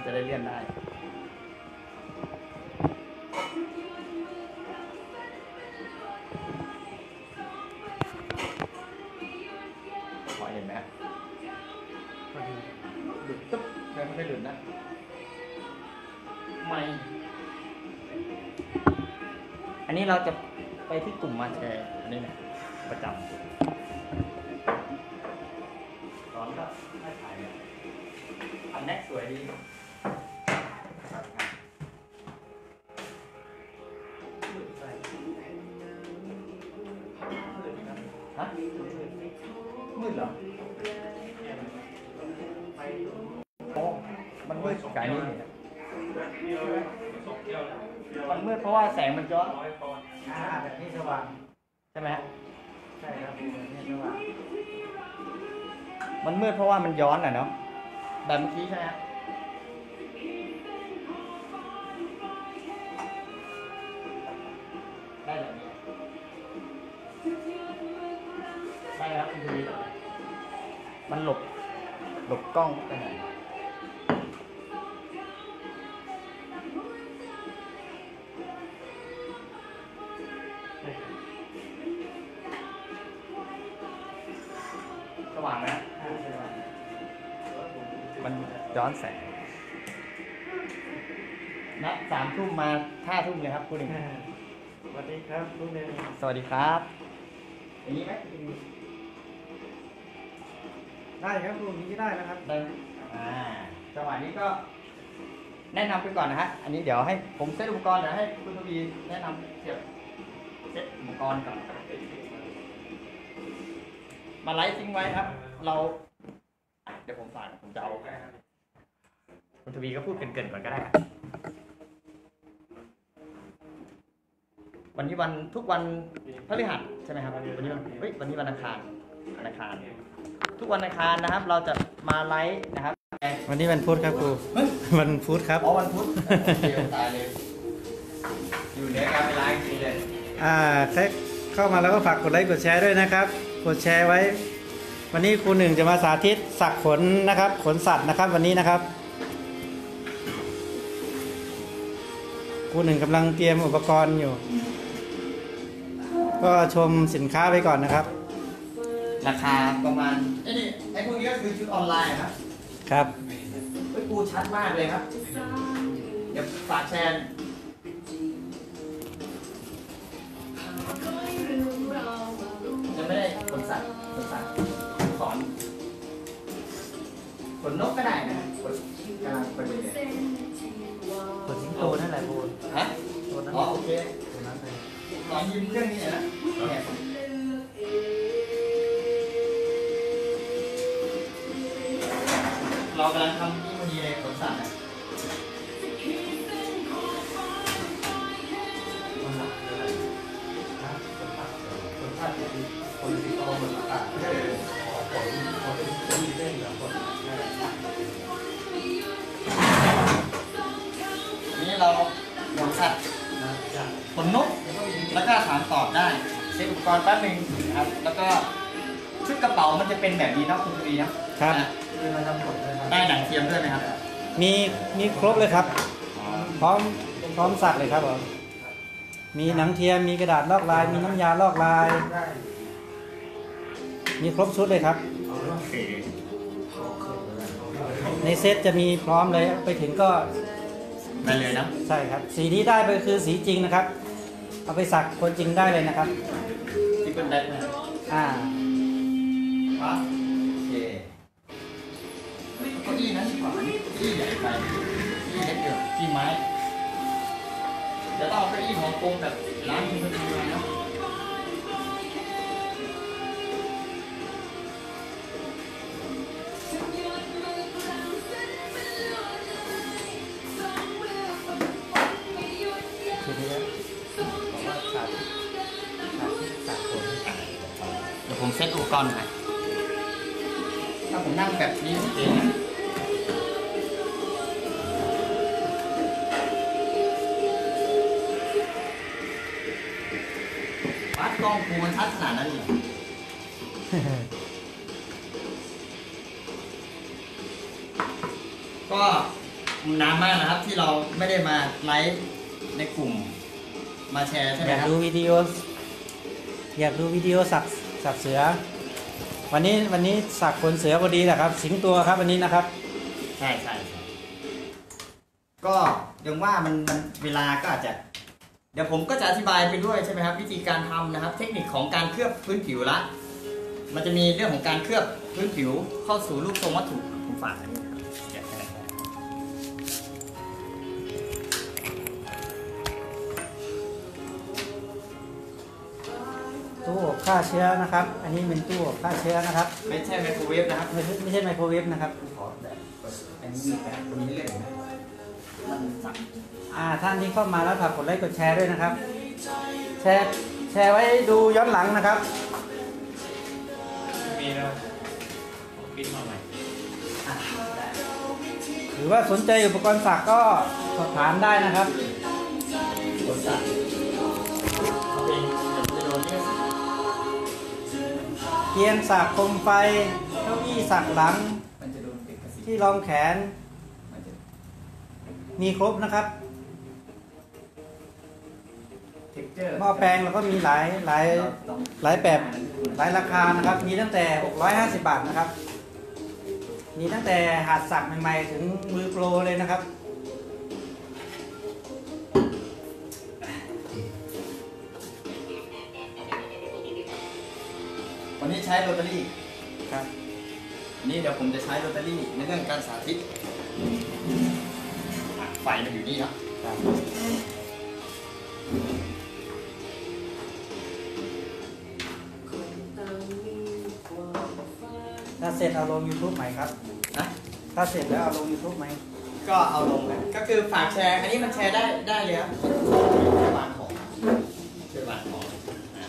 จะได้เลื่อนได้พอเห็นไหมพอดีหลุดตุ๊บแต่ไม่ได้หลุดนะไม่อันนี้เราจะไปที่กลุ่มมาแชร์อันนี้เนี่ยประจำตอนก็ไม่ถ่ายเนี่ยอันแรกสวยดีฮะมืดเหรอโอ้มันมืดไกลนี่มันมืดเพราะว่าแสงมันย้อนแบบนี้สว่างใช่ไหมฮะใช่ครับนี่สว่างมันมืดเพราะว่ามันย้อนอ่ะเนาะแบบเมื่อกี้ใช่ไหมฮะได้แบบนี้ได้แล้วคุณทีมันหลบกล้องไปไหนสว่างไหมมันย้อนแสงนัด3 ทุ่มมา5 ทุ่มเลยครับคุณหนึ่งสวัสดีครับคุณหนึ่งสวัสดีครับอย่างนี้ไหมได้ครับคุณนี้ได้นะครับได้จังหวะนี้ก็แนะนำไปก่อนนะฮะอันนี้เดี๋ยวให้ผมเซตอุปกรณ์เดี๋ยวให้คุณทวีแนะนำเกี่ยวเซตอุปกรณ์ก่อนมาไลฟ์ทิ้งไว้ครับเราเดี๋ยวผมฝากผมจะเอาคุณทวีก็พูดเกินๆก่อนก็ได้วันนี้วันทุกวันพฤหัสใช่ไหมครับวันนี้วันนี้วันอังคารทุกวันอังคารนะครับเราจะมาไลฟ์นะครับวันนี้วันพุธครับครูวันพุธครับอ๋อวันพุธเดี๋ยวตายเลยอยู่ในการไปไลฟ์ทีเลยเข้ามาแล้วก็ฝากกดไลค์กดแชร์ด้วยนะครับกดแชร์ไว้วันนี้ครูหนึ่งจะมาสาธิตสักขนนะครับขนสัตว์นะครับวันนี้นะครับครูหนึ่งกำลังเตรียมอุปกรณ์อยู่ก็ชมสินค้าไปก่อนนะครับราคาประมาณไอ้พวกนี้ก็คือชุดออนไลน์ครับปูชัดมากเลยครับเดี๋ยวฝากแชร์จะไม่ได้ขนสัตว์สอนขนนกก็ได้นะกำลังไปเลยขนสิงโตนั่นแหละครูฮะอ๋อโอเคสอนยิ้มเครื่องนี้นะเรากำลังทำที่มันดีเลยขนสัตว์นี่เราขนสัตว์ขนนกแล้วก็ถามตอบได้เซ็ตอุปกรณ์แป๊บนึงนะครับแล้วก็ชุดกระเป๋ามันจะเป็นแบบนี้นะคุณทวีนะครับได้หนังเทียมด้วยไหมครับมีครบเลยครับพร้อมสักเลยครับผมมีหนังเทียมมีกระดาษลอกลายมีน้ำยาลอกลายมีครบชุดเลยครับในเซตจะมีพร้อมเลยไปถึงก็ได้เลยนะใช่ครับสีที่ได้ไปคือสีจริงนะครับเอาไปสักคนจริงได้เลยนะครับที่เป็นได้ไหมโอเคเก้าอี้นั้นดีกว่าเก้าอี้ใหญ่ไปเก้าอี้เล็กเกินที่ไม้เดี๋ยวเราเอาเก้าอี้ของกลมแบบร้านคุณทวีมาเนาะเดี๋ยวผมเซตอุปกรณ์ให้ถ้าผมนั่งแบบนี้เองวัดกล้องครูมันชัดขนาดนั้นเลยก็นานมากนะครับที่เราไม่ได้มาไลฟ์ในกลุ่มมาแชร์ใช่ไหมอยากครับดูวิดีโอสักเสือ วันนี้สักขนเสือพอดีแหละครับ สิงตัวครับวันนี้นะครับใช่ก็ยังว่ามันเวลาก็อาจจะ เดี๋ยวผมก็จะอธิบายไปด้วยใช่ไหมครับวิธีการทำนะครับ เทคนิคของการเคลือบพื้นผิวละมันจะมีเรื่องของการเคลือบพื้นผิวเข้าสู่รูปทรงวัตถุผมฝากอันนี้นะครับแกะให้หน่อยครับตู้อบฆ่าเชื้อนะครับ อันนี้เป็นตู้อบฆ่าเชื้อนะครับไม่ใช่ไมโครเวฟนะครับไม่ใช่ไมโครเวฟนะครับขอแบบอันนี้มีแบบตรงนี้เลยนะมันสั่งท่านที่เข้ามาแล้วฝากกดไลค์กดแชร์ด้วยนะครับ แชร์ไว้ดูย้อนหลังนะครับมีแล้วปิ้นมาใหม่หรือว่าสนใจอุปกรณ์สักก็สอบถามได้นะครับกดสั่งเอาเองเดี๋ยวจะโดนเนี่ยเกียงสักโคมไฟเก้าอี้สักหลังมันจะโดนติดกระสีที่รองแขนมันจะมีครบนะครับเท็กเจอร์หม้อแปลงเราก็มีหลายแบบหลายราคานะครับ มีตั้งแต่650 บาทนะครับ มีตั้งแต่หัดสักใหม่ๆถึงมือโปรเลยนะครับวันนี้ใช้โรตารี่ครับวันนี้เดี๋ยวผมจะใช้โรตารี่ในเรื่องการสาธิตไฟมันอยู่นี่ครับถ้าเสร็จเอาลง YouTube ใหม่ครับนะถ้าเสร็จแล้วเอาลง YouTube ไหมก็เอาลงนะก็คือฝากแชร์ อันนี้มันแชร์ได้เลยครับช่วยวางของช่วยวางของอ่ะ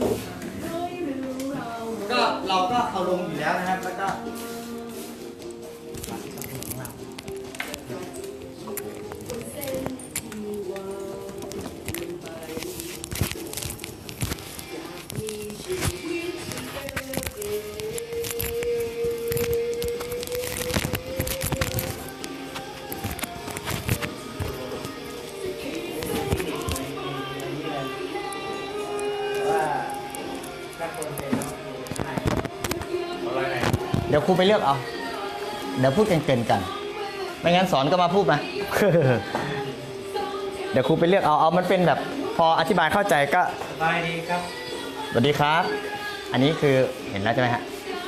ก็เราก็เอาลงอยู่แล้วนะครับ แล้วก็ เดี๋ยวครูไปเลือกเอา เดี๋ยวพูดเก่งๆกัน ไม่งั้นสอนก็มาพูดมา เดี๋ยวครูไปเลือกเอามันเป็นแบบพออธิบายเข้าใจก็สบายดีครับสวัสดีครับ อันนี้คือเห็นแล้วใช่ไหมฮะ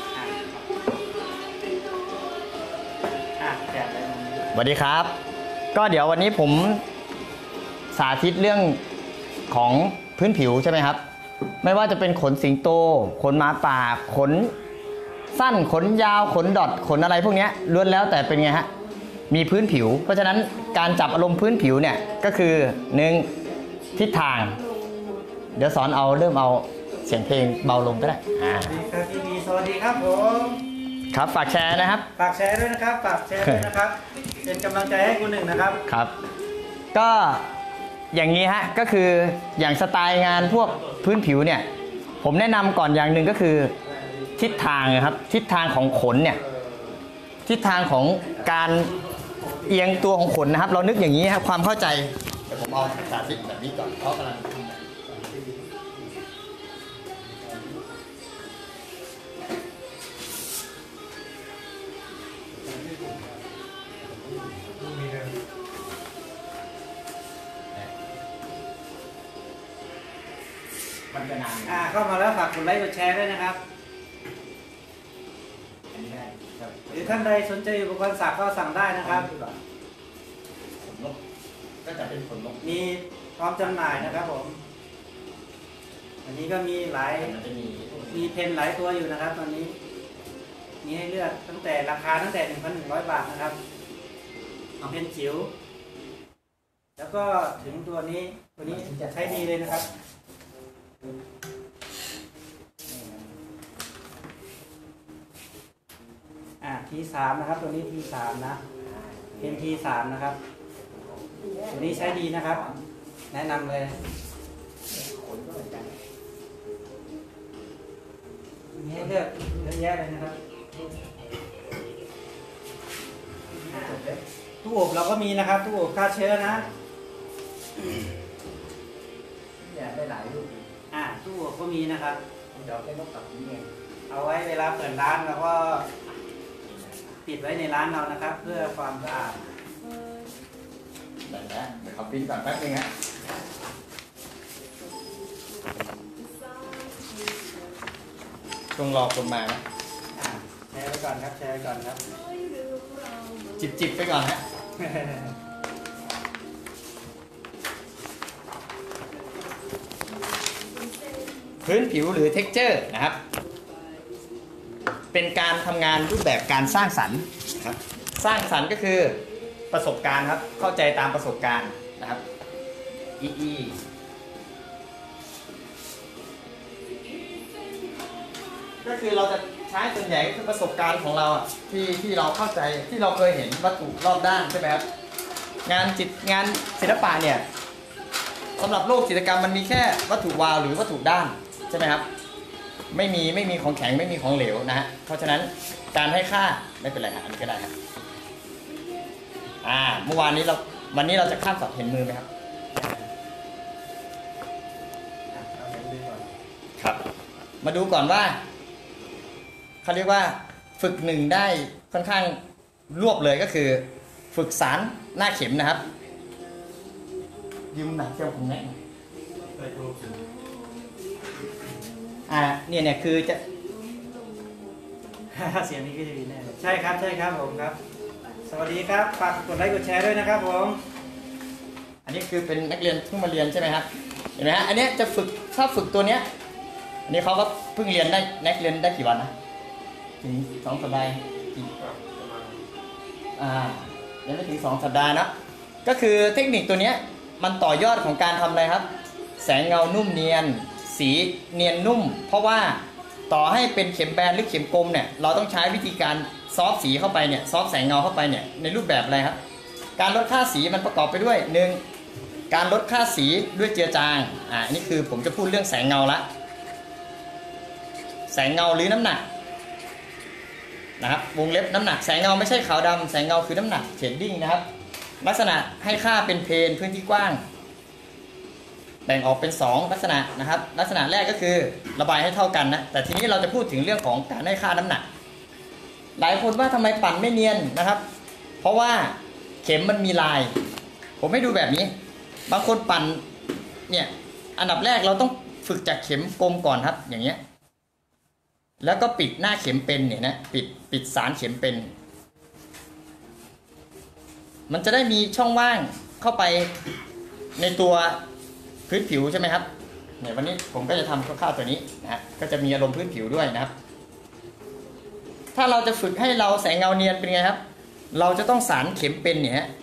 แจกเลยสวัสดีครับ ก็เดี๋ยววันนี้ผมสาธิตเรื่องของพื้นผิวใช่ไหมครับ ไม่ว่าจะเป็นขนสิงโต ขนหมาป่า ขนสั้น ขนยาว ขนดอท ขนอะไรพวกนี้ล้วนแล้วแต่เป็นไงฮะ มีพื้นผิว เพราะฉะนั้นการจับอารมณ์พื้นผิวเนี่ยก็คือ1ทิศทาง เดี๋ยวสอนเริ่มเอาเสียงเพลงเบาลงก็ได้สวัสดีครับพี่บีสวัสดีครับผมครับฝากแชร์นะครับฝากแชร์ด้วยนะครับ ฝากแชร์ด้วยนะครับ เป็นกำลังใจให้คุณหนึ่งนะครับครับ ก็อย่างนี้ฮะ ก็คืออย่างสไตล์งานพวกพื้นผิวเนี่ย ผมแนะนำก่อนอย่างหนึ่งก็คือทิศทางนะครับ ทิศทางของขนเนี่ย ทิศทางของการเอียงตัวของขนนะครับ เรานึกอย่างนี้ครับความเข้าใจ เดี๋ยวผมเอาสาธิตแบบนี้ก่อนเขากำลังมันจะนานเข้ามาแล้วฝากกดไลค์กดแชร์ด้วยนะครับอันนี้ได้ครับหรือท่านใดสนใจอุปกรณ์สักก็สั่งได้นะครับขนนกก็จะเป็นขนนกมีพร้อมจำหน่ายนะครับผม อันนี้ก็มีหลายมันจะมีเพนหลายตัวอยู่นะครับ ตอนนี้ มีให้เลือกตั้งแต่ราคาตั้งแต่ 1,100 บาทนะครับเพนจิ๋ว แล้วก็ถึงตัวนี้จะใช้ดีเลยนะครับ T3 นะครับ ตัวนี้ T3 นะ เป็น T3 นะครับ ตัวนี้ใช้ดีนะครับ แนะนำเลยมีให้เลือกเยอะแยะเลยนะครับ ตตู้อบเราก็มีนะครับตู้อบฆ่าเชื้อนะเนี่ยได้หลายรูปตู้อบก็มีนะครับเดี๋ยวเล่นนกกับนี่เองเอาไว้เวลาเปิดร้านเราก็ติดไว้ในร้านเรานะครับ เพื่อความสะอาดได้แล้วเดี๋ยวขอปิ้นก่อนแป๊บนึงฮะช่วงรอคนมานะแชร์ไว้ก่อนครับแชร์ไว้ก่อนครับจิบไปก่อนฮะพื้นผิวหรือ texture นะครับ เป็นการทำงานรูปแบบการสร้างสรรค์ครับสร้างสรรค์ก็คือประสบการณ์ครับเข้าใจตามประสบการณ์นะครับ EE ก็คือเราจะใช้ส่วนใหญ่ก็คือประสบการณ์ของเราอ่ะที่เราเข้าใจที่เราเคยเห็นวัตถุรอบด้านใช่ไหมครับงานศิลปะเนี่ยสำหรับโลกจิตรกรรมมันมีแค่วัตถุวาวหรือวัตถุด้านใช่ไหมครับไม่มีของแข็งไม่มีของเหลวนะฮะเพราะฉะนั้นการให้ค่าไม่เป็นไรครับอันนี้ก็ได้ครับเมื่อวานนี้วันนี้เราจะข้ามสับเห็นมือไหมครับครับมาดูก่อนว่าเขาเรียกว่าฝึกหนึ่งได้ค่อนข้างรวบเลยก็คือฝึกสารหน้าเข็มนะครับยืมหนังเที่ยวผมแน่เนี่ยคือจะเสียงนี้ก็จะดีแน่ใช่ครับผมครับ สวัสดีครับฝากกดไลค์กดแชร์ด้วยนะครับผมอันนี้คือเป็นนักเรียนเพิ่งมาเรียนใช่ไหมครับเห็นไหมฮะอันนี้จะฝึกถ้าฝึกตัวเนี้ยอันนี้เขาก็เพิ่งเรียนได้นักเรียนได้กี่วันนะถึง2 สัปดาห์ยังไม่ถึง2 สัปดาห์นะก็คือเทคนิคตัวเนี้ยมันต่อยอดของการทำอะไรครับแสงเงานุ่มเนียนสีเนียนนุ่มเพราะว่าต่อให้เป็นเข็มแบนหรือเข็มกลมเนี่ยเราต้องใช้วิธีการซอฟสีเข้าไปเนี่ยซอฟแสงเงาเข้าไปเนี่ยในรูปแบบอะไรครับการลดค่าสีมันประกอบไปด้วย1การลดค่าสีด้วยเจือจางอันนี้คือผมจะพูดเรื่องแสงเงาละแสงเงาหรือน้ำหนักนะครับวงเล็บน้ำหนักแสงเงาไม่ใช่ขาวดำแสงเงาคือน้ำหนักเชดดิ้งนะครับลักษณะให้ค่าเป็นเพนพื้นที่กว้างแบ่งออกเป็น2ลักษณะนะครับลักษณะแรกก็คือระบายให้เท่ากันนะแต่ทีนี้เราจะพูดถึงเรื่องของการให้ค่าน้ำหนักหลายคนว่าทำไมปั่นไม่เนียนนะครับเพราะว่าเข็มมันมีลายผมให้ดูแบบนี้บางคนปั่นเนี่ยอันดับแรกเราต้องฝึกจากเข็มกลมก่อนครับอย่างเงี้ยแล้วก็ปิดหน้าเข็มเป็นเนี่ยนะปิดสารเข็มเป็นมันจะได้มีช่องว่างเข้าไปในตัวพื้นผิวใช่ไหมครับเนี่ยวันนี้ผมก็จะทำคร่าวๆตัวนี้นะฮะก็จะมีอารมณ์พื้นผิวด้วยนะครับถ้าเราจะฝึกให้เราแสงเงาเนียนเป็นไงครับเราจะต้องสารเข็มเป็นเนี่ยฮะ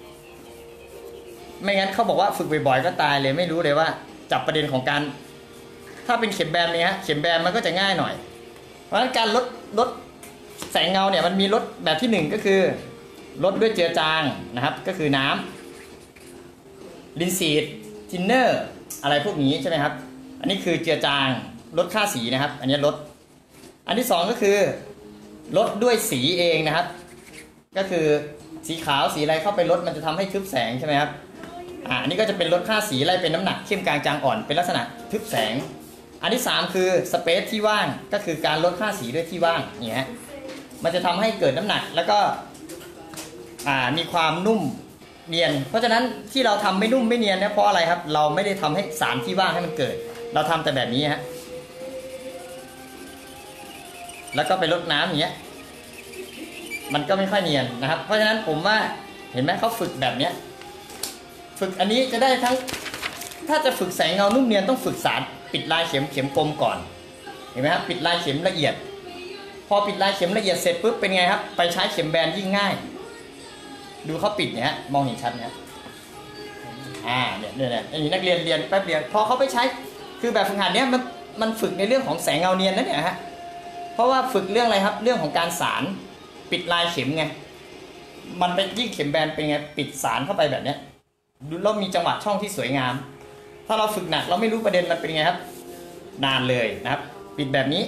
ไม่งั้นเขาบอกว่าฝึกบ่อยๆก็ตายเลยไม่รู้เลยว่าจับประเด็นของการถ้าเป็นเข็มแบนเนี่ยฮะเข็มแบนมันก็จะง่ายหน่อยเพราะฉะนั้นการลดแสงเงาเนี่ยมันมีลดแบบที่1ก็คือลดด้วยเจือจางนะครับก็คือน้ำลินซีดทินเนอร์อะไรพวกนี้ใช่ไหมครับอันนี้คือเจือจางลดค่าสีนะครับอันนี้ลดอันที่2ก็คือลดด้วยสีเองนะครับก็คือสีขาวสีอะไรเข้าไปลดมันจะทำให้ทึบแสงใช่ไหมครับอันนี้ก็จะเป็นลดค่าสีไล่เป็นน้ำหนักเข้มกลางจางอ่อนเป็นลักษณะทึบแสงอันที่3คือสเปซที่ว่างก็คือการลดค่าสีด้วยที่ว่างเนี่ยฮะมันจะทำให้เกิดน้ำหนักแล้วก็มีความนุ่มเนียนเพราะฉะนั้นที่เราทำไม่นุ่มไม่เนียนเนี่ยเพราะอะไรครับเราไม่ได้ทำให้สารที่ว่างให้มันเกิดเราทำแต่แบบนี้ฮะแล้วก็ไปลดน้ำอย่างเงี้ยมันก็ไม่ค่อยเนียนนะครับเพราะฉะนั้นผมว่าเห็นไหมเขาฝึกแบบเนี้ยฝึกอันนี้จะได้ทั้งถ้าจะฝึกแสงเงานุ่มเนียนต้องฝึกสารปิดลายเข็มกลมก่อนเห็นไหมครับปิดลายเข็มละเอียดพอปิดลายเข็มละเอียดเสร็จปุ๊บเป็นไงครับไปใช้เข็มแบนยิ่งง่ายดูเขาปิดเนี่ยมองเห็นชัดเนี่ยเนี่ยอันนี้นักเรียนเรียนแป๊บเดียวพอเขาไปใช้คือแบบฝึกหัดเนี้ยมันฝึกในเรื่องของแสงเงาเนียนนั่นเนี่ยฮะเพราะว่าฝึกเรื่องอะไรครับเรื่องของการสารปิดลายเข็มไงมันเป็นยิ่งเข็มแบนเป็นไงปิดสารเข้าไปแบบเนี้ยดูเรามีจังหวะช่องที่สวยงามถ้าเราฝึกหนักเราไม่รู้ประเด็นมันเป็นไงครับนานเลยนะครับปิดแบบนี้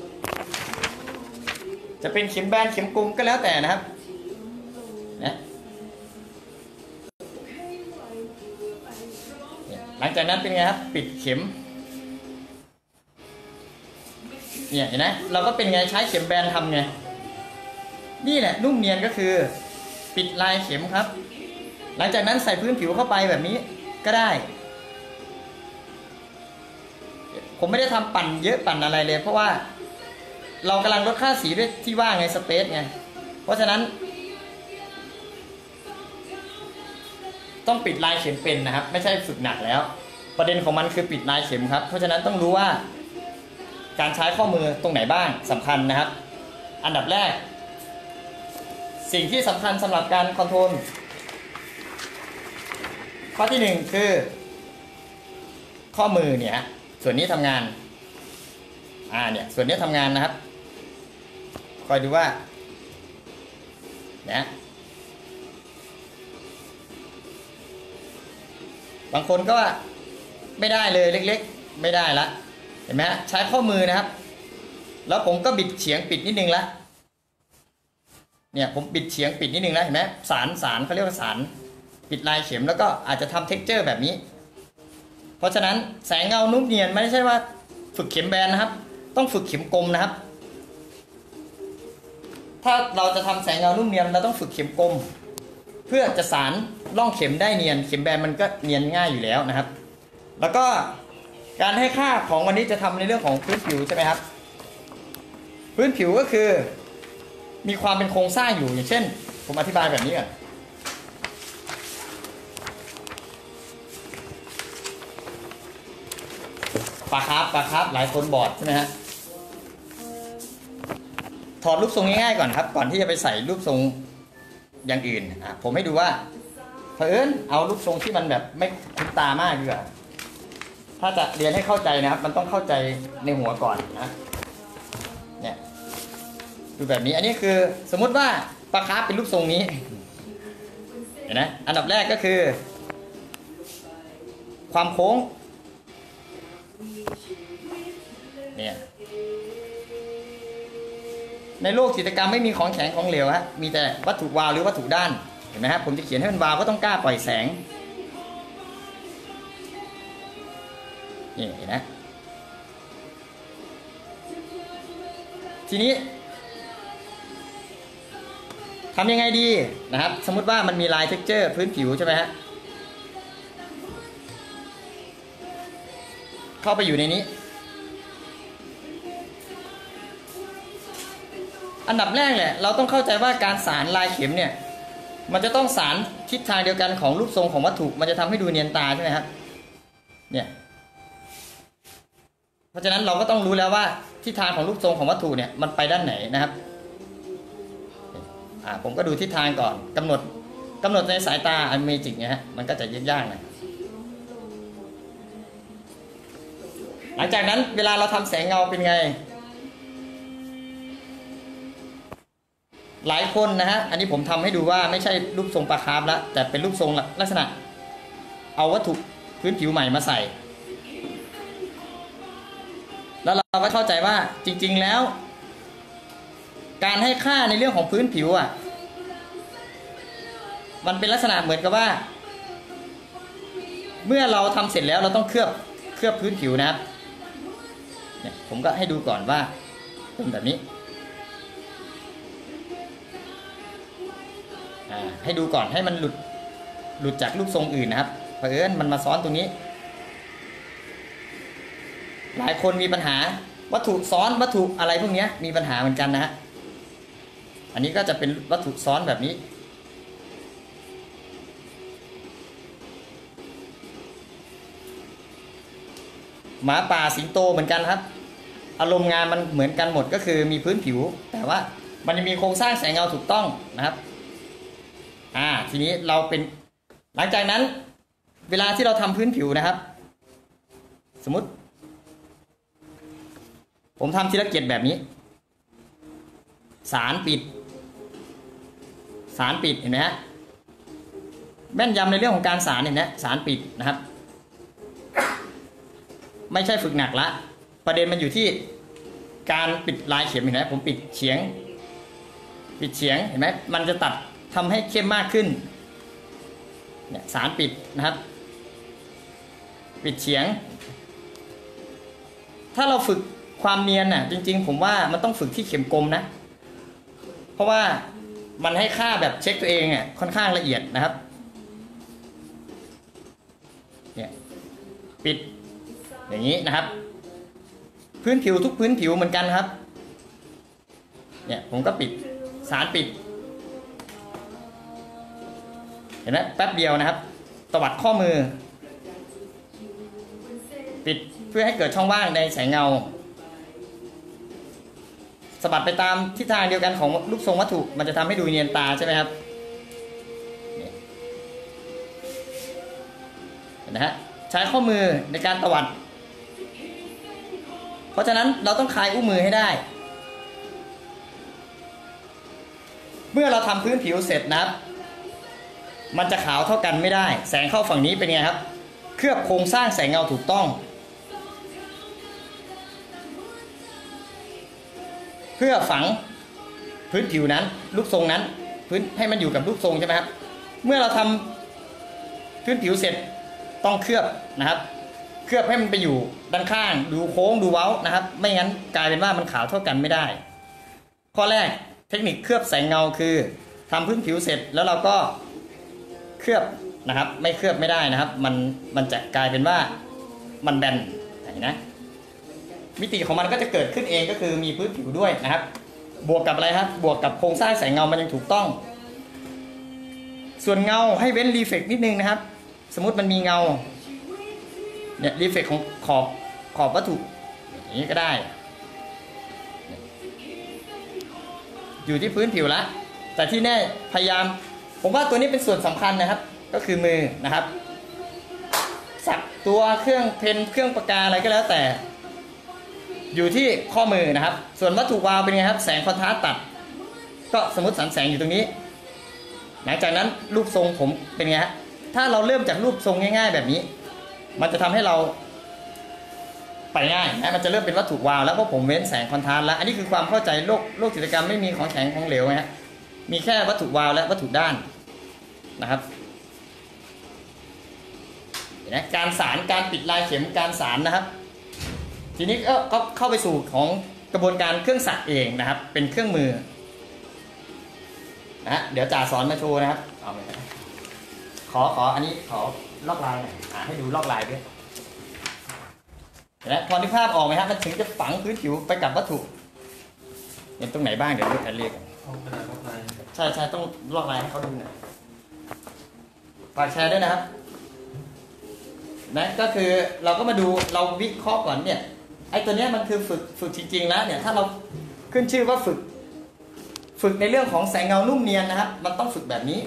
จะเป็นเข็มแบนเข็มกลมก็แล้วแต่นะครับนะหลังจากนั้นเป็นไงครับปิดเข็มเนี่ยเห็นไหมเราก็เป็นไงใช้เข็มแบนทำไงนี่แหละนุ่มเนียนก็คือปิดลายเข็มครับ หลังจากนั้นใส่พื้นผิวเข้าไปแบบนี้ก็ได้ผมไม่ได้ทำปั่นเยอะปั่นอะไรเลยเพราะว่าเรากำลังลดค่าสีด้วยที่ว่างไงสเปซไงเพราะฉะนั้นต้องปิดลายเข็มเป็นนะครับไม่ใช่ฝึกหนักแล้วประเด็นของมันคือปิดลายเข็มครับเพราะฉะนั้นต้องรู้ว่าการใช้ข้อมือตรงไหนบ้างสำคัญนะครับอันดับแรกสิ่งที่สำคัญสำหรับการคอนโทรลข้อที่หนึ่งคือข้อมือเนี่ยส่วนนี้ทำงานเนี่ยส่วนนี้ทำงานนะครับคอยดูว่าเนี่ยบางคนก็ว่าไม่ได้เลยเล็กๆไม่ได้ละเห็นไหมใช้ข้อมือนะครับแล้วผมก็บิดเฉียงปิดนิดนึงละเนี่ยผมบิดเฉียงปิดนิดนึงแล้วเห็นไหมสารเขาเรียกว่าสารปิดลายเข็มแล้วก็อาจจะทำเท็กเจอร์แบบนี้เพราะฉะนั้นแสงเงานุ่มเนียนไม่ใช่ว่าฝึกเข็มแบนนะครับต้องฝึกเข็มกลมนะครับถ้าเราจะทำแสงเงานุ่มเนียนเราต้องฝึกเข็มกลมเพื่อจะสารร่องเข็มได้เนียนเข็มแบนมันก็เนียนง่ายอยู่แล้วนะครับแล้วก็การให้ค่าของวันนี้จะทำในเรื่องของพื้นผิวใช่ไหมครับพื้นผิวก็คือมีความเป็นโครงสร้างอยู่อย่างเช่นผมอธิบายแบบนี้ก่อนปลาคาร์ฟหลายคนบอดใช่ไหมฮะถอดรูปทรงง่ายๆก่อนครับก่อนที่จะไปใส่รูปทรงอย่างอื่นผมให้ดูว่าเผอิญเอารูปทรงที่มันแบบไม่คุ้นตามากดีกว่าถ้าจะเรียนให้เข้าใจนะครับมันต้องเข้าใจในหัวก่อนนะเนี่ยดูแบบนี้อันนี้คือสมมุติว่าปลาคาร์ฟเป็นรูปทรงนี้เห็นไหมอันดับแรกก็คือความโค้งเนี่ยในโลกจิตรกรรมไม่มีของแข็งของเหลวฮะมีแต่วัตถุวาวหรือวัตถุด้านเห็นไหมครับผมจะเขียนให้มันวาวก็ต้องกล้าปล่อยแสงนี่เห็นไหมทีนี้ทำยังไงดีนะครับสมมุติว่ามันมีลายเท็กเจอร์พื้นผิวใช่ไหมฮะเข้าไปอยู่ในนี้อันดับแรกแหละเราต้องเข้าใจว่าการสารลายเข็มเนี่ยมันจะต้องสารทิศทางเดียวกันของรูปทรงของวัตถุมันจะทำให้ดูเนียนตาใช่ไหมครับเนี่ยเพราะฉะนั้นเราก็ต้องรู้แล้วว่าทิศทางของรูปทรงของวัตถุเนี่ยมันไปด้านไหนนะครับผมก็ดูทิศทางก่อนกำหนดในสายตาอันเมจิกเนี่ยฮะมันก็จะยากๆนะหลังจากนั้นเวลาเราทำแสงเงาเป็นไงหลายคนนะฮะอันนี้ผมทำให้ดูว่าไม่ใช่รูปทรงปลาคาร์ฟแล้วแต่เป็นรูปทรงลักษณะเอาวัตถุพื้นผิวใหม่มาใส่แล้วเราก็เข้าใจว่าจริงๆแล้วการให้ค่าในเรื่องของพื้นผิวมันเป็นลักษณะเหมือนกับว่าเมื่อเราทำเสร็จแล้วเราต้องเคลือบพื้นผิวนะครับเนี่ยผมก็ให้ดูก่อนว่าเป็นแบบนี้ให้ดูก่อนให้มันหลุดจากรูปทรงอื่นนะครับเผอิญมันมาซ้อนตรงนี้หลายคนมีปัญหาวัตถุซ้อนวัตถุอะไรพวกนี้มีปัญหาเหมือนกันนะฮะอันนี้ก็จะเป็นวัตถุซ้อนแบบนี้หมาป่าสิงโตเหมือนกันครับอารมณ์งานมันเหมือนกันหมดก็คือมีพื้นผิวแต่ว่ามันจะมีโครงสร้างแสงเงาถูกต้องนะครับทีนี้เราเป็นหลังจากนั้นเวลาที่เราทำพื้นผิวนะครับสมมุติผมทำทีละเกล็ดแบบนี้สารปิดเห็นไหมฮะแม่นยำในเรื่องของการสารเห็นไหมสารปิดนะครับไม่ใช่ฝึกหนักละประเด็นมันอยู่ที่การปิดลายเข็มเห็นไหมผมปิดเฉียงเห็นไหมมันจะตัดทำให้เข้มมากขึ้นเนี่ยสารปิดนะครับปิดเฉียงถ้าเราฝึกความเนียนน่ะจริงๆผมว่ามันต้องฝึกที่เข็มกลมนะเพราะว่ามันให้ค่าแบบเช็คตัวเองอ่ะค่อนข้างละเอียดนะครับเนี่ยปิดอย่างนี้นะครับพื้นผิวทุกพื้นผิวเหมือนกันครับเนี่ยผมก็ปิดสารปิดเห็นไหมแป๊บเดียวนะครับตวัดข้อมือปิดเพื่อให้เกิดช่องว่างในแสงเงาสะบัดไปตามทิศทางเดียวกันของรูปทรงวัตถุมันจะทำให้ดูเนียนตาใช่ไหมครับเห็นไหมฮะใช้ข้อมือในการตวัดเพราะฉะนั้นเราต้องคลายอุ้งมือให้ได้เมื่อเราทำพื้นผิวเสร็จนะครับมันจะขาวเท่ากันไม่ได้แสงเข้าฝั่งนี้เป็นไงครับเคลือบโครงสร้างแสงเงาถูกต้องเพื่อฝังพื้นผิวนั้นรูปทรงนั้นพื้นให้มันอยู่กับรูปทรงใช่ไหมครับเมื่อเราทำพื้นผิวเสร็จต้องเคลือบนะครับเคลือบให้มันไปอยู่ด้านข้างดูโค้งดูเว้านะครับไม่งั้นกลายเป็นว่ามันขาวเท่ากันไม่ได้ข้อแรกเทคนิคเคลือบแสงเงาคือทำพื้นผิวเสร็จแล้วเราก็เคลือบนะครับไม่เคลือบไม่ได้นะครับมันจะกลายเป็นว่ามันแบนนะมิติของมันก็จะเกิดขึ้นเองก็คือมีพื้นผิวด้วยนะครับบวกกับอะไรครับบวกกับโครงสร้างแสงเงามันยังถูกต้องส่วนเงาให้เว้นรีเฟล็กนิดนึงนะครับสมมุติมันมีเงาเนี่ยรีเฟล็กของขอบวัตถุอย่างนี้ก็ได้อยู่ที่พื้นผิวละแต่ที่แน่พยายามผมว่าตัวนี้เป็นส่วนสำคัญนะครับก็คือมือนะครับสักตัวเครื่องเพนเครื่องปากกาอะไรก็แล้วแต่อยู่ที่ข้อมือนะครับส่วนวัตถุวาวเป็นไงครับแสงคอนทราสต์ตัดก็สมมติสันแสงอยู่ตรงนี้หลังจากนั้นรูปทรงผมเป็นไงฮะถ้าเราเริ่มจากรูปทรงง่ายๆแบบนี้มันจะทำให้เราไปง่ายนะมันจะเริ่มเป็นวัตถุวาวแล้วเพราะผมเว้นแสงคอนทราสต์แล้วอันนี้คือความเข้าใจโลกจิตรกรรมไม่มีของแข็งของเหลวนะฮะมีแค่วัตถุวาวและวัตถุด้านนะครับเห็นไหมการสานการปิดลายเข็มการสานนะครับทีนี้ก็เข้าไปสู่ของกระบวนการเครื่องสักเองนะครับเป็นเครื่องมือนะเดี๋ยวจ่าสอนมาโชว์นะครับเอาไปขออันนี้ขอลอกลายหน่อยให้ดูลอกลายด้วยนะพอนึกภาพออกไหมครับมันถึงจะฝังพื้นผิวไปกับวัตถุเห็นตรงไหนบ้างเดี๋ยวเรียกใช่ต้องลอกลายให้เขาดูหน่อยฝากแชร์ด้วยนะครับนะก็คือเราก็มาดูเราวิเคราะห์ก่อนเนี่ยไอ้ตัวเนี้ยมันคือฝึกจริงๆแล้วเนี่ยถ้าเราขึ้นชื่อว่าฝึกในเรื่องของแสงเงานุ่มเนียนนะครับมันต้องฝึกแบบนี้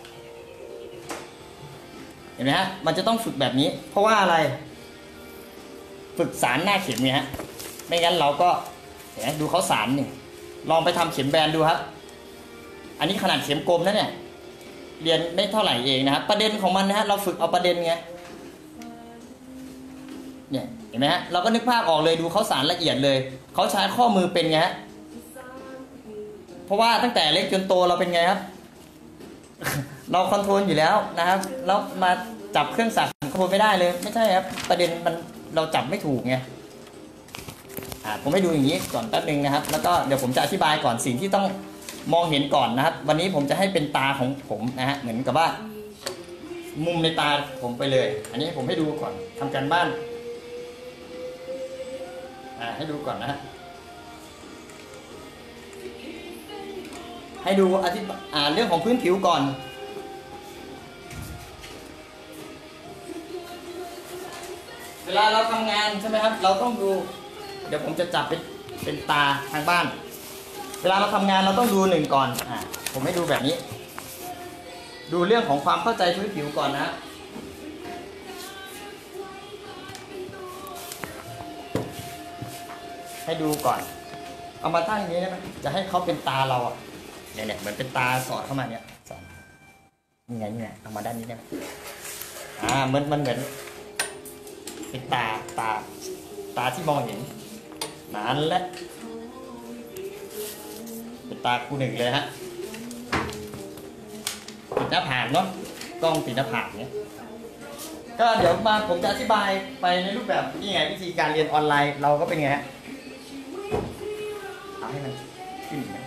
เห็นไหมฮะมันจะต้องฝึกแบบนี้เพราะว่าอะไรฝึกสารหน้าเข็มเนี่ยฮะไม่งั้นเราก็เห็นไหมดูเขาสารนี่ลองไปทำเข็มแบนดูครับอันนี้ขนาดเข็มกลมนะเนี่ยเรียนไม่เท่าไหร่เองนะครับประเด็นของมันนะฮะเราฝึกเอาประเด็นไงเนี่ยเห็นไหมฮะเราก็นึกภาพออกเลยดูเขาสารละเอียดเลยเขาใช้ข้อมือเป็นไงฮะเพราะว่าตั้งแต่เล็กจนโตเราเป็นไงครับ เราคอนโทรลอยู่แล้วนะครับแล้วมาจับเครื่องสักคอนโทรลไม่ได้เลยไม่ใช่ครับประเด็นมันเราจับไม่ถูกไงผมให้ดูอย่างนี้ก่อนแป๊บนึงนะครับแล้วก็เดี๋ยวผมจะอธิบายก่อนสิ่งที่ต้องมองเห็นก่อนนะครับวันนี้ผมจะให้เป็นตาของผมนะฮะเหมือนกับว่ามุมในตาผมไปเลยอันนี้ผมให้ดูก่อนทำการบ้านให้ดูก่อนนะฮะให้ดูเรื่องของพื้นผิวก่อนเวลาเราทำงานใช่ไหมครับเราต้องดูเดี๋ยวผมจะจับเป็นตาทางบ้านเวลาเราทำงานเราต้องดูหนึ่งก่อนผมให้ดูแบบนี้ดูเรื่องของความเข้าใจพื้นผิวก่อนนะให้ดูก่อนเอามาตั้งอย่างนี้ได้ไหมจะให้เขาเป็นตาเราเนี่ยเหมือนเป็นตาสอดเข้ามาเนี่ยสอดนี่ไงเอามาด้านนี้ได้ไหมมันเหมือนเป็นตาที่มองเห็นนั่นแหละเป็นตาคู่หนึ่งเลยฮะปิดหน้าผากเนาะกล้องปิดหน้าผากเนี่ยก็เดี๋ยวมาผมจะอธิบายไปในรูปแบบนี่ไงวิธีการเรียนออนไลน์เราก็เป็นไงฮะเอาให้มันขึ้นไหม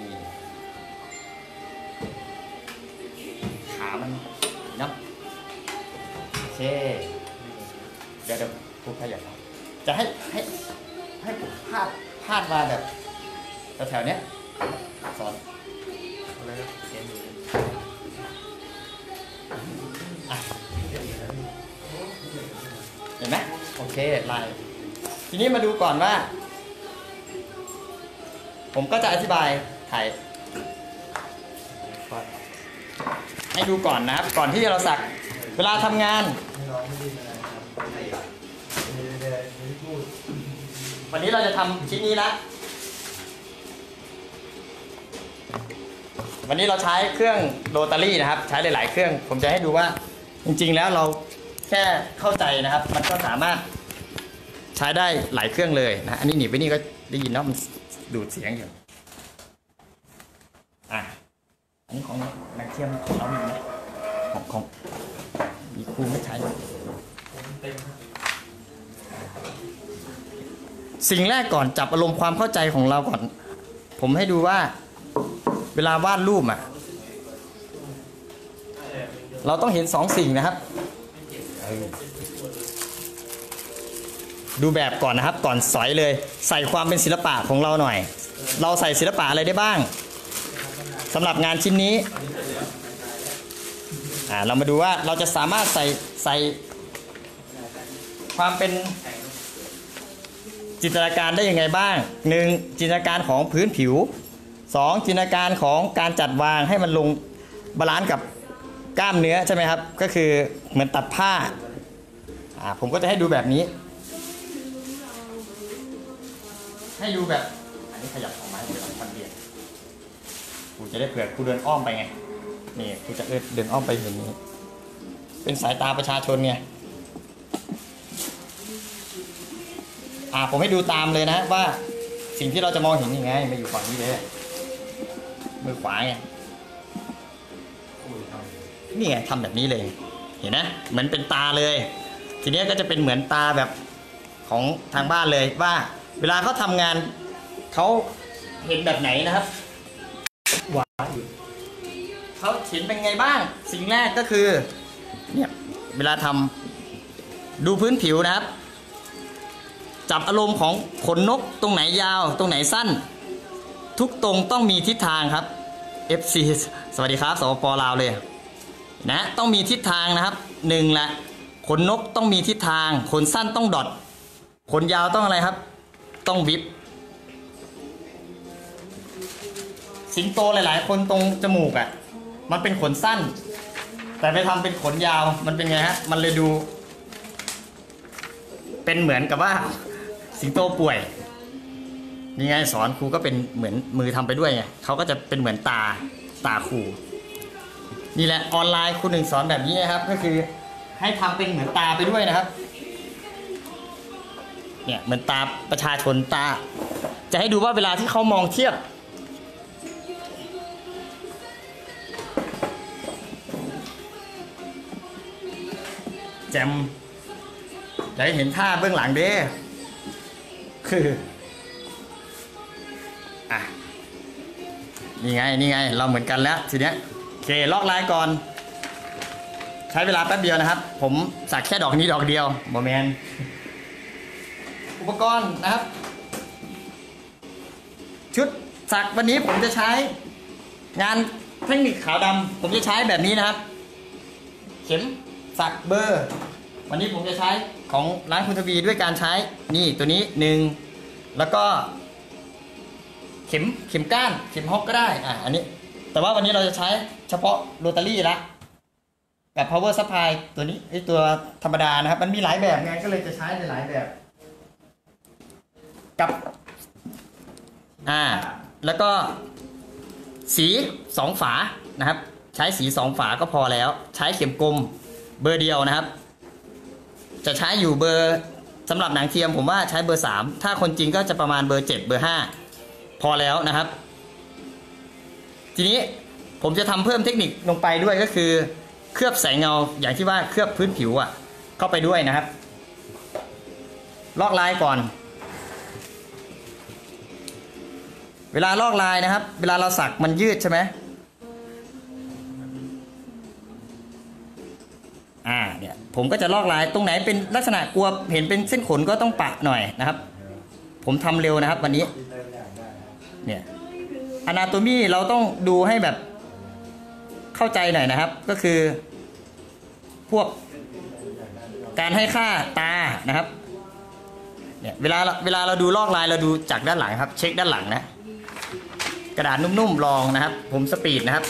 นี่ขามันเนาะโอเคเดี๋ยวพูดขยับจะให้ผมพาดมาแบบแถวๆเนี้ยสอนอะไรนะเห็นไหมโอเคลายทีนี้มาดูก่อนว่า ผมก็จะอธิบายถ่ายให้ดูก่อนนะครับก่อนที่เราสักเวลาทำงานวันนี้เราจะทำชิ้นนี้ละวันนี้เราใช้เครื่องโรตารี่นะครับใช้หลายๆเครื่องผมจะให้ดูว่าจริงๆแล้วเราแค่เข้าใจนะครับมันก็สามารถใช้ได้หลายเครื่องเลยนะอันนี้หนีบไปนี่ก็ได้ยินเนาะมันดูดเสียงอยู่อันนี้ของนักเทียมเรามีไหมของมีครูไม่ใช้สิ่งแรกก่อนจับอารมณ์ความเข้าใจของเราก่อนผมให้ดูว่าเวลาวาดรูปเราต้องเห็น2 สิ่งนะครับดูแบบก่อนนะครับก่อนสอยเลยใส่ความเป็นศิลปะของเราหน่อยเราใส่ศิลปะอะไรได้บ้างสำหรับงานชิ้นนี้เรามาดูว่าเราจะสามารถใส่ความเป็นจินตนาการได้ยังไงบ้าง1จินตนาการของพื้นผิว2จินตนาการของการจัดวางให้มันลงบาลานซ์กับกล้ามเนื้อใช่ไหมครับก็คือเหมือนตัดผ้าผมก็จะให้ดูแบบนี้ให้ดูแบบอันนี้ขยับออกมาเดี๋ยวมันเบียดกูจะได้เผื่อกูเดินอ้อมไปไงนี่กูจะเดินอ้อมไปเห็นนี้เป็นสายตาประชาชนไงผมให้ดูตามเลยนะว่าสิ่งที่เราจะมองเห็นยังไงมาอยู่ฝั่งนี้เลยมือขวาไงนี่ไงทำแบบนี้เลยเห็นนะเหมือนเป็นตาเลยทีนี้ก็จะเป็นเหมือนตาแบบของทางบ้านเลยว่าเวลาเขาทำงานเขาเห็นแบบไหนนะครับเขาเห็นเป็นไงบ้างสิ่งแรกก็คือเนี่ยเวลาทำดูพื้นผิวนะครับจับอารมณ์ของขนนกตรงไหนยาวตรงไหนสั้นทุกตรงต้องมีทิศทางครับ FC สวัสดีครับสปป.ลาวเลยนะต้องมีทิศทางนะครับ1ละขนนกต้องมีทิศทางขนสั้นต้องดอทขนยาวต้องอะไรครับต้องวิบสิงโตหลายๆคนตรงจมูกมันเป็นขนสั้นแต่ไปทำเป็นขนยาวมันเป็นไงฮะมันเลยดูเป็นเหมือนกับว่าสิงโตป่วยนี่ไงสอนครูก็เป็นเหมือนมือทำไปด้วยไงเขาก็จะเป็นเหมือนตาครูนี่แหละออนไลน์ครูหนึ่งสอนแบบนี้นะครับก็คือให้ทำเป็นเหมือนตาไปด้วยนะครับเนี่ยเหมือนตาประชาชนตาจะให้ดูว่าเวลาที่เขามองเทียบแจมอยากให้เห็นท่าเบื้องหลังเด้คือนี่ไงเราเหมือนกันแล้วทีเนี้ยโอเคลอกลายก่อนใช้เวลาแป๊บเดียวนะครับผมสักแค่ดอกนี้ดอกเดียวบอแมนอุปกรณ์นะครับชุดสักวันนี้ผมจะใช้งานเทคนิคขาวดำผมจะใช้แบบนี้นะครับเข็มสักเบอร์วันนี้ผมจะใช้ของร้านคุณทวีด้วยการใช้นี่ตัวนี้1แล้วก็เข็มก้านเข็มฮอกก็ได้อันนี้แต่ว่าวันนี้เราจะใช้เฉพาะโรตารี่ละกับ power supply ตัวนี้ไอตัวธรรมดานะครับมันมีหลายแบบไงก็เลยจะใช้ในหลายแบบกับแล้วก็สี2ฝานะครับใช้สี2ฝาก็พอแล้วใช้เข็มกลมเบอร์เดียวนะครับจะใช้อยู่เบอร์สำหรับหนังเทียมผมว่าใช้เบอร์3ถ้าคนจริงก็จะประมาณเบอร์7เบอร์5พอแล้วนะครับทีนี้ผมจะทำเพิ่มเทคนิคลงไปด้วยก็คือเคลือบแสงเงาอย่างที่ว่าเคลือบพื้นผิวเข้าไปด้วยนะครับลอกลายก่อนเวลาลอกลายนะครับเวลาเราสักมันยืดใช่ไหมเนี่ยผมก็จะลอกลายตรงไหนเป็นลักษณะกลัวเห็นเป็นเส้นขนก็ต้องปะหน่อยนะครับผมทำเร็วนะครับวันนี้เนี่ยอนาโตมีเราต้องดูให้แบบเข้าใจหน่อยนะครับก็คือพวกการให้ค่าตานะครับเนี่ยเวลาเราดูลอกลายเราดูจากด้านหลังครับเช็คด้านหลังนะกระดาษนุ่มๆลองนะครับผมสปีดนะครับ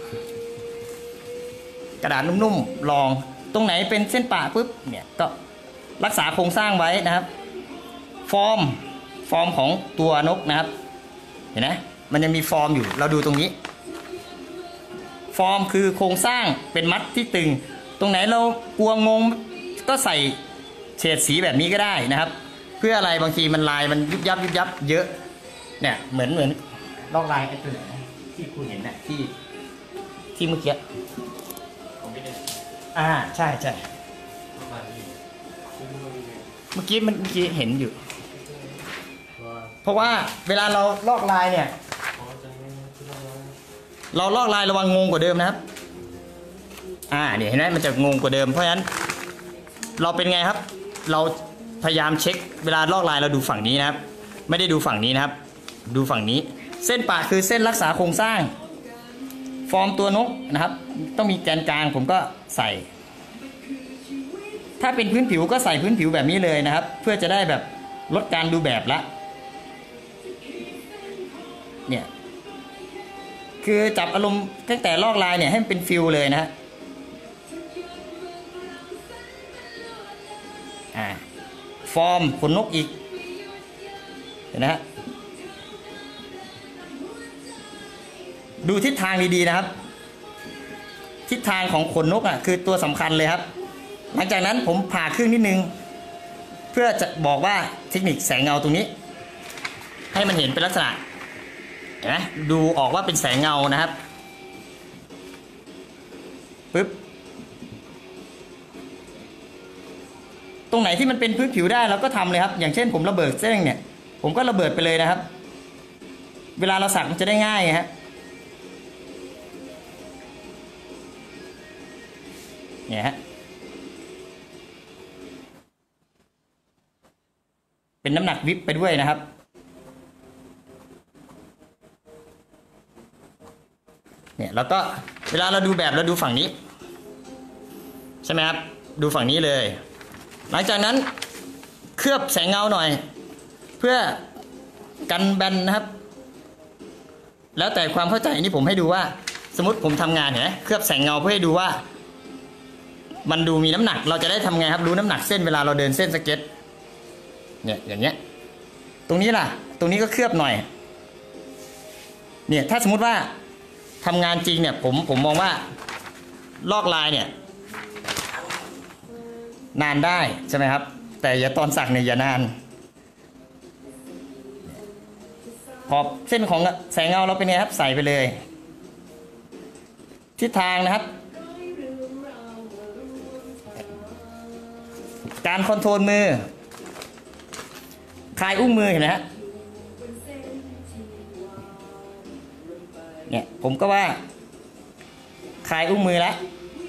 กระดาษนุ่มๆลองตรงไหนเป็นเส้นปะปุ๊บเนี่ยก็รักษาโครงสร้างไว้นะครับฟอร์มของตัวนกนะครับเห็นไหมมันยังมีฟอร์มอยู่เราดูตรงนี้ฟอร์มคือโครงสร้างเป็นมัดที่ตึงตรงไหนเรากลัวงงก็ใส่เฉดสีแบบนี้ก็ได้นะครับเพื่ออะไรบางทีมันลายมันยุบยับเยอะเนี่ยเหมือนลอกลายไอ้ตัวไหนที่คุณเห็นน่ะที่เมื่อกี้ใช่เมื่อกี้เห็นอยู่เพราะว่าเวลาเราลอกลายเนี่ยเราลอกลายระวังงงกว่าเดิมนะครับเนี่ยเห็นไหมมันจะงงกว่าเดิมเพราะฉะนั้นเราเป็นไงครับเราพยายามเช็คเวลาลอกลายเราดูฝั่งนี้นะครับไม่ได้ดูฝั่งนี้นะครับดูฝั่งนี้เส้นปะคือเส้นรักษาโครงสร้างฟอร์มตัวนกนะครับต้องมีแกนกลางผมก็ใส่ถ้าเป็นพื้นผิวก็ใส่พื้นผิวแบบนี้เลยนะครับเพื่อจะได้แบบลดการดูแบบละเนี่ยคือจับอารมณ์ตั้งแต่ลอกลายเนี่ยให้มันเป็นฟิลเลยนะฮะฟอร์มขนนกอีกเห็นนะฮะดูทิศทางดีๆนะครับทิศทางของขนนกคือตัวสำคัญเลยครับหลังจากนั้นผมผ่าครึ่งนิดนึงเพื่อจะบอกว่าเทคนิคแสงเงาตรงนี้ให้มันเห็นเป็นลักษณะเห็นไหมดูออกว่าเป็นแสงเงานะครับปึ๊บตรงไหนที่มันเป็นพื้นผิวได้เราก็ทำเลยครับอย่างเช่นผมระเบิดเส้นเนี่ยผมก็ระเบิดไปเลยนะครับเวลาเราสักมันจะได้ง่ายฮะเนี่ยฮะเป็นน้ำหนักวิบไปด้วยนะครับเนี่ยแล้วก็เวลาเราดูแบบเราดูฝั่งนี้ใช่ไหมครับดูฝั่งนี้เลยหลังจากนั้นเคลือบแสงเงาหน่อยเพื่อกันแบนนะครับแล้วแต่ความเข้าใจนี่ผมให้ดูว่าสมมติผมทำงานเนี่ยเคลือบแสงเงาเพื่อให้ดูว่ามันดูมีน้ำหนักเราจะได้ทำไงครับรู้น้ำหนักเส้นเวลาเราเดินเส้นสเก็ตเนี่ยอย่างเงี้ยตรงนี้ล่ะตรงนี้ก็เคลือบหน่อยเนี่ยถ้าสมมุติว่าทำงานจริงเนี่ยผมมองว่าลอกลายเนี่ยนานได้ใช่ไหมครับแต่อย่าตอนสักเนี่ยอย่านานขอบเส้นของแสงเงาเราเป็นไงครับใส่ไปเลยทิศทางนะครับการคอนโทรลมือคลายอุ้งมือเห็นไหมฮะเนี่ยผมก็ว่าคลายอุ้งมือแล้ว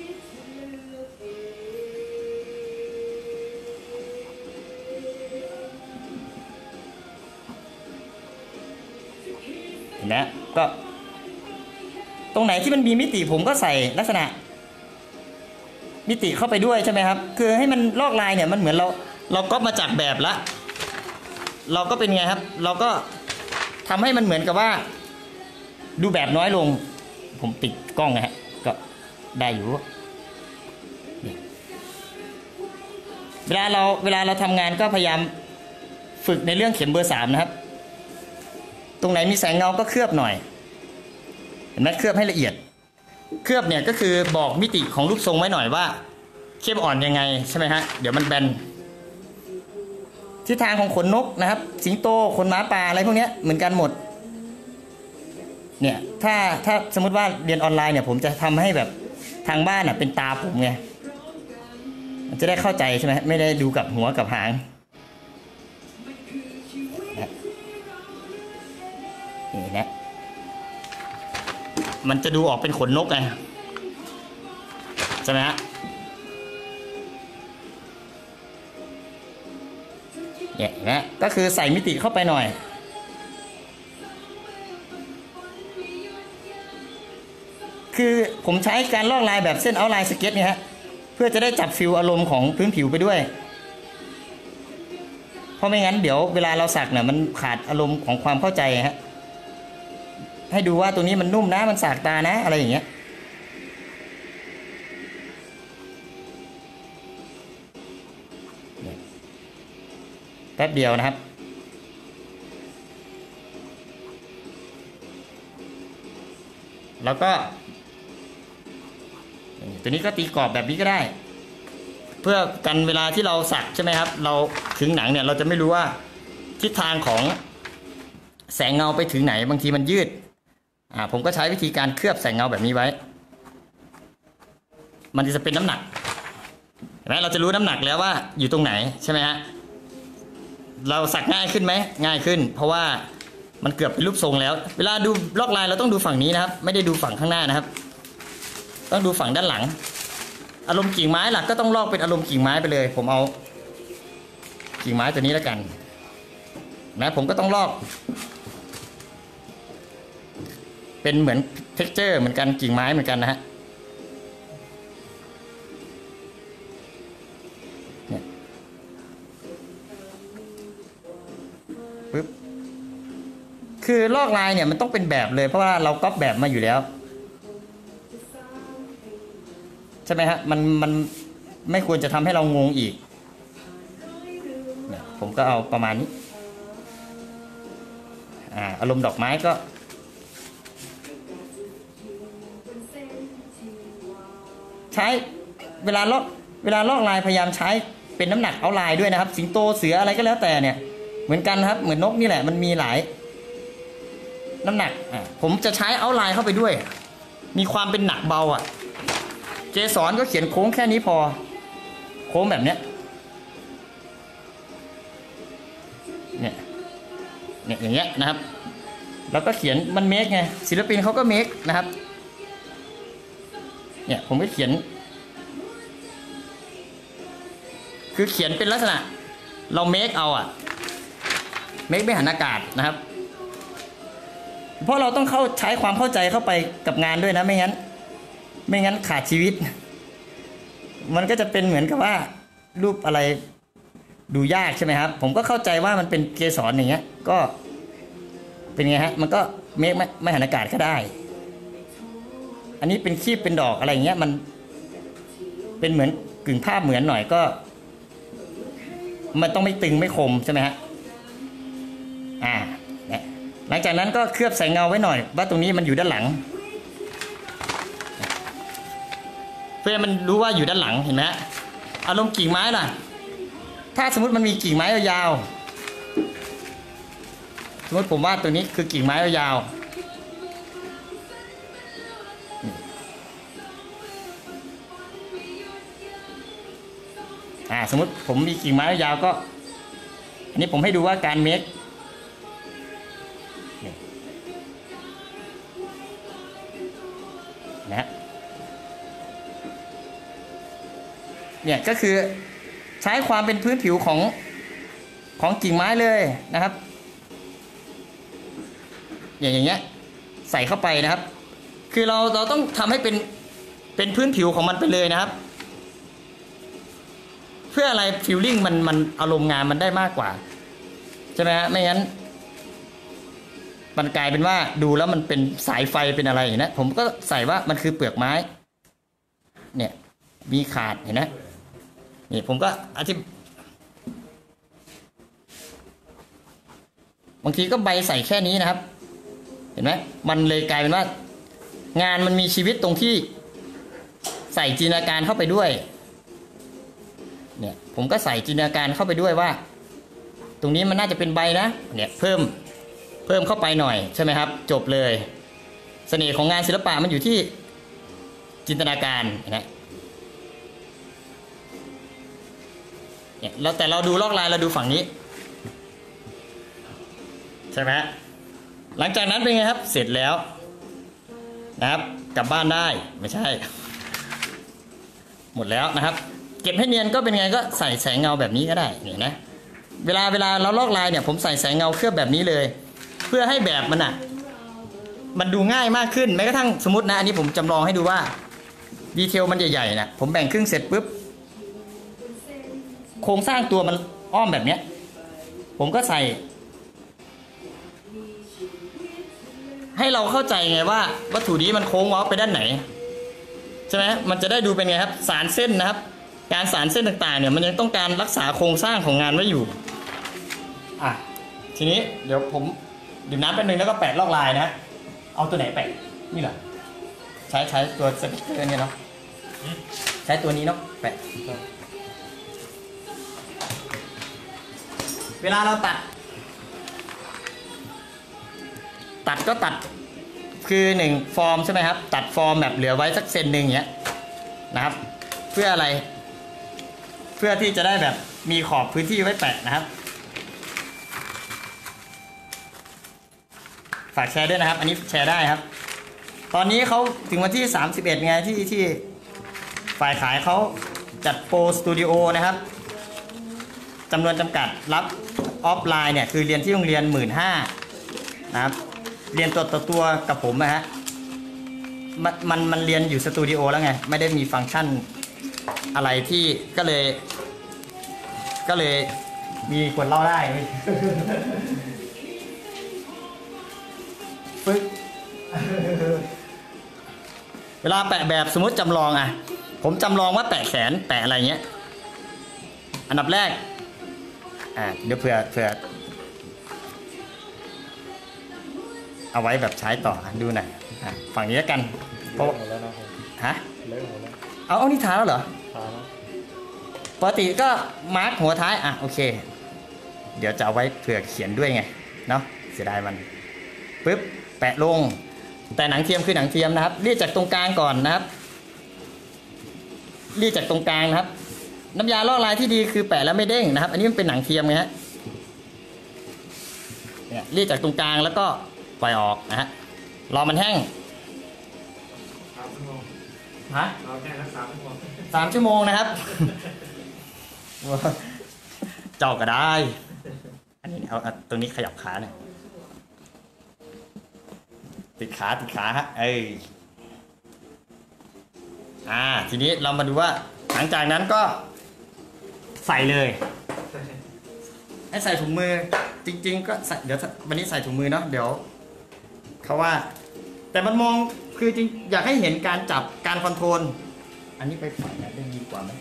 เห็นไหมก็ตรงไหนที่มันมีมิติผมก็ใส่ลักษณะมิติเข้าไปด้วยใช่ไหมครับคือให้มันลอกลายเนี่ยมันเหมือนเราก๊อปมาจากแบบละเราก็เป็นไงครับเราก็ทำให้มันเหมือนกับว่าดูแบบน้อยลงผมติดกล้องนะฮะก็ได้อยู่เวลาเราทำงานก็พยายามฝึกในเรื่องเข็มเบอร์ 3นะครับตรงไหนมีแสงเงาก็เคลือบหน่อยเห็นไหมเคลือบให้ละเอียดเคลือบเนี่ยก็คือบอกมิติของรูปทรงไว้หน่อยว่าเข้มอ่อนยังไงใช่ไหมฮะเดี๋ยวมันแบนทิศทางของขนนกนะครับสิงโตขนหมาป่าอะไรพวกนี้เหมือนกันหมดเนี่ยถ้าสมมติว่าเรียนออนไลน์เนี่ยผมจะทำให้แบบทางบ้านเป็นตาผมไงมันจะได้เข้าใจใช่ไหมไม่ได้ดูกับหัวกับหางนี่นะมันจะดูออกเป็นขนนกไงใช่ไหมฮะเนี่ยนะก็คือใส่มิติเข้าไปหน่อยคือผมใช้การลอกลายแบบเส้นเอาท์ไลน์สเก็ตเนี่ยฮะเพื่อจะได้จับฟิลอารมณ์ของพื้นผิวไปด้วยเพราะไม่งั้นเดี๋ยวเวลาเราสักเนี่ยมันขาดอารมณ์ของความเข้าใจฮะให้ดูว่าตัวนี้มันนุ่มนะมันสากตานะอะไรอย่างเงี้ยแป๊บเดียวนะครับแล้วก็ตัวนี้ก็ตีกรอบแบบนี้ก็ได้เพื่อกันเวลาที่เราสักใช่ไหมครับเราถึงหนังเนี่ยเราจะไม่รู้ว่าทิศทางของแสงเงาไปถึงไหนบางทีมันยืดผมก็ใช้วิธีการเคลือบแสงเงาแบบนี้ไว้มันจะเป็นน้ำหนักเห็นไหมเราจะรู้น้ำหนักแล้วว่าอยู่ตรงไหนใช่ไหมฮะเราสักง่ายขึ้นไหมง่ายขึ้นเพราะว่ามันเกือบเป็นรูปทรงแล้วเวลาดูลอกลายเราต้องดูฝั่งนี้นะครับไม่ได้ดูฝั่งข้างหน้านะครับต้องดูฝั่งด้านหลังอารมณ์กิ่งไม้หลักก็ต้องลอกเป็นอารมณ์กิ่งไม้ไปเลยผมเอากิ่งไม้ตัวนี้แล้วกันนะผมก็ต้องลอกเป็นเหมือนเท็กเจอร์เหมือนกันกิ่งไม้เหมือนกันนะฮะเนี่ยปึ๊บคือลอกลายเนี่ยมันต้องเป็นแบบเลยเพราะว่าเราก๊อปแบบมาอยู่แล้วใช่ไหมฮะมันไม่ควรจะทำให้เรางงอีกผมก็เอาประมาณนี้อารมณ์ดอกไม้ก็ใช้เวลาลอกลายพยายามใช้เป็นน้ำหนักเอาลายด้วยนะครับสิงโตเสืออะไรก็แล้วแต่เนี่ยเหมือนกันครับเหมือนนกนี่แหละมันมีหลายน้ำหนักผมจะใช้เอาลายเข้าไปด้วยมีความเป็นหนักเบาเจสอนก็เขียนโค้งแค่นี้พอโค้งแบบเนี้ยเนี่ยอย่างเงี้ยนะครับแล้วก็เขียนมันเมคไงศิลปินเขาก็เมคนะครับเนี่ยผมก็เขียนคือเขียนเป็นลักษณะเราเมคเอาเมคไม่หันอากาศนะครับเพราะเราต้องใช้ความเข้าใจเข้าไปกับงานด้วยนะไม่งั้นขาดชีวิตมันก็จะเป็นเหมือนกับว่ารูปอะไรดูยากใช่ไหมครับผมก็เข้าใจว่ามันเป็นเกสรอย่างเงี้ยก็เป็นไงฮะมันก็เมคไม่หันอากาศก็ได้อันนี้เป็นคีบเป็นดอกอะไรอย่างเงี้ยมันเป็นเหมือนกึ่งภาพเหมือนหน่อยก็มันต้องไม่ตึงไม่คมใช่ไหมฮะหลังจากนั้นก็เคลือบแสงเงาไว้หน่อยว่าตรงนี้มันอยู่ด้านหลังเพื่อมันรู้ว่าอยู่ด้านหลังเห็นไหมอารมณ์กิ่งไม้ล่ะถ้าสมมติมันมีกิ่งไม้ยาวสมมติผมว่าตัวนี้คือกิ่งไม้ยาวสมมติผมมีกิ่งไม้ยาวก็อันนี้ผมให้ดูว่าการเมคนะเนี่ยก็คือใช้ความเป็นพื้นผิวของกิ่งไม้เลยนะครับอย่างเงี้ยใส่เข้าไปนะครับคือเราต้องทำให้เป็นพื้นผิวของมันไปเลยนะครับเพื่ออะไรฟิลลิ่งมันอารมณ์งานมันได้มากกว่าใช่ไหมฮะไม่งั้นมันกลายเป็นว่าดูแล้วมันเป็นสายไฟเป็นอะไรอย่างนี้นะผมก็ใส่ว่ามันคือเปลือกไม้เนี่ยมีขาดเห็นไหมนี่ผมก็บางทีก็ใบใส่แค่นี้นะครับเห็นไหมมันเลยกลายเป็นว่างานมันมีชีวิตตรงที่ใส่จินตนาการเข้าไปด้วยเนี่ยผมก็ใส่จินตนาการเข้าไปด้วยว่าตรงนี้มันน่าจะเป็นใบนะเนี่ยเพิ่มเข้าไปหน่อยใช่ไหมครับจบเลยเสน่ห์ของงานศิลปะมันอยู่ที่จินตนาการนะเนี่ยแล้วแต่เราดูลอกลายเราดูฝั่งนี้ใช่ไหมหลังจากนั้นเป็นไงครับเสร็จแล้วนะครับกลับบ้านได้ไม่ใช่หมดแล้วนะครับเก็บให้เนียนก็เป็นไงก็ใส่แสงเงาแบบนี้ก็ได้เนี่ยนะเวลาเราลอกลายเนี่ยผมใส่แสงเงาเคลือบแบบนี้เลยเพื่อให้แบบมันดูง่ายมากขึ้นแม้กระทั่งสมมตินะอันนี้ผมจำลองให้ดูว่าดีเทลมันใหญ่ๆนะผมแบ่งครึ่งเสร็จปุ๊บโครงสร้างตัวมันอ้อมแบบเนี้ยผมก็ใส่ให้เราเข้าใจไงว่าวัตถุนี้มันโค้งเว้าไปด้านไหนใช่ไหมมันจะได้ดูเป็นไงครับสารเส้นนะครับการสารเส้นต่างๆเนี่ยมันยังต้องการรักษาโครงสร้างของงานไว้อยู่ทีนี้เดี๋ยวผมดื่มน้ำแป๊บนึงแล้วก็แปะลอกลายนะเอาตัวไหนแปะนี่เหรอใช้ตัวสติ๊กเกอร์นี่เนาะใช้ตัวนี้เนาะแปะเวลาเราตัดก็ตัดคือ1ฟอร์มใช่ไหมครับตัดฟอร์มแบบเหลือไว้สักเซนหนึ่งอย่างเงี้ยนะครับเพื่ออะไรเพื่อที่จะได้แบบมีขอบพื้นที่ไว้แปะนะครับฝากแชร์ด้วยนะครับอันนี้แชร์ได้ครับตอนนี้เขาถึงวันที่31ไงที่ฝ่ายขายเขาจัดโปรสตูดิโอนะครับจำนวนจำกัดรับออฟไลน์เนี่ยคือเรียนที่โรงเรียน 15,000 นะครับเรียนตัวต่อตัวกับผมนะฮะมันเรียนอยู่สตูดิโอแล้วไงไม่ได้มีฟังก์ชันอะไรที่ก็เลยมีคนเล่าได้ปึ๊กเวลาแปะแบบสมมติจำลองผมจำลองว่าแปะแขนแปะอะไรเงี้ยอันดับแรกเดี๋ยวเผื่อเอาไว้แบบใช้ต่อดูหน่อยฝั่งนี้แล้วกันเพราะฮะเอานี่ทาแล้วเหรอปกติก็มาร์กหัวท้ายโอเคเดี๋ยวจะเอาไว้เผื่อเขียนด้วยไงเนาะเสียดายมันปึ๊บแปะลงแต่หนังเทียมคือหนังเทียมนะครับเรียกจากตรงกลางก่อนนะครับเรียกจากตรงกลางนะครับน้ำยาลอกลายที่ดีคือแปะแล้วไม่เด้งนะครับอันนี้มันเป็นหนังเทียมไงฮะเนี่ยเรียกจากตรงกลางแล้วก็ปล่อยออกนะฮะรอมันแห้งฮะรอแค่3 ชั่วโมงนะครับเจ้าก็ได้อันนี้เอาตรงนี้ขยับขาหน่อยติดขาฮะทีนี้เรามาดูว่าหลังจากนั้นก็ใส่เลยให้ใส่ถุงมือจริงๆก็ใส่เดี๋ยววันนี้ใส่ถุงมือเนาะเดี๋ยวเขาว่าแต่มันมองคือจริงอยากให้เห็นการจับการคอนโทรลอันนี้ไปฝ่ายไหนได้ดีกว่าไหม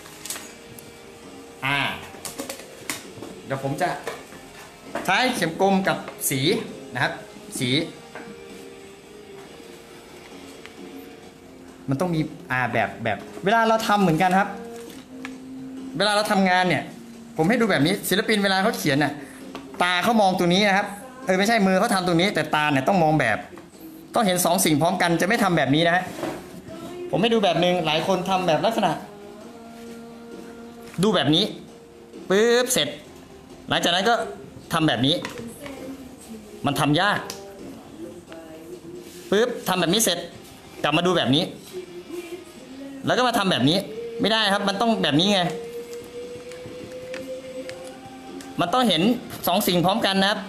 เดี๋ยวผมจะใช้เข็มกลมกับสีนะครับสีมันต้องมีแบบเวลาเราทำเหมือนกันครับเวลาเราทำงานเนี่ยผมให้ดูแบบนี้ศิลปินเวลาเขาเขียนตาเขามองตรงนี้นะครับไม่ใช่มือเขาทำตรงนี้แต่ตาเนี่ยต้องมองแบบต้องเห็น2 สิ่งพร้อมกันจะไม่ทำแบบนี้นะฮะผมให้ดูแบบนึงหลายคนทำแบบลักษณะดูแบบนี้ปึ๊บเสร็จหลังจากนั้นก็ทำแบบนี้มันทำยากปึ๊บทำแบบนี้เสร็จกลับมาดูแบบนี้แล้วก็มาทำแบบนี้ไม่ได้ครับมันต้องแบบนี้ไงมันต้องเห็น2 สิ่งพร้อมกันนะครับ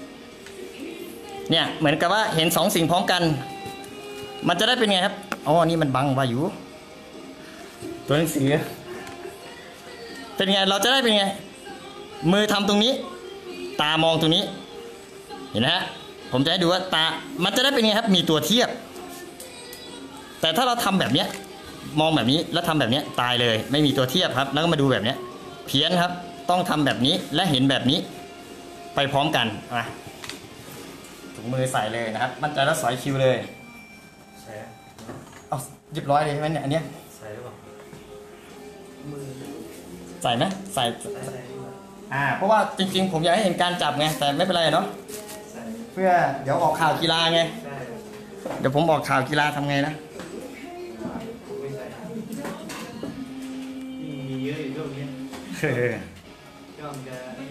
เนี่ยเหมือนกับว่าเห็น2 สิ่งพร้อมกันมันจะได้เป็นไงครับนี่มันบังว่าอยู่ตัวหนังสือเป็นไงเราจะได้เป็นไงมือทำตรงนี้ตามองตรงนี้เห็นไหมฮะผมจะให้ดูว่าตามันจะได้เป็นไงครับมีตัวเทียบแต่ถ้าเราทำแบบเนี้ยมองแบบนี้แล้วทำแบบเนี้ยตายเลยไม่มีตัวเทียบครับแล้วก็มาดูแบบเนี้ยเพี้ยนครับต้องทำแบบนี้และเห็นแบบนี้ไปพร้อมกันถุงมือใส่เลยนะครับมั่นใจแล้วสอยคิวเลยใส่เอาเรียบร้อยเลยใช่ไหมเนี่ยอันเนี้ยใส่หรือเปล่ามือใส่ไหมใส่เพราะว่าจริงๆผมอยากให้เห็นการจับไงแต่ไม่เป็นไรเนาะเพื่อเดี๋ยวออกข่าวกีฬาไงเดี๋ยวผมออกข่าวกีฬาทำไงนะมีเยอะอยู่ตรงนี้ย่อมจะ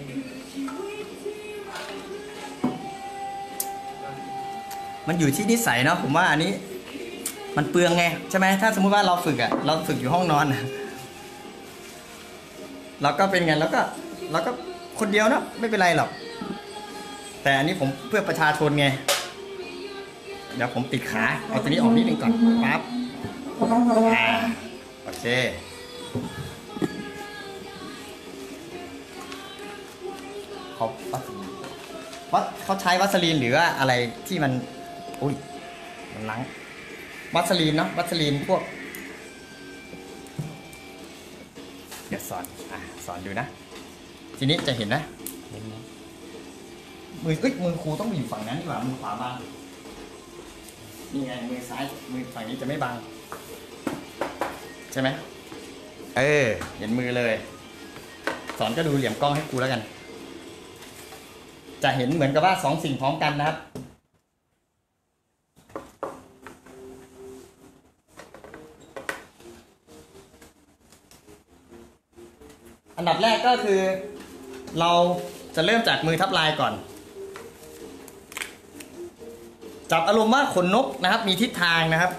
มันอยู่ที่นิสัยเนาะผมว่าอันนี้มันเปลืองไงใช่ไหมถ้าสมมุติว่าเราฝึกอะเราฝึกอยู่ห้องนอนเราก็เป็นไงแล้วก็คนเดียวเนาะไม่เป็นไรหรอกแต่อันนี้ผมเพื่อประชาชนไงเดี๋ยวผมติดขาเอาตัวนี้ออกนิดนึงก่อนปั๊บโอเคเขาใช้วัสลีนหรือว่าอะไรที่มันอุ้ยมันล้างวัสลีนเนาะวัสลีนพวกเดี๋ยวสอนดูนะทีนี้จะเห็นนะมือครูต้องอยู่ฝั่งนั้นดีกว่ามือขวาบางนี่ไงมือซ้ายมือฝั่งนี้จะไม่บางใช่ไหมเห็นมือเลยสอนก็ดูเหลี่ยมกล้องให้ครูแล้วกันจะเห็นเหมือนกับว่า2 สิ่งพร้อมกันนะครับอันดับแรกก็คือเราจะเริ่มจากมือทับลายก่อนจับอารมณ์ว่าขนนกนะครับมีทิศทางนะครับ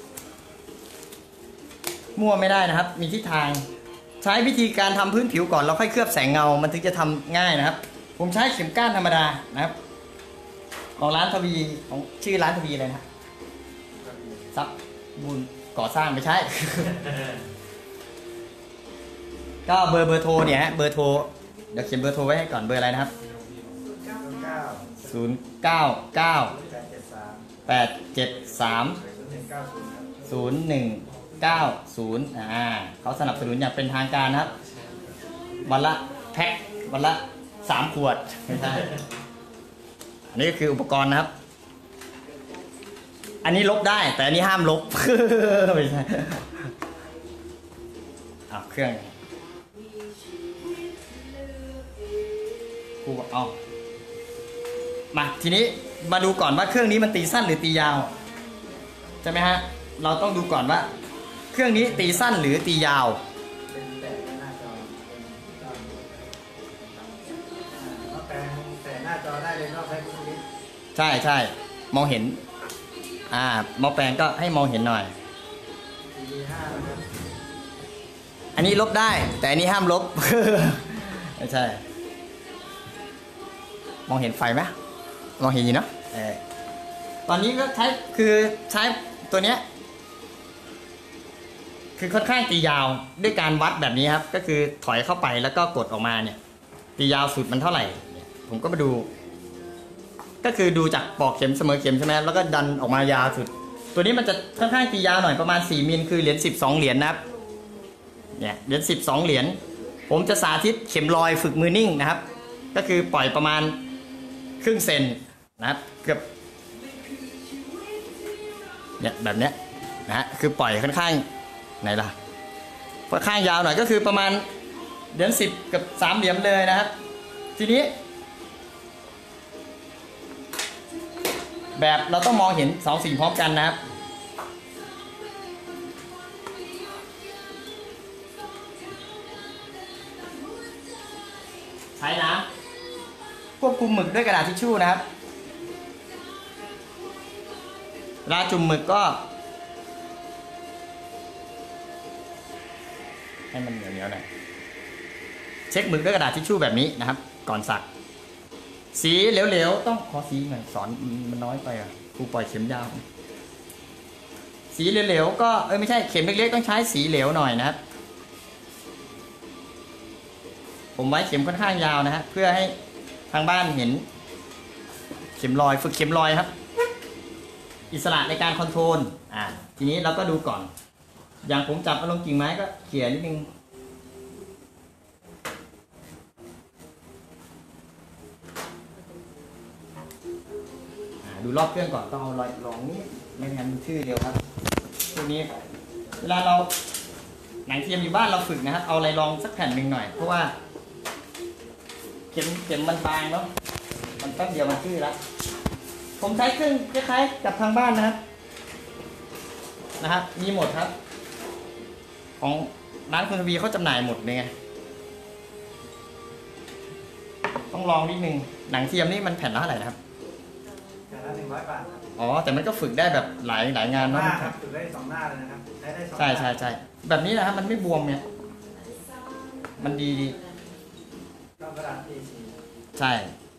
มั่วไม่ได้นะครับมีทิศทางใช้วิธีการทำพื้นผิวก่อนเราค่อยเคลือบแสงเงามันถึงจะทำง่ายนะครับผมใช้เข็มก้านธรรมดานะครับของร้านทวีของชื่อร้านทวีอะไรนะซับบุญก่อสร้างไม่ใช่ ก็เบอร์โทรเนี่ยฮะเบอร์โทรเดี๋ยวเขียนเบอร์โทรไว้ให้ก่อนเบอร์อะไรนะครับ099 873 0190เขาสนับสนุนอย่างเป็นทางการนะครับวันละแพ็ควันละ3 ขวดไม่ใช่อันนี้ก็คืออุปกรณ์นะครับอันนี้ลบได้แต่อันนี้ห้ามลบ ไม่ใช่เครื่องกูเอามาทีนี้มาดูก่อนว่าเครื่องนี้มันตีสั้นหรือตียาวใช่ไหมฮะเราต้องดูก่อนว่าเครื่องนี้ตีสั้นหรือตียาวเป็นแต่หน้าจอแต่หน้าจอได้เลยนอกใช้คุณนิดใช่มองเห็นหม้อแปลงก็ให้มองเห็นหน่อยอันนี้ลบได้แต่อันนี้ห้ามลบ ไม่ใช่มองเห็นไฟไหมมองเห็นอยู่เนาะตอนนี้ก็ใช้ตัวเนี้ยคือค่อนข้างตียาวด้วยการวัดแบบนี้ครับก็คือถอยเข้าไปแล้วก็กดออกมาเนี่ยตียาวสุดมันเท่าไหร่ผมก็มาดูก็คือดูจากปอกเข็มเสมอเข็มใช่ไหมแล้วก็ดันออกมายาวสุดตัวนี้มันจะค่อนข้างตียาวหน่อยประมาณ4 มิลคือเหรียญ12 เหรียญนะครับเนี่ยเหรียญ12 เหรียญผมจะสาธิตเข็มลอยฝึกมือนิ่งนะครับก็คือปล่อยประมาณครึ่งเซนนะครับเกือบเนี่ยแบบเนี้ยนะฮะคือปล่อยค่อนข้างไหนล่ะค่อนข้างยาวหน่อยก็คือประมาณเหรียญ10กับ3 เหรียญเลยนะครับทีนี้แบบเราต้องมองเห็น2 สิ่งพร้อมกันนะครับใช้น้ำควบคุมหมึกด้วยกระดาษทิชชู่นะครับเวลาจุ่มหมึกก็ให้มันเหนียวๆหน่อยเช็คหมึกด้วยกระดาษทิชชู่แบบนี้นะครับก่อนสักสีเหลวๆต้องขอสีหน่อยสอนมันน้อยไปครูปล่อยเข็มยาวสีเหลวๆก็ไม่ใช่เข็มเล็กๆต้องใช้สีเหลวหน่อยนะครับผมไว้เข็มค่อนข้างยาวนะฮะเพื่อให้ทางบ้านเห็นเข็มลอยฝึกเข็มลอยครับอิสระในการคอนโทรลทีนี้เราก็ดูก่อนอย่างผมจับอารมณ์กิ่งไม้ก็เขี่ยนิดนึงดูรอบเครื่องก่อนต้องเอาลองนี้ไม่งั้นมันชื่อเดียวครับพวกนี้เวลาเราหนังเทียมอยู่บ้านเราฝึกนะครับเอาอะไรลองสักแผ่นหนึ่งหน่อยเพราะว่าเข็มมันบางเนาะมันแป๊บเดียวมันชื่อแล้วผมใช้เครื่องคล้ายๆกับทางบ้านนะครับมีหมดครับของร้านคุณทวีเขาจำหน่ายหมดเลยไงต้องลองนิดนึงหนังเทียมนี่มันแผ่นละเท่าไหร่นะครับแต่ละ100 บาทครับอ๋อแต่มันก็ฝึกได้แบบหลายงานหเนาะน้าครับจุดได้2 หน้าเลยนะครับใช้ได้2 ใช่แบบนี้นะครับมันไม่บวมไงมันดีต้องกระดาษ A4 ใช่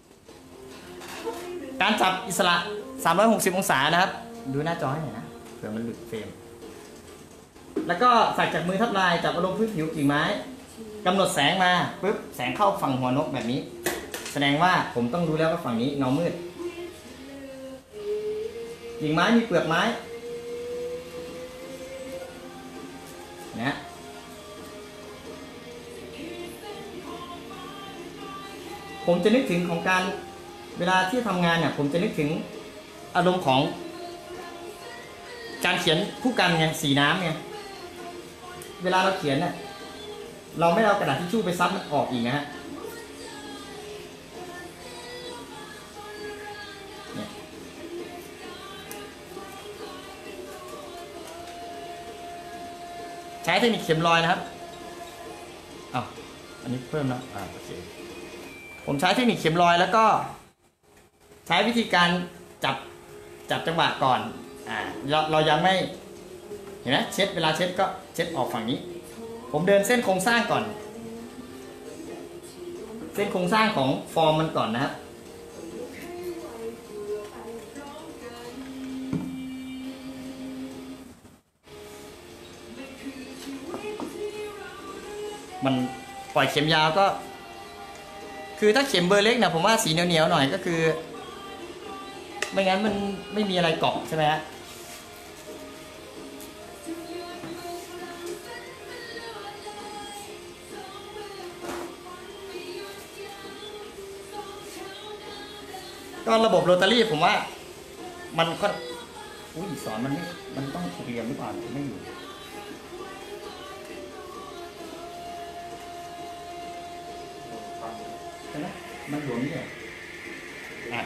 การจับอิสระ360องศานะครับดูหน้าจอให้หน่อยนะเผื่อมันหลุดเฟรมแล้วก็สักจากมือทับลายจับอารมณ์พื้นผิวกิ่งไม้กำหนดแสงมาปุ๊บแสงเข้าฝั่งหัวนกแบบนี้แสดงว่าผมต้องรู้แล้วว่าฝั่งนี้เงามืดกิ่งไม้มีเปลือกไม้นะผมจะนึกถึงของการเวลาที่ทำงานเนี่ยผมจะนึกถึงอารมณ์ของการเขียนผู้กันไงสีน้ำไงเวลาเราเขียนเนี่ยเราไม่เอากระดาษทิชชู่ไปซับมันออกอีกนะฮะใช้เทคนิคเข็มรอยนะครับอ้าวอันนี้เพิ่มแล้วโอเคผมใช้เทคนิคเข็มรอยแล้วก็ใช้วิธีการจับจังหวะก่อนเรายังไม่เห็นไหมเช็ดเวลาเช็ดก็เช็ดออกฝั่งนี้ผมเดินเส้นโครงสร้างก่อนเส้นโครงสร้างของฟอร์มมันก่อนนะครับมันปล่อยเข็มยาวก็คือถ้าเข็มเบอร์เล็กนะผมว่าสีเหนียวๆหน่อยก็คือไม่งั้นมันไม่มีอะไรเกาะใช่ไหมฮะก็ระบบโรตารี่ผมว่ามันก็สอนมันต้องถูกเรียนหรือเปล่าไม่อยู่ใช่ไหมมันหลวมนี่เหรอ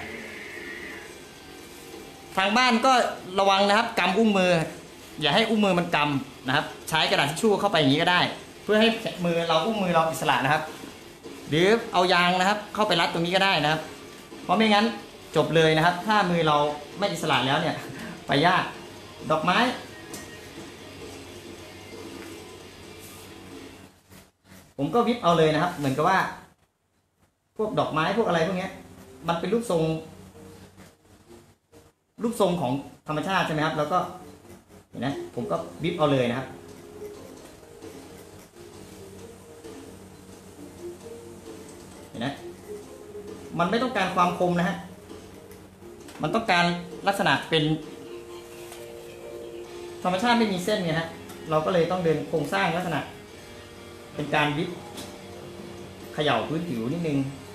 ทางบ้านก็ระวังนะครับกำอุ้งมืออย่าให้อุ้งมือมันกำนะครับใช้กระดาษทิชชู่เข้าไปอย่างนี้ก็ได้ เพื่อให้มือเราอุ้งมือเราอิสระนะครับหรือเอายางนะครับเข้าไปรัดตรงนี้ก็ได้นะครับเพราะไม่งั้นจบเลยนะครับถ้ามือเราไม่อิสระแล้วเนี่ยไปยากดอกไม้ผมก็วิบเอาเลยนะครับเหมือนกับว่าพวกดอกไม้พวกอะไรพวกนี้มันเป็นรูปทรงของธรรมชาติใช่ไหมครับแล้วก็เห็นไหมผมก็วิบเอาเลยนะครับเห็นไหมมันไม่ต้องการความคมนะฮะมันต้องการลักษณะเป็นธรรมชาติไม่มีเส้นไงฮะเราก็เลยต้องเดินโครงสร้างลักษณะเป็นการวิบเขย่าพื้นผิวนิดนึง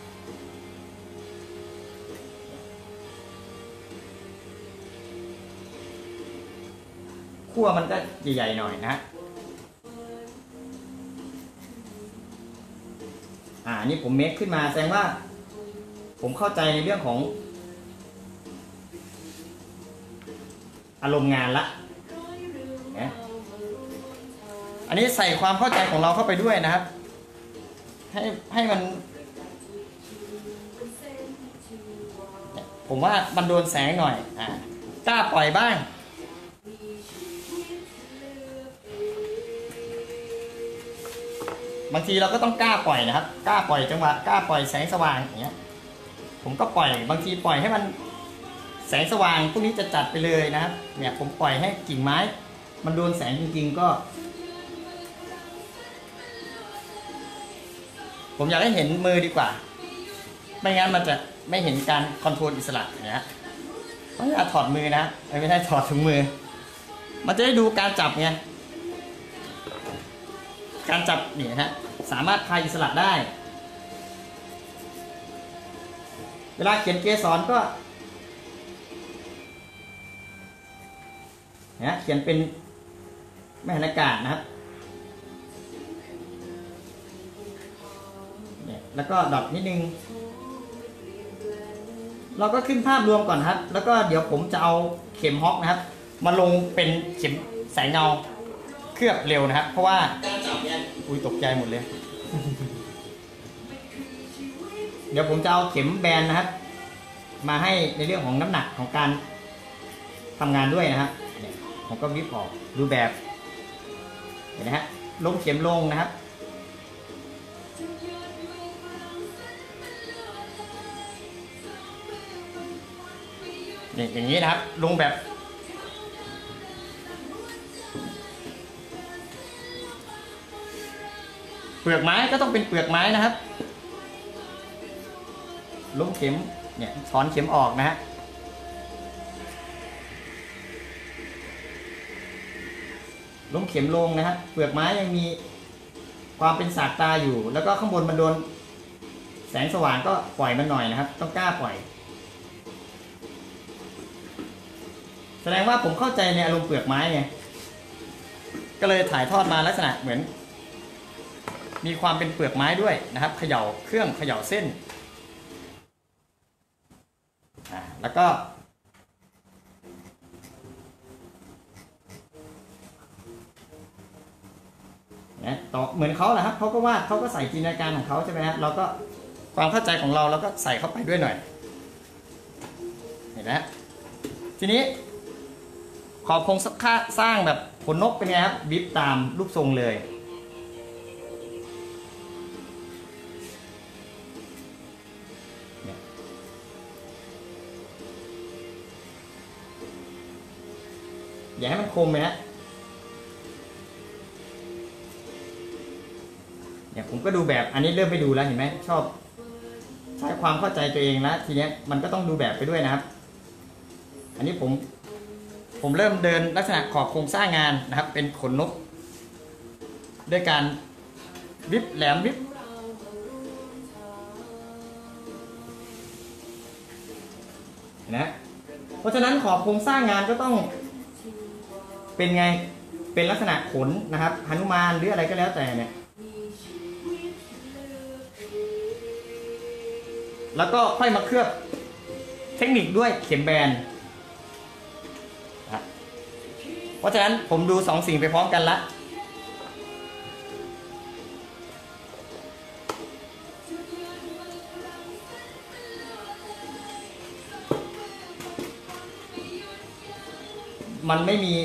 ขั้วมันก็ใหญ่ๆหน่อยนะนี่ผมเมคขึ้นมาแสดงว่าผมเข้าใจในเรื่องของอารมณ์งานละนะอันนี้ใส่ความเข้าใจของเราเข้าไปด้วยนะครับให้มันผมว่ามันโดนแสงหน่อยกล้าปล่อยบ้างบางทีเราก็ต้องกล้าปล่อยนะครับกล้าปล่อยจังหวะกล้าปล่อยแสงสว่างอย่างเงี้ยผมก็ปล่อยบางทีปล่อยให้มันแสงสว่างพวกนี้จะจัดไปเลยนะครับเนี่ยผมปล่อยให้กิ่งไม้มันโดนแสงจริงๆก็ผมอยากให้เห็นมือดีกว่าไม่งั้นมันจะไม่เห็นการคอนโทรลอิสระเนี่ยเพราะอย่าถอดมือนะไม่ใช่ถอดถุงมือมันจะได้ดูการจับไงการจับเนี่ยฮะสามารถพายอิสระได้เวลาเขียนเกสรก็เนี่ยเขียนเป็นแม่หันอากาศนะครับเนี่ยแล้วก็ดอทนิดนึงเราก็ขึ้นภาพรวมก่อนครับแล้วก็เดี๋ยวผมจะเอาเข็มฮอกนะครับมาลงเป็นเข็มแสงเงาเคลือบเร็วนะครับเพราะว่าการจับเนี่ยตกใจหมดเลยเดี๋ยวผมจะเอาเข็มแบนนะครับมาให้ในเรื่องของน้ำหนักของการทำงานด้วยนะครับเนี่ยผมก็วิบออกดูแบบเห็นไหมฮะลงเข็มลงนะครับอย่างนี้นะครับลงแบบเปลือกไม้ก็ต้องเป็นเปลือกไม้นะครับลงเข็มเนี่ยถอนเข็มออกนะฮะลงเข็มลงนะครับเปลือกไม้ยังมีความเป็นสากตาอยู่แล้วก็ข้างบนมันโดนแสงสว่างก็ปล่อยมันหน่อยนะครับต้องกล้าปล่อยแสดงว่าผมเข้าใจในอารมณ์เปลือกไม้ไงก็เลยถ่ายทอดมาลักษณะเหมือนมีความเป็นเปลือกไม้ด้วยนะครับเขย่าเครื่องเขย่าเส้นแล้วก็เนี่ยต่อเหมือนเขาแหละครับเขาก็วาดเขาก็ใส่จินตนาการของเขาใช่ไหมฮะเราก็ความเข้าใจของเราก็ใส่เข้าไปด้วยหน่อยเห็นไหมทีนี้ขอบโครงสร้างแบบขนนกเป็นไงครับวิบตามรูปทรงเลยอย่าให้มันคมเลยนะเนี่ยผมก็ดูแบบอันนี้เริ่มไปดูแล้วเห็นไหมชอบใช้ความเข้าใจตัวเองแล้วทีนี้มันก็ต้องดูแบบไปด้วยนะครับอันนี้ผมเริ่มเดินลักษณะขอบโครงสร้างงานนะครับเป็นขนนกด้วยการวิบแหลมวิบนะเพราะฉะนั้นขอบโครงสร้างงานก็ต้องเป็นไงเป็นลักษณะขนนะครับหนุมานหรืออะไรก็แล้วแต่เนี่ยแล้วก็ค่อยมาเคลือบเทคนิคด้วยเข็มแบนเพราะฉะนั้นผมดูสองสิ่งไปพร้อมกันละมันไม่มี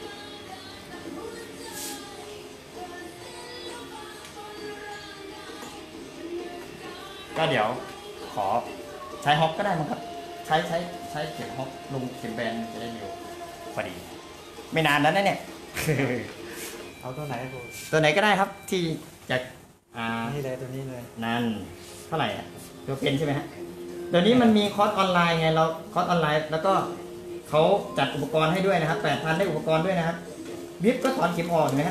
ก็เดี๋ยวขอใช้ฮอปก็ได้มั้งครับใช้เข็มฮอปลงเข็มแบนจะได้เร็วพอดีไม่นานแล้วนะเนี่ยเอาตัวไหนกูตัวไหนก็ได้ครับที่จะนี่เลยตัวนี้เลยนั่นเท่าไหร่อ่ะตัวเป็นใช่ไหมฮะเดี๋ยวนี้มันมีคอร์สออนไลน์ไงเราคอร์สออนไลน์แล้วก็เขาจัดอุปกรณ์ให้ด้วยนะครับ 8,000 ได้อุปกรณ์ด้วยนะครับวิบก็ถอนเข็มออกนะฮะ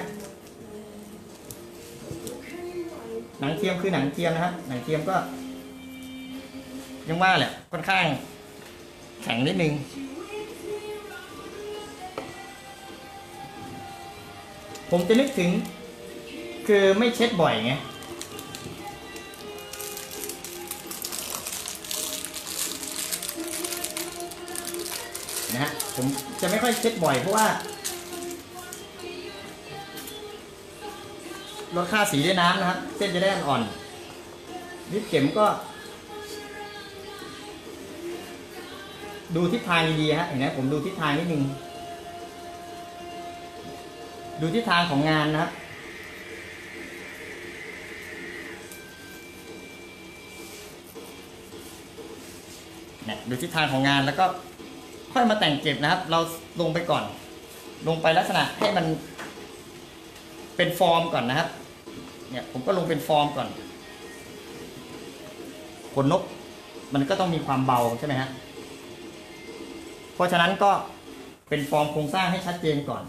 หนังเทียมคือหนังเทียมนะครับหนังเทียมก็ยังว่าแหละค่อนข้างแข็งนิดนึงผมจะนึกถึงคือไม่เช็ดบ่อยไงนะฮะผมจะไม่ค่อยเช็ดบ่อยเพราะว่าลดค่าสีด้วยน้ำนะครับเส้นจะได้อ่อนวิบเข็มก็ดูทิศทางดีๆฮะเห็นไหมผมดูทิศทางนิดนึงดูทิศทางของงานนะครับเนี่ยดูทิศทางของงานแล้วก็ค่อยมาแต่งเก็บนะครับเราลงไปก่อนลงไปลักษณะให้มันเป็นฟอร์มก่อนนะครับเนี่ยผมก็ลงเป็นฟอร์มก่อนขนนกมันก็ต้องมีความเบาใช่ไหมฮะเพราะฉะนั้นก็เป็นฟอร์มโครงสร้างให้ชัดเจนก่อน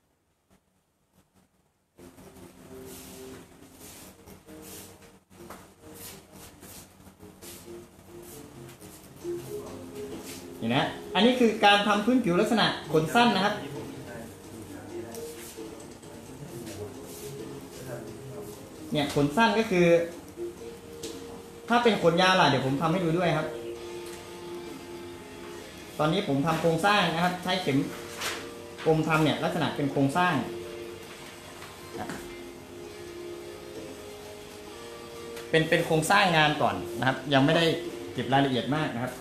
นี่นะอันนี้คือการทำพื้นผิวลักษณะขนสั้นนะครับเนี่ยขนสั้นก็คือถ้าเป็นขนยาวล่ะเดี๋ยวผมทำให้ดูด้วยครับตอนนี้ผมทำโครงสร้างนะครับใช้เข็มกลมทำเนี่ยลักษณะเป็นโครงสร้างเป็นโครงสร้างงานก่อนนะครับ ยังไม่ได้เก็บรายละเอียดมากนะครับ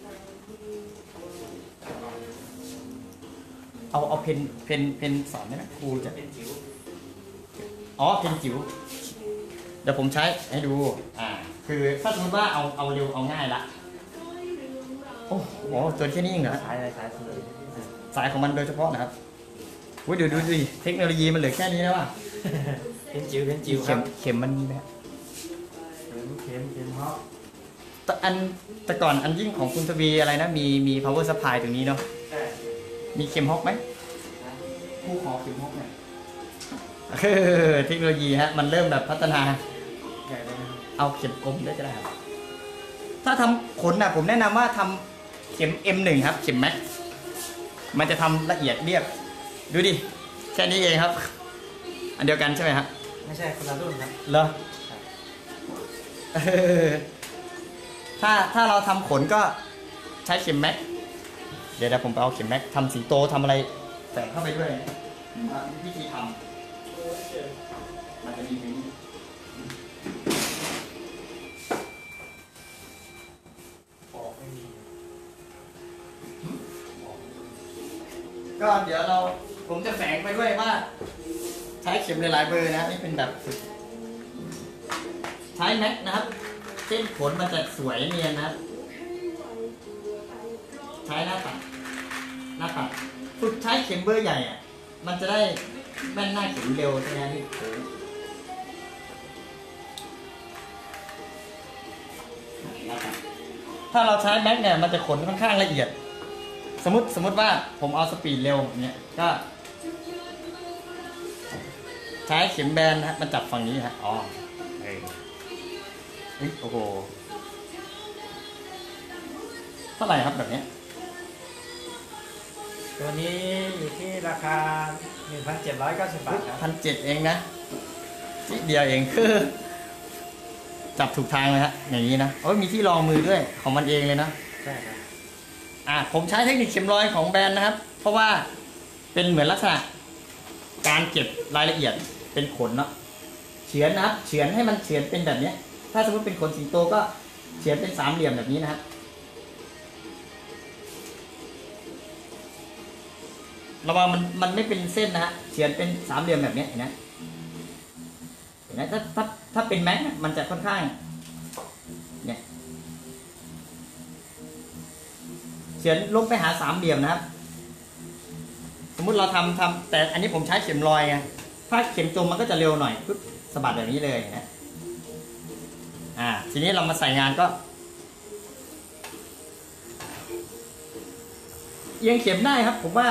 เอาเพนสอนได้ไหมครูจะเป็นจิ๋วอ๋อเพนจิ๋วเดี๋ยวผมใช้ให้ดูคือถ้าสมมติว่าเอาเร็วเอาง่ายละโอ้โหตัวแค่นี้เองเหรอสายอะไรสายสีสายของมันโดยเฉพาะนะครับอุ้ยดูสิเทคโนโลยีมันเหลือแค่นี้แล้วว่ะเป็นจิ๋วเป็นจิ๋วครับเข็มมันมีไหมเข็มฮอกแต่ก่อนอันยิ่งของคุณทวีอะไรนะมี power supply ตรงนี้เนาะใช่มีเข็มฮอกไหมผู้ขอเข็มฮอกหน่อยเทคโนโลยีฮะมันเริ่มแบบพัฒนาใหญ่เลยนะครับเอาเข็มกลมได้ก็ได้ครับถ้าทำขนผมแนะนำว่าทำเข็ม M1 ครับเข็มแม็กมันจะทำละเอียดเรียบดูดิแค่นี้เองครับ อันเดียวกันใช่ไหมครับไม่ใช่คนละรุ่นครับเหรอถ้าเราทำขนก็ใช้เข็มแม็กเดี๋ยวผมไปเอาเข็มแม็กทำสิงโตทำอะไรแฝงเข้าไปด้วยวิธีทำมันจะมีอย่างนี้ก็เดี๋ยวผมจะแฝงไปด้วยว่า ใช้เข็มหลายๆเบอร์นะนี่เป็นแบบใช้แม็กนะครับเส้นขนมันจะสวยเนียนนะครับใช้หน้าตัดฝึกใช้เข็มเบอร์ใหญ่อะมันจะได้แม่นหน้าเข็มเร็วใช่ไหมนี่ถ้าเราใช้แม็กเนี่ยมันจะขนค่อนข้างละเอียดสมมติว่าผมเอาสปีดเร็วอย่างเงี้ยก็ใช้เข็มแบนนะฮะมันจับฝั่งนี้ฮะอ๋อโอ้โหเท่าไหร่ครับแบบนี้ตัวนี้อยู่ที่ราคา 1,790 บาทครับ 1,700เองนะนิดเดียวเองคือจับถูกทางเลยฮะอย่างนี้นะโอ้ยมีที่รองมือด้วยของมันเองเลยนะใช่ครับผมใช้เทคนิคเข็มรอยของแบรนด์นะครับ เพราะว่าเป็นเหมือนลักษณะการเก็บรายละเอียดเป็นขนเนาะเฉือนนะครับเฉือนให้มันเฉือนเป็นแบบนี้ถ้าสมมติเป็นขนสิงโตก็เฉือนเป็นสามเหลี่ยมแบบนี้นะครับระวังมันไม่เป็นเส้นนะฮะเฉือนเป็นสามเหลี่ยมแบบนี้เห็นไหมถ้าเป็นแม็กมันจะค่อนข้างเนี่ยเฉือนลงไปหาสามเหลี่ยมนะครับสมมุติเราทำแต่อันนี้ผมใช้เข็มรอยไงถ้าเข็มจมมันก็จะเร็วหน่อยปุ๊บสะบัดแบบนี้เลยนะทีนี้เรามาใส่งานก็เอียงเข็มได้ครับผมว่า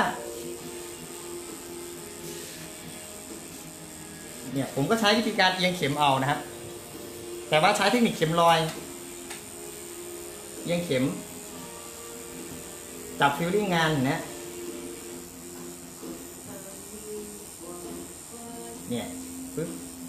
เนี่ยผมก็ใช้วิธีการเอียงเข็มเอานะครับแต่ว่าใช้เทคนิคเข็มรอยเอียงเข็มจับฟิลลิ่งงานเนี่ยปึ๊บ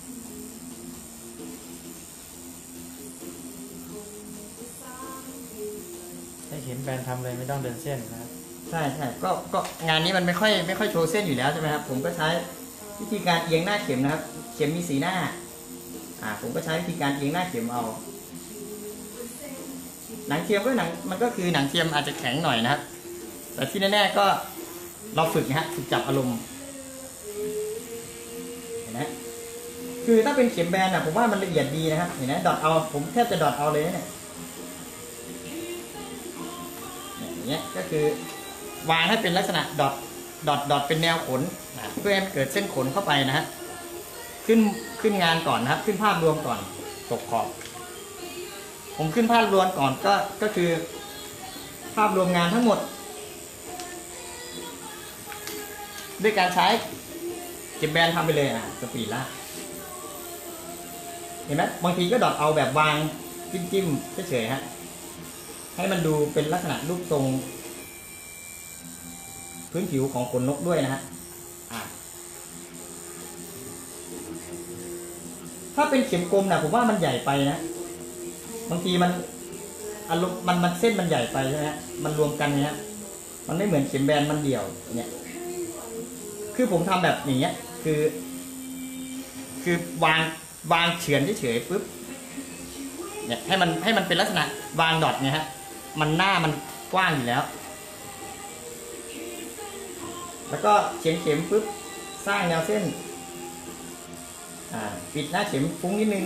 ให้เข็มแบนทำเลยไม่ต้องเดินเส้นนะครับใช่ก็งานนี้มันไม่ค่อยโชว์เส้นอยู่แล้วใช่ไหมครับผมก็ใช้วิธีการเอียงหน้าเข็มนะครับเข็มมีสีหน้าผมก็ใช้วิธีการเอียงหน้าเข็มเอาหนังเทียมก็มันก็คือหนังเทียมอาจจะแข็งหน่อยนะครับแต่ที่แน่ๆก็เราฝึกนะฮะฝึกจับอารมณ์เห็นไหมคือถ้าเป็นเข็มแบนผมว่ามันละเอียดดีนะครับเห็นไหมดอทเอาผมแทบจะดอทเอาเลยเนี่ยอย่างเงี้ยก็คือวางให้เป็นลักษณะดอทเป็นแนวขนเพื่อให้เกิดเส้นขนเข้าไปนะฮะขึ้นงานก่อนนะครับขึ้นภาพรวมก่อนตกขอบผมขึ้นภาพรวมก่อนก็คือภาพรวมงานทั้งหมดด้วยการใช้เก็บแบนทำไปเลยสปีดละเห็นไหมบางทีก็ดอทเอาแบบวางจิ้มเฉยๆฮะให้มันดูเป็นลักษณะรูปทรงพื้นผิวของขนนกด้วยนะฮะถ้าเป็นเข็มกลมผมว่ามันใหญ่ไปนะบางทีมันอารมณ์มันเส้นมันใหญ่ไปใช่ไหมมันรวมกันเนี่ยมันไม่เหมือนเข็มแบนมันเดี่ยวเนี่ยคือผมทำแบบอย่างเงี้ยคือวางเฉือนเฉยๆปุ๊บเนี่ยให้มันเป็นลักษณะวางดอทเนี่ยฮะมันหน้ามันกว้างอยู่แล้ว แล้วก็เฉียงเข็มปุ๊บสร้างแนวเส้นปิดหน้าเข็มฟุ้งนิดนึง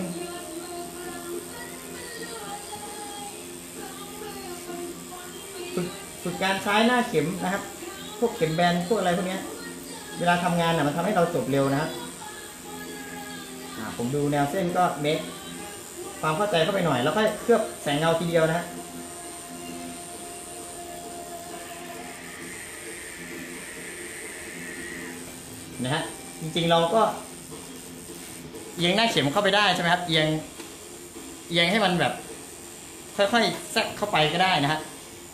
ฝึกการใช้หน้าเข็มนะครับพวกเข็มแบนพวกอะไรพวกนี้เวลาทำงานมันทำให้เราจบเร็วนะครับผมดูแนวเส้นก็เมคความเข้าใจเข้าไปหน่อยแล้วก็เคลือบแสงเงาทีเดียวนะฮะจริงๆเราก็เอียงหน้าเข็มเข้าไปได้ใช่ไหมครับเอียงให้มันแบบค่อยๆแทรกเข้าไปก็ได้นะฮะ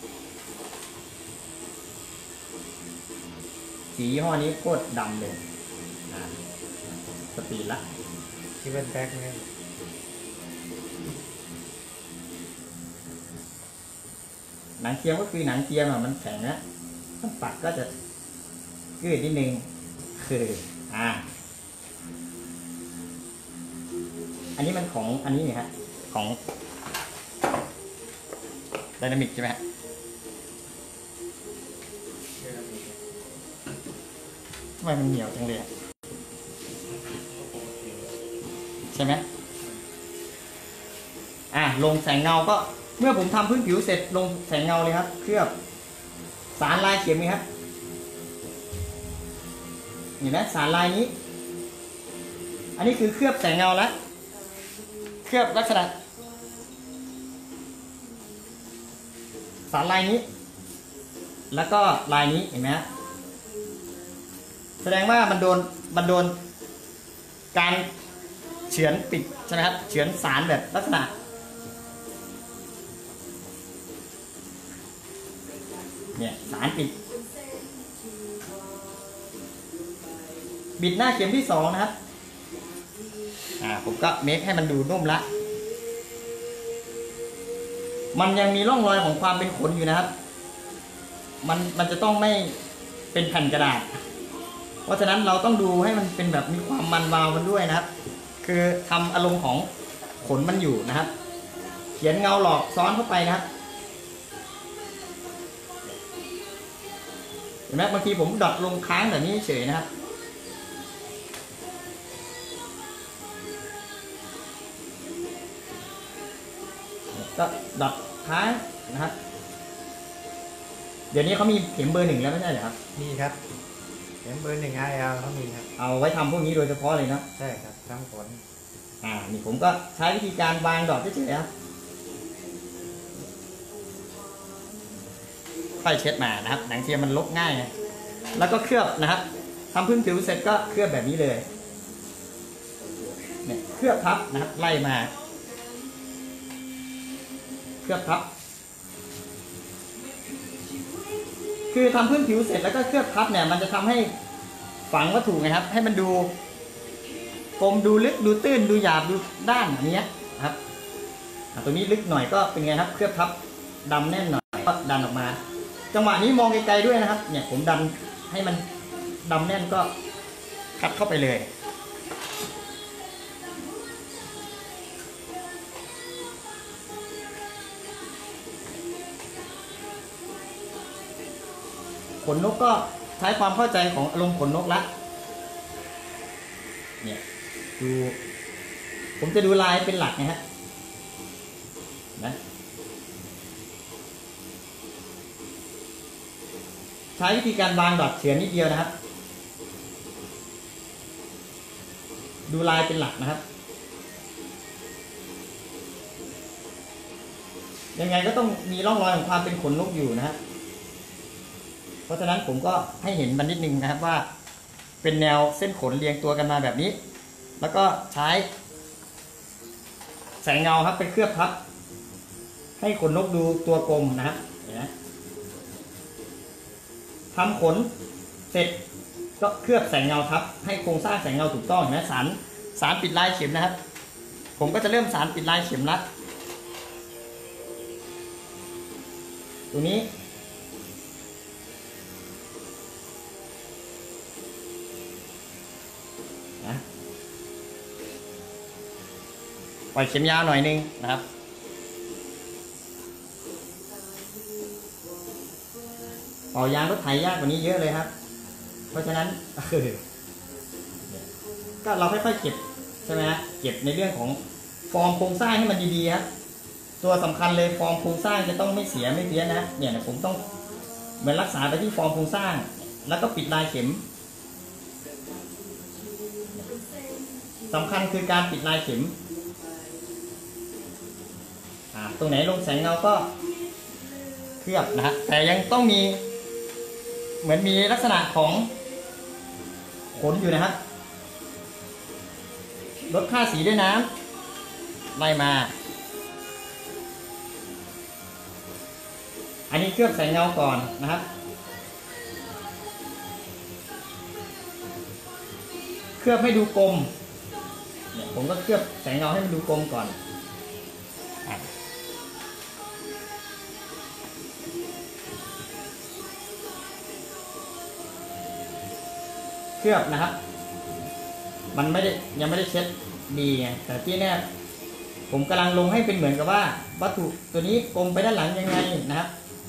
สียี่ห้อนี้โคตรดำเลยสปีดละที่เป็นแบ็คเนี่ยหนังเทียมก็คือหนังเทียมมันแข็งนะถ้าปัดก็จะยืดนิดนึงคืออันนี้มันของอันนี้นี่ฮะของไดนามิกใช่ไหมฮะทำไมมันเหนียวจังเลยใช่ไหมลงแสงเงาก็เมื่อผมทำพื้นผิวเสร็จลงแสงเงาเลยครับเคลือบสารลายเข็มนี่ครับเห็นไหมสารลายนี้อันนี้คือเคลือบแสงเงาแล้วเคลือบลักษณะสารลายนี้แล้วก็ลายนี้เห็นไหมแสดงว่ามันโดนการเฉือนปิดใช่ไหมครับเฉือนสารแบบลักษณะเนี่ยสารปิดบิดหน้าเข็มที่2นะครับผมก็เมคให้มันดูนุ่มละมันยังมีร่องรอยของความเป็นขนอยู่นะครับมันจะต้องไม่เป็นแผ่นกระดาษเพราะฉะนั้นเราต้องดูให้มันเป็นแบบมีความมันวาวมันด้วยนะครับคือทำอารมณ์ของขนมันอยู่นะครับเขียนเงาหลอกซ้อนเข้าไปนะครับเห็นไหมบางทีผมดอทลงค้างแบบนี้เฉยนะครับก็ดอทค้างนะครับเดี๋ยวนี้เขามีเข็มเบอร์ 1แล้วไม่ใช่เหรอครับมีครับเข็มเบอร์ 1 IL เขามีครับเอาไว้ทำพวกนี้โดยเฉพาะเลยนะใช่ครับทั้งผลนี่ผมก็ใช้วิธีการวางดอทเฉยๆครับค่อยเช็ดมานะครับหนังเทียมมันลบง่ายนะแล้วก็เคลือบนะครับทำพื้นผิวเสร็จก็เคลือบแบบนี้เลยเนี่ยเคลือบทับนะครับไล่มาเคลือบทับคือทำพื้นผิวเสร็จแล้วก็เคลือบทับเนี่ยมันจะทำให้ฝังวัตถุไงครับให้มันดูกลมดูลึกดูตื้นดูหยาบดูด้านอย่างเงี้ยครับตรงนี้ลึกหน่อยก็เป็นไงครับเคลือบทับดำแน่นหน่อยก็ดันออกมาจังหวะนี้มองไกลๆด้วยนะครับเนี่ยผมดันให้มันดำแน่นก็คัดเข้าไปเลยขนนกก็ใช้ความเข้าใจของอารมณ์ขนนกละเนี่ยดูผมจะดูลายเป็นหลักนะฮะนะใช้วิธีการวางดอทเฉือนนิดเดียวนะครับดูลายเป็นหลักนะครับยังไงก็ต้องมีร่องรอยของความเป็นขนนกอยู่นะฮะเพราะฉะนั้นผมก็ให้เห็นมันนิดนึงนะครับว่าเป็นแนวเส้นขนเรียงตัวกันมาแบบนี้แล้วก็ใช้แสงเงาครับเป็นเคลือบทับให้ขนนกดูตัวกลมนะครับทำขนเสร็จก็เคลือบแสงเงาทับให้โครงสร้างแสงเงาถูกต้องนะสารปิดลายเข็มนะครับผมก็จะเริ่มสารปิดลายเข็มละตรงนี้ปล่อยเข็มยาวหน่อยนึงนะครับเป่ายางรถไถยากกว่านี้เยอะเลยครับ เพราะฉะนั้นก็เราค่อยๆเก็บใช่ไหมฮะเก็บในเรื่องของฟอร์มโครงสร้างให้มันดีๆครับตัวสำคัญเลยฟอร์มโครงสร้างจะต้องไม่เสียไม่เพี้ยนนะเนี่ยผมต้องเหมือนรักษาไปที่ฟอร์มโครงสร้าง แล้วก็ปิดลายเข็มสำคัญคือการปิดลายเข็มตรงไหนลงแสงเงาก็เคลือบนะฮะแต่ยังต้องมีเหมือนมีลักษณะของขนอยู่นะครับลดค่าสีด้วยน้ำไล่มาอันนี้เคลือบแสงเงาก่อนนะครับเคลือบให้ดูกลมเนี่ยผมก็เคลือบแสงเงาให้มันดูกลมก่อนเคลือบนะครับมันยังไม่ได้เช็ดดีไงแต่ที่แน่ผมกำลังลงให้เป็นเหมือนกับว่าวัตถุตัวนี้กลมไปด้านหลังยังไงนะครับ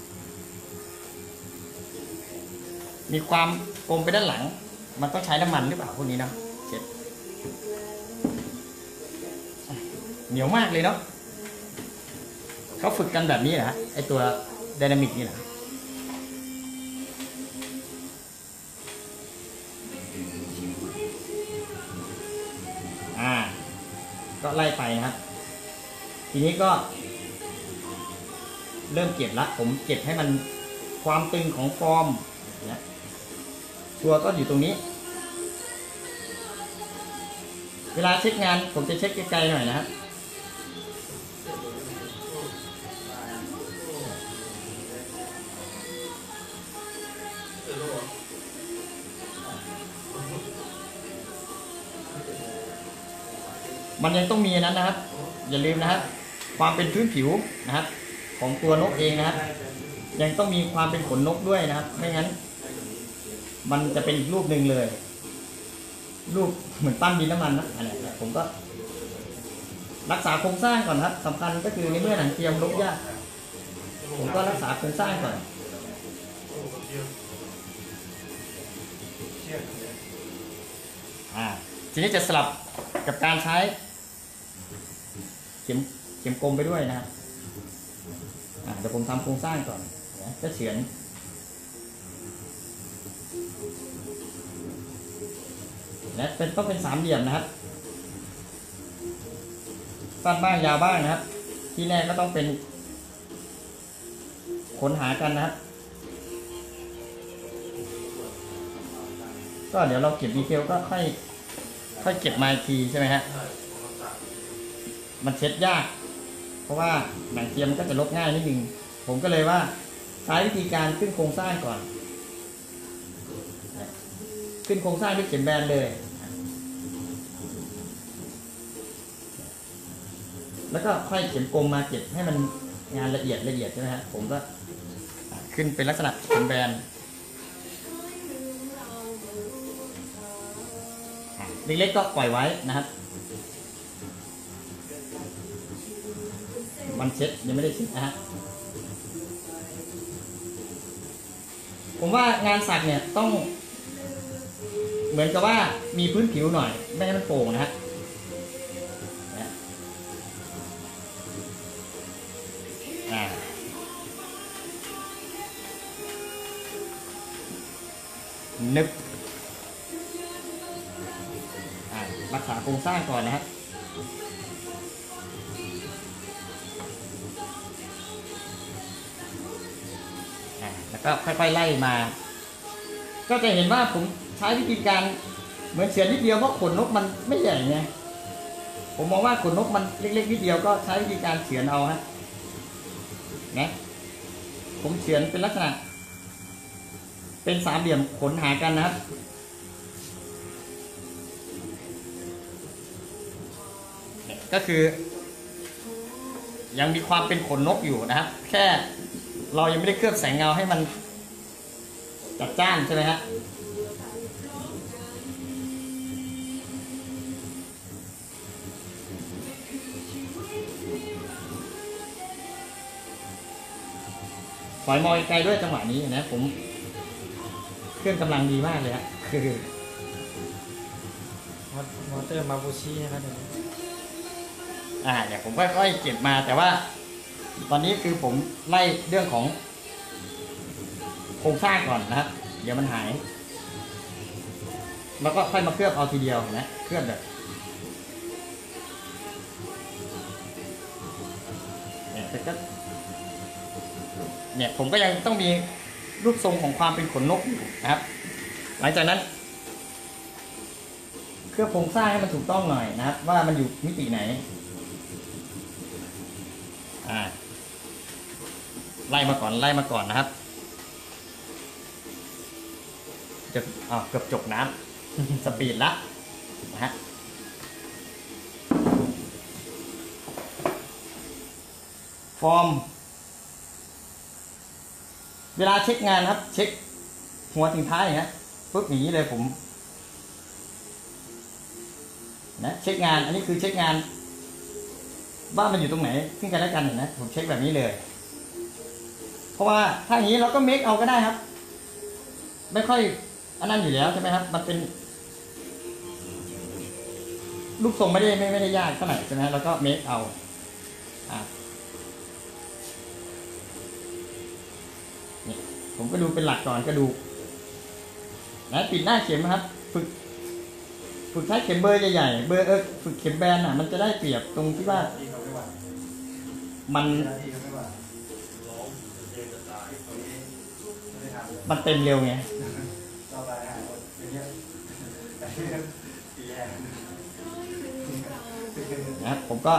มีความกลมไปด้านหลังมันต้องใช้น้ำมันหรือเปล่าพวกนี้นะเช็ดเหนียวมากเลยเนาะเขาฝึกกันแบบนี้นะไอตัวไดนามิกนี่แหละก็ไล่ไปนะครับทีนี้ก็เริ่มเก็บละผมเก็บให้มันความตึงของฟอร์มนะตัวก็อยู่ตรงนี้เวลาเช็คงานผมจะเช็คไกลๆหน่อยนะครับมันยังต้องมีนั้นนะครับอย่าลืมนะครับความเป็นพื้นผิวนะครับของตัวนกเองนะครับยังต้องมีความเป็นขนนกด้วยนะครับไม่งั้นมันจะเป็นอีกรูปหนึ่งเลยรูปเหมือนปั้นดินน้ำมันนะอะไรผมก็รักษาโครงสร้างก่อนครับสำคัญก็คือในเมื่อหนังเทียมลบยากผมก็รักษาโครงสร้างก่อนทีนี้จะสลับกับการใช้เข็มกลมไปด้วยนะครับเดี๋ยวผมทำโครงสร้างก่อนจะเฉือนและต้องเป็นสามเหลี่ยมนะครับสั้นบ้างยาวบ้างนะครับที่แน่ก็ต้องเป็นขนหากันนะครับก็เดี๋ยวเราเก็บดีเทลก็ค่อยเก็บมาอีกทีใช่ไหมฮะมันเช็ดยากเพราะว่าหนังเทียมมันก็จะลบง่ายนิดนึงผมก็เลยว่าใช้วิธีการขึ้นโครงสร้างก่อนขึ้นโครงสร้างด้วยเข็มแบนเลยแล้วก็ค่อยเข็มกลมมาเก็บให้มันงานละเอียดใช่ไหมฮะผมก็ขึ้นเป็นลักษณะเข็มแบนเล็กๆก็ปล่อยไว้นะครับมันเช็ดยังไม่ได้เช็ดนะฮะผมว่างานสักเนี่ยต้องเหมือนกับว่ามีพื้นผิวหน่อยไม่ให้มันโป่งนะฮะนึกรักษาโครงสร้างก่อนนะครับแล้วก็ค่อยๆไล่มาก็จะเห็นว่าผมใช้วิธีการเหมือนเฉือนนิดเดียวเพราะขนนกมันไม่ใหญ่ไงผมมองว่าขนนกมันเล็กๆนิดเดียวก็ใช้วิธีการเฉือนเอาฮะนะผมเฉือนเป็นลักษณะเป็นสามเหลี่ยมขนหากันนะครับก็คือยังมีความเป็นขนนกอยู่นะครับแค่เรายังไม่ได้เคลือบแสงเงาให้มันจัดจ้านใช่ไหมฮะถอยมองไกลด้วยจังหวะนี้นะผมเครื่องกำลังดีมากเลยฮะคือมอเตอร์มาบูชินะครับเดี๋ยวนี้เนี่ยผมค่อยๆเก็บมาแต่ว่า ตอนนี้คือผมไล่เรื่องของโครงสร้างก่อนนะครับ เดี๋ยวมันหาย แล้วก็ค่อยมาเคลือบเอาทีเดียวนะเคลือบแบบเนี่ยแต่ก็เนี่ยผมก็ยังต้องมีรูปทรงของความเป็นขนนกอยู่นะครับ หลังจากนั้นเคลือบโครงสร้างให้มันถูกต้องหน่อยนะครับ ว่ามันอยู่มิติไหนไล่มาก่อนนะครับจะเกือบจบน้ำ สปีดละนะฮะฟอร์มเวลาเช็คงานครับเช็คหัวถึงท้ายอย่างเงี้ยปุ๊บอย่างนี้เลยผมนะเช็คงานอันนี้คือเช็คงานว่ามันอยู่ตรงไหนซึ่งกันและกันเห็นไหมผมเช็คแบบนี้เลยเพราะว่าถ้าอย่างนี้เราก็เมคเอาก็ได้ครับไม่ค่อยอันนั้นอยู่แล้วใช่ไหมครับมันเป็นรูปทรงไม่ได้ยากเท่าไหร่ใช่ไหมแล้วก็เมคเอาเนี่ยผมก็ดูเป็นหลักก่อนก็ดูนะปิดหน้าเข็มครับฝึกใช้เข็มเบอร์ใหญ่ๆเบอร์ฝึกเข็มแบนมันจะได้เปรียบตรงที่ว่ามันเต็มเร็วไงนะผมก็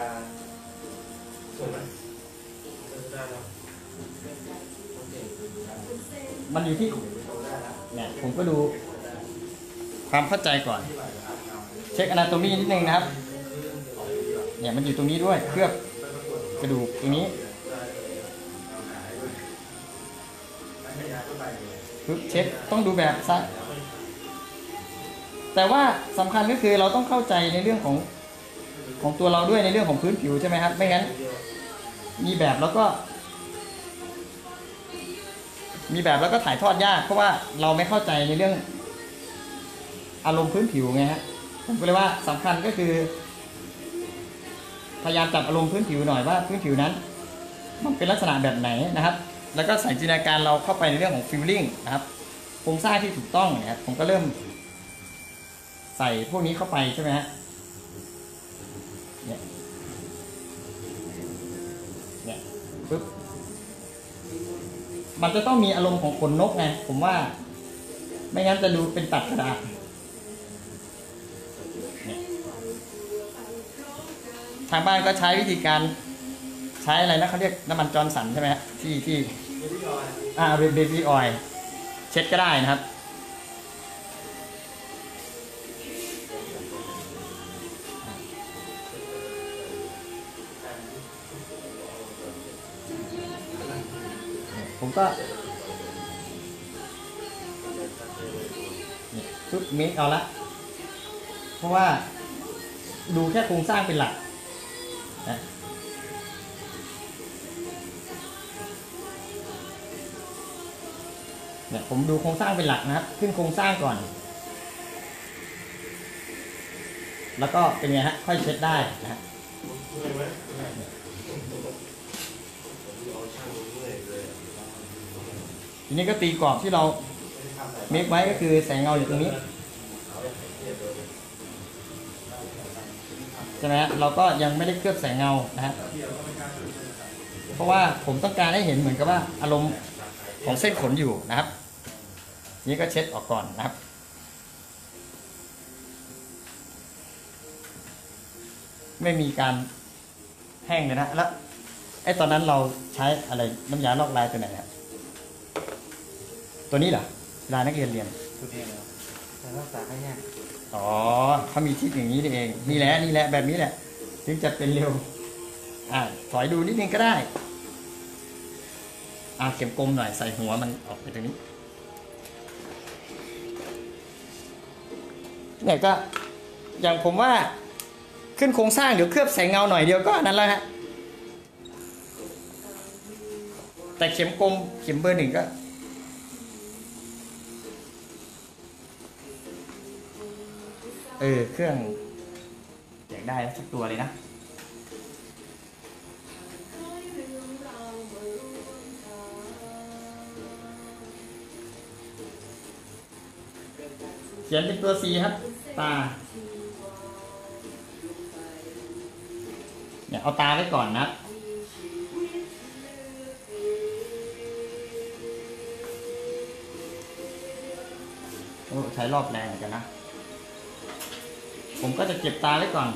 มันอยู่ที่เนี่ยผมก็ดูความเข้าใจก่อนเช็คอนาโตมีนิดนึงนะครับเนี่ยมันอยู่ตรงนี้ด้วยเคลือบกระดูกตรงนี้ปึ๊บเช็คต้องดูแบบซะแต่ว่าสำคัญก็คือเราต้องเข้าใจในเรื่องของตัวเราด้วยในเรื่องของพื้นผิวใช่ไหมครับไม่งั้นมีแบบแล้วก็ถ่ายทอดยากเพราะว่าเราไม่เข้าใจในเรื่องอารมณ์พื้นผิวไงฮะผมก็เลยว่าสำคัญก็คือพยายามจับอารมณ์พื้นผิวหน่อยว่าพื้นผิวนั้นมันเป็นลักษณะแบบไหนนะครับแล้วก็ใส่จินตนาการเราเข้าไปในเรื่องของฟีลลิ่งนะครับโครงสร้างที่ถูกต้องนะครับผมก็เริ่มใส่พวกนี้เข้าไปใช่ไหมฮะเนี่ยปึ๊บมันจะต้องมีอารมณ์ของขนนกไงผมว่าไม่งั้นจะดูเป็นตัดกระดาษทางบ้านก็ใช้วิธีการใช้อะไรนะเขาเรียกน้ำมันจอร์นสันใช่ไหมฮะที่เบบี้ออยล์เช็ดก็ได้นะครับผมก็ชุดเมคเอาละเพราะว่าดูแค่โครงสร้างเป็นหลักนะเนี่ยผมดูโครงสร้างเป็นหลักนะครับขึ้นโครงสร้างก่อนแล้วก็เป็นไงฮะค่อยเช็ดได้นะฮะทีนี้ก็ตีกรอบที่เราเมคไว้ก็คือแสงเงาอยู่ตรงนี้ใช่ไหมฮะเราก็ยังไม่ได้เคลือบแสงเงานะฮะเพราะว่าผมต้องการให้เห็นเหมือนกับว่าอารมณ์ของเส้นขนอยู่นะครับนี้ก็เช็ดออกก่อนนะครับไม่มีการแห้งเลยนะแล้วไอ้ตอนนั้นเราใช้อะไรน้ำยาลอกลายตัวไหนครับตัวนี้เหรอเวลานักเรียนเรียนตัวนี้เหรอแต่รักษาให้ยากอ๋อเขามีทิศอย่างนี้นี่เองนี่แหละแบบนี้แหละถึงจะเป็นเร็วถอยดูนิดนึงก็ได้เข็มกลมหน่อยใส่หัวมันออกไปตรงนี้เนี่ยก็อย่างผมว่าขึ้นโครงสร้างเดี๋ยวเคลือบแสงเงาหน่อยเดียวก็นั้นแล้วฮะแต่เข็มกลมเข็มเบอร์ 1ก็เครื่องอยากได้สักตัวเลยนะเขียนเป็นตัว C ครับตาเนี่ยเอาตาไว้ก่อนนะโอ้ใช้รอบแรงเหมือนกันนะผมก็จะเก็บตาไว้ก่อน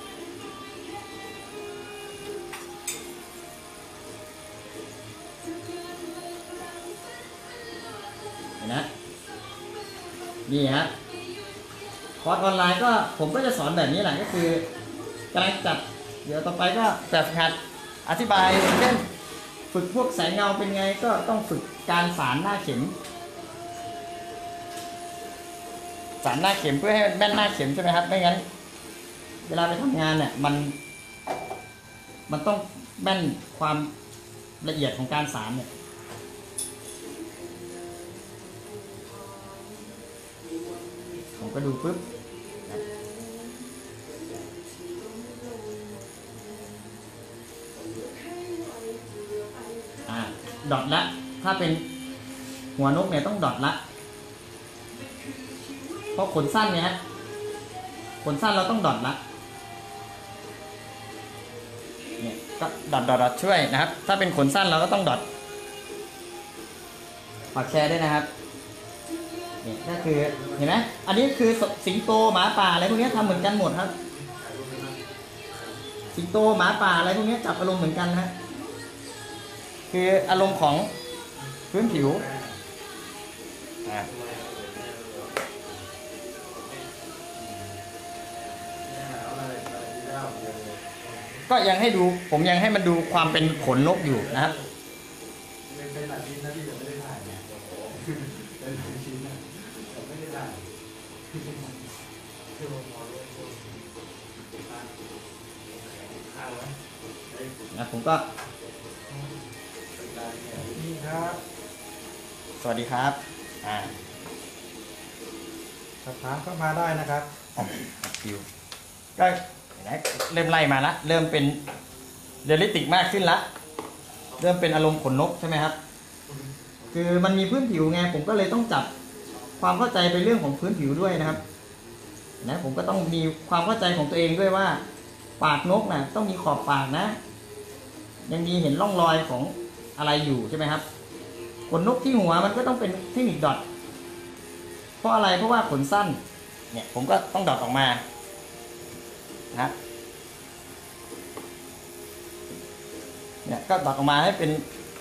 เห็นนะนี่ฮะคอร์สออนไลน์ก็ผมก็จะสอนแบบนี้แหละก็คือกำลังจัดเดี๋ยวต่อไปก็แบบหัดอธิบายเช่นฝึกพวกแสงเงาเป็นไงก็ต้องฝึกการสานหน้าเข็มสานหน้าเข็มเพื่อให้แม่นหน้าเข็มใช่ไหมครับไม่งั้นเวลาไปทำงานเนี่ยมันต้องแม่นความละเอียดของการสานเนี่ยผมก็ดูปุ๊บดอทละถ้าเป็นหัวนกเนี่ยต้องดอทละเพราะขนสั้นเนี่ยฮะขนสั้นเราต้องดอทละเนี่ยก็ดอทช่วยนะครับถ้าเป็นขนสั้นเราก็ต้องดอทฝากแชร์ด้วยนะครับนี่ก็คือเห็นไหมอันนี้คือสิงโตหมาป่าอะไรพวกนี้ทำเหมือนกันหมดครับสิงโตหมาป่าอะไรพวกนี้จับอารมณ์เหมือนกันฮะคืออารมณ์ของพื้นผิวก็ยังให้ดูผมยังให้มันดูความเป็นขนนกอยู่นะครับเป็นหลายชิ้นนะที่จะไม่ได้ถ่ายเนี่ยเป็นหลายชิ้นนะผมไม่ได้ถ่ายนะผมก็นี่ครับสวัสดีครับสอบถามเข้ามาได้นะครับคิวก็เริ่มไล่มาละเริ่มเป็นเรียลลิติกมากขึ้นละเริ่มเป็นอารมณ์ขนนกใช่ไหมครับคือมันมีพื้นผิวไงผมก็เลยต้องจับความเข้าใจไปเรื่องของพื้นผิวด้วยนะครับนะผมก็ต้องมีความเข้าใจของตัวเองด้วยว่าปากนกนะต้องมีขอบปากนะยังมีเห็นร่องรอยของอะไรอยู่ใช่ไหมครับขนนกที่หัวมันก็ต้องเป็นเทคนิคดอทเพราะอะไรเพราะว่าขนสั้นเนี่ยผมก็ต้องดอทออกมานะเนี่ยก็ดอทออกมาให้เป็น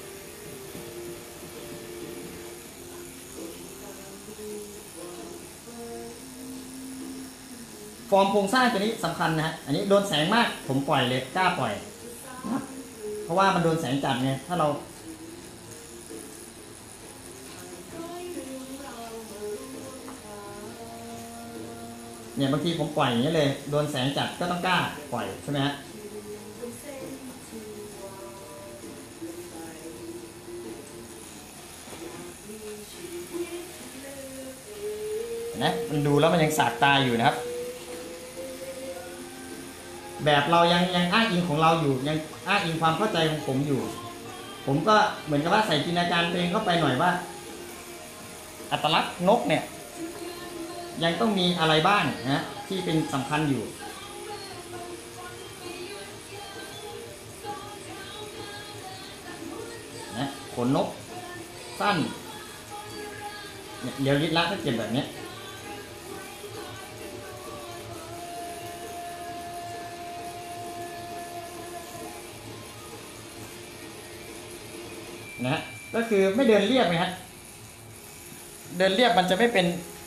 ฟอร์มโครงสร้างตัวนี้สำคัญนะฮะอันนี้โดนแสงมากผมปล่อยเลยกล้าปล่อยนะเพราะว่ามันโดนแสงจัดไงถ้าเราเนี่ยบางทีผมปล่อยอย่างนี้เลยโดนแสงจัดก็ต้องกล้าปล่อยใช่ไหมฮะนะมันดูแล้วมันยังสากตาอยู่นะครับแบบเรายังอ้างอิงของเราอยู่ยังอ้างอิงความเข้าใจของผมอยู่ผมก็เหมือนกับว่าใส่จินตนาการตัวเองเข้าไปหน่อยว่าอัตลักษณ์นกเนี่ยยังต้องมีอะไรบ้างนะที่เป็นสำคัญอยู่นะขนนกสั้นเนี่ยเรียวลิดละถ้าเก็บแบบนี้นะก็คือไม่เดินเรียบไงฮะเดินเรียบมันจะไม่เป็น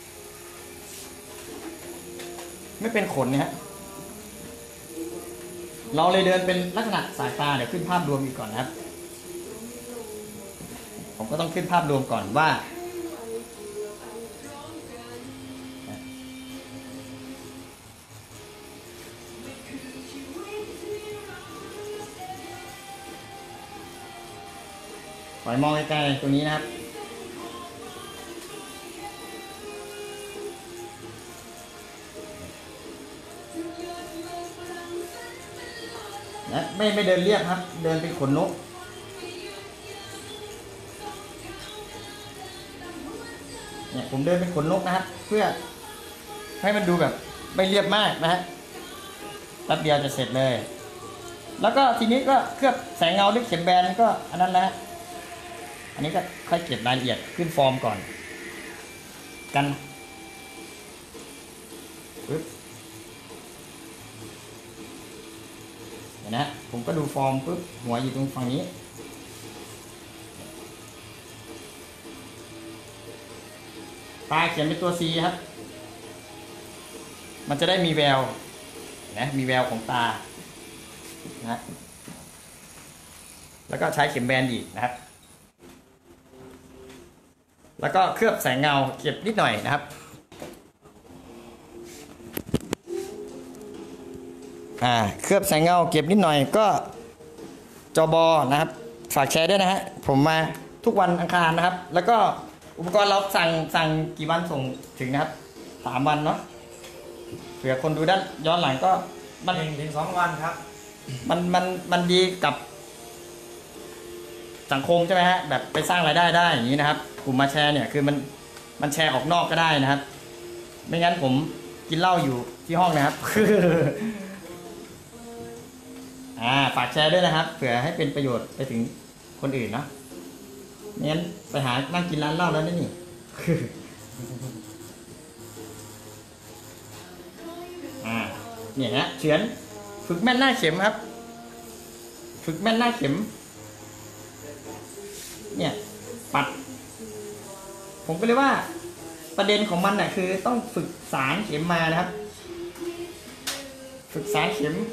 ขนนะฮะเราเลยเดินเป็นลักษณะสายตาเดี๋ยวขึ้นภาพรวมอีกก่อนนะครับผมก็ต้องขึ้นภาพรวมก่อนว่าปล่อยมองไกลๆตรงนี้นะครับนะไม่เดินเรียบครับ เดินเป็นขนนกเนี่ยผมเดินเป็นขนนกนะครับ เพื่อให้มันดูแบบไม่เรียบมากนะฮะแป๊บเดียวจะเสร็จเลย แล้วก็ทีนี้ก็เคลือบแสงเงาด้วยเข็มแบนก็อันนั้นแหละอันนี้ก็ค่อยเก็บรายละเอียดขึ้นฟอร์มก่อนกันปึ๊บเห็นนะผมก็ดูฟอร์มปึ๊บหัวอยู่ตรงฝั่งนี้ตาเขียนเป็นตัว C ครับมันจะได้มีแววนะมีแววของตานะแล้วก็ใช้เข็มแบนอีกนะครับแล้วก็เคลือบแสงเงาเก็บนิดหน่อยนะครับเคลือบแสงเงาเก็บนิดหน่อยก็จบนะครับฝากแชร์ด้วยนะฮะผมมาทุกวันอังคารนะครับแล้วก็อุปกรณ์เราสั่งกี่วันส่งถึงนะครับ3 วันเนาะเผื่อคนดูด้านย้อนหลังก็มันถึง2 วันครับมันดีกับสังคมใช่ไหมฮะแบบไปสร้างรายได้ได้อย่างนี้นะครับกลุ่มมาแชร์เนี่ยคือมันแชร์ออกนอกก็ได้นะครับไม่งั้นผมกินเหล้าอยู่ที่ห้องนะครับฝากแชร์ด้วยนะครับเผื่อให้เป็นประโยชน์ไปถึงคนอื่นเนาะไม่งั้นไปหานั่งกินร้านเหล้าแล้วนี่เนี่ยฮะเฉือนฝึกแม่นหน้าเข็มครับฝึกแม่นหน้าเข็มเนี่ยปัดผมก็เลยว่าประเด็นของมันน่ะคือต้องฝึกสารเข็มมานะครับฝึกสารเข็ม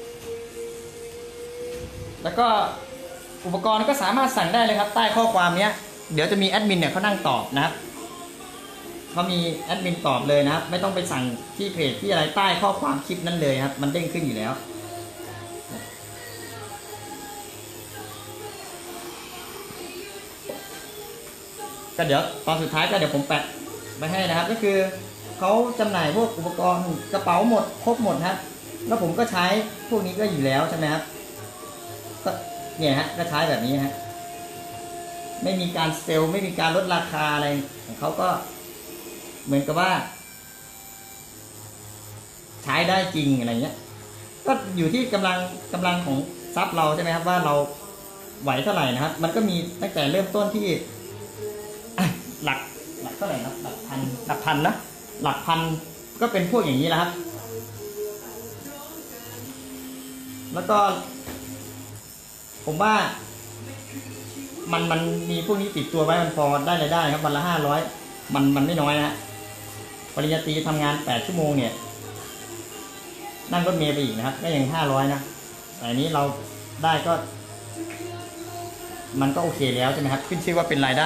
แล้วก็อุปกรณ์ก็สามารถสั่งได้เลยครับใต้ข้อความเนี้ยเดี๋ยวจะมีแอดมินเนี่ยเขานั่งตอบนะครับเขามีแอดมินตอบเลยนะครับไม่ต้องไปสั่งที่เพจที่อะไรใต้ข้อความคลิปนั้นเลยครับมันเด้งขึ้นอยู่แล้วก็เดี๋ยวตอนสุดท้ายก็เดี๋ยวผมแปะไปให้นะครับก็คือเขาจำหน่ายพวกอุปกรณ์กระเป๋าหมดครบหมดครับแล้วผมก็ใช้พวกนี้ก็อยู่แล้วใช่ไหมครับก็เนี่ยฮะก็ใช้แบบนี้ฮะไม่มีการเซลล์ไม่มีการลดราคาอะไรของเขาก็เหมือนกับว่าใช้ได้จริงอะไรเงี้ยก็อยู่ที่กำลังของทรัพย์เราใช่ไหมครับว่าเราไหวเท่าไหร่นะครับมันก็มีตั้งแต่เริ่มต้นที่หลักเท่าไหร่ครับหลักพันนะหลักพันก็เป็นพวกอย่างนี้แหละครับแล้วก็ผมว่ามันมีพวกนี้ติดตัวไว้มันพอได้รายได้ครับวันละ500มันไม่น้อยนะปริญญาตรีทำงาน8 ชั่วโมงเนี่ยนั่งรถเมล์ไปอีกนะครับก็ยัง500นะแต่นี้เราได้ก็มันก็โอเคแล้วใช่ไหมครับขึ้นชื่อว่าเป็นรายได้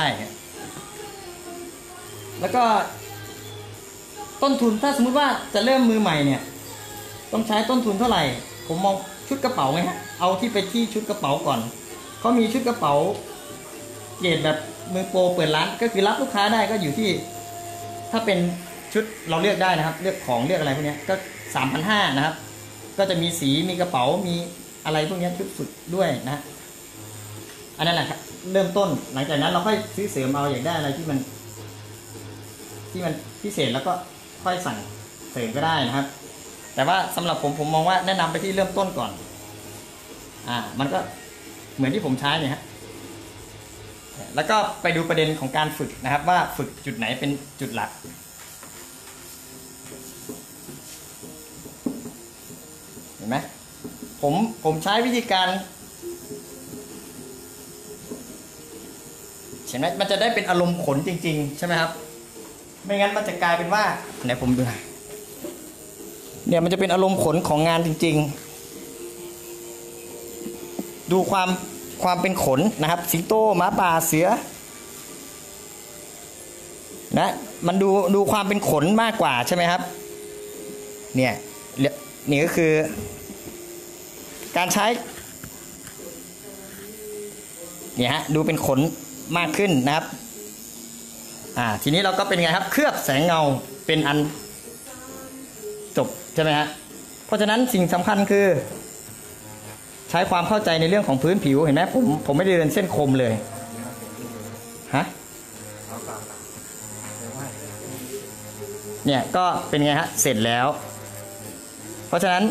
แล้วก็ต้นทุนถ้าสมมุติว่าจะเริ่มมือใหม่เนี่ยต้องใช้ต้นทุนเท่าไหร่ผมมองชุดกระเป๋าไงฮะเอาที่ไปที่ชุดกระเป๋าก่อนเขามีชุดกระเป๋าเกรดแบบมือโปรเปิดร้านก็คือรับลูกค้าได้ก็อยู่ที่ถ้าเป็นชุดเราเลือกได้นะครับเลือกของเลือกอะไรพวกนี้ก็ 3,500 นะครับก็จะมีสีมีกระเป๋ามีอะไรพวกนี้ชุดฝึกด้วยนะอันนั้นแหละครับเริ่มต้นหลังจากนั้นเราค่อยซื้อเสริมเอาอย่างได้อะไรที่มันพิเศษแล้วก็ค่อยสั่งเสริมก็ได้นะครับแต่ว่าสำหรับผมมองว่าแนะนำไปที่เริ่มต้นก่อนมันก็เหมือนที่ผมใช้เนี่ยฮะแล้วก็ไปดูประเด็นของการฝึกนะครับว่าฝึกจุดไหนเป็นจุดหลักเห็นไหมผมใช้วิธีการเห็นไหมมันจะได้เป็นอารมณ์ขนจริงๆใช่ไหมครับไม่งั้นมันจะกลายเป็นว่าไหนผมดูเนี่ยมันจะเป็นอารมณ์ขนของงานจริงๆดูความเป็นขนนะครับสิงโตหมาป่าเสือนะมันดูความเป็นขนมากกว่าใช่ไหมครับเนี่ยนี่ก็คือการใช้เนี่ยฮะดูเป็นขนมากขึ้นนะครับทีนี้เราก็เป็นไงครับเคลือบแสงเงาเป็นอันจบใช่ไหมฮะเพราะฉะนั้นสิ่งสำคัญคือใช้ช้ความเข้าใจในเรื่องของพื้นผิวเห็นไหมผมไม่ได้เดินเส้นคมเลยฮะเนี่ยก็เป็นไงฮะเสร็จแล้ว เพราะฉะนั้น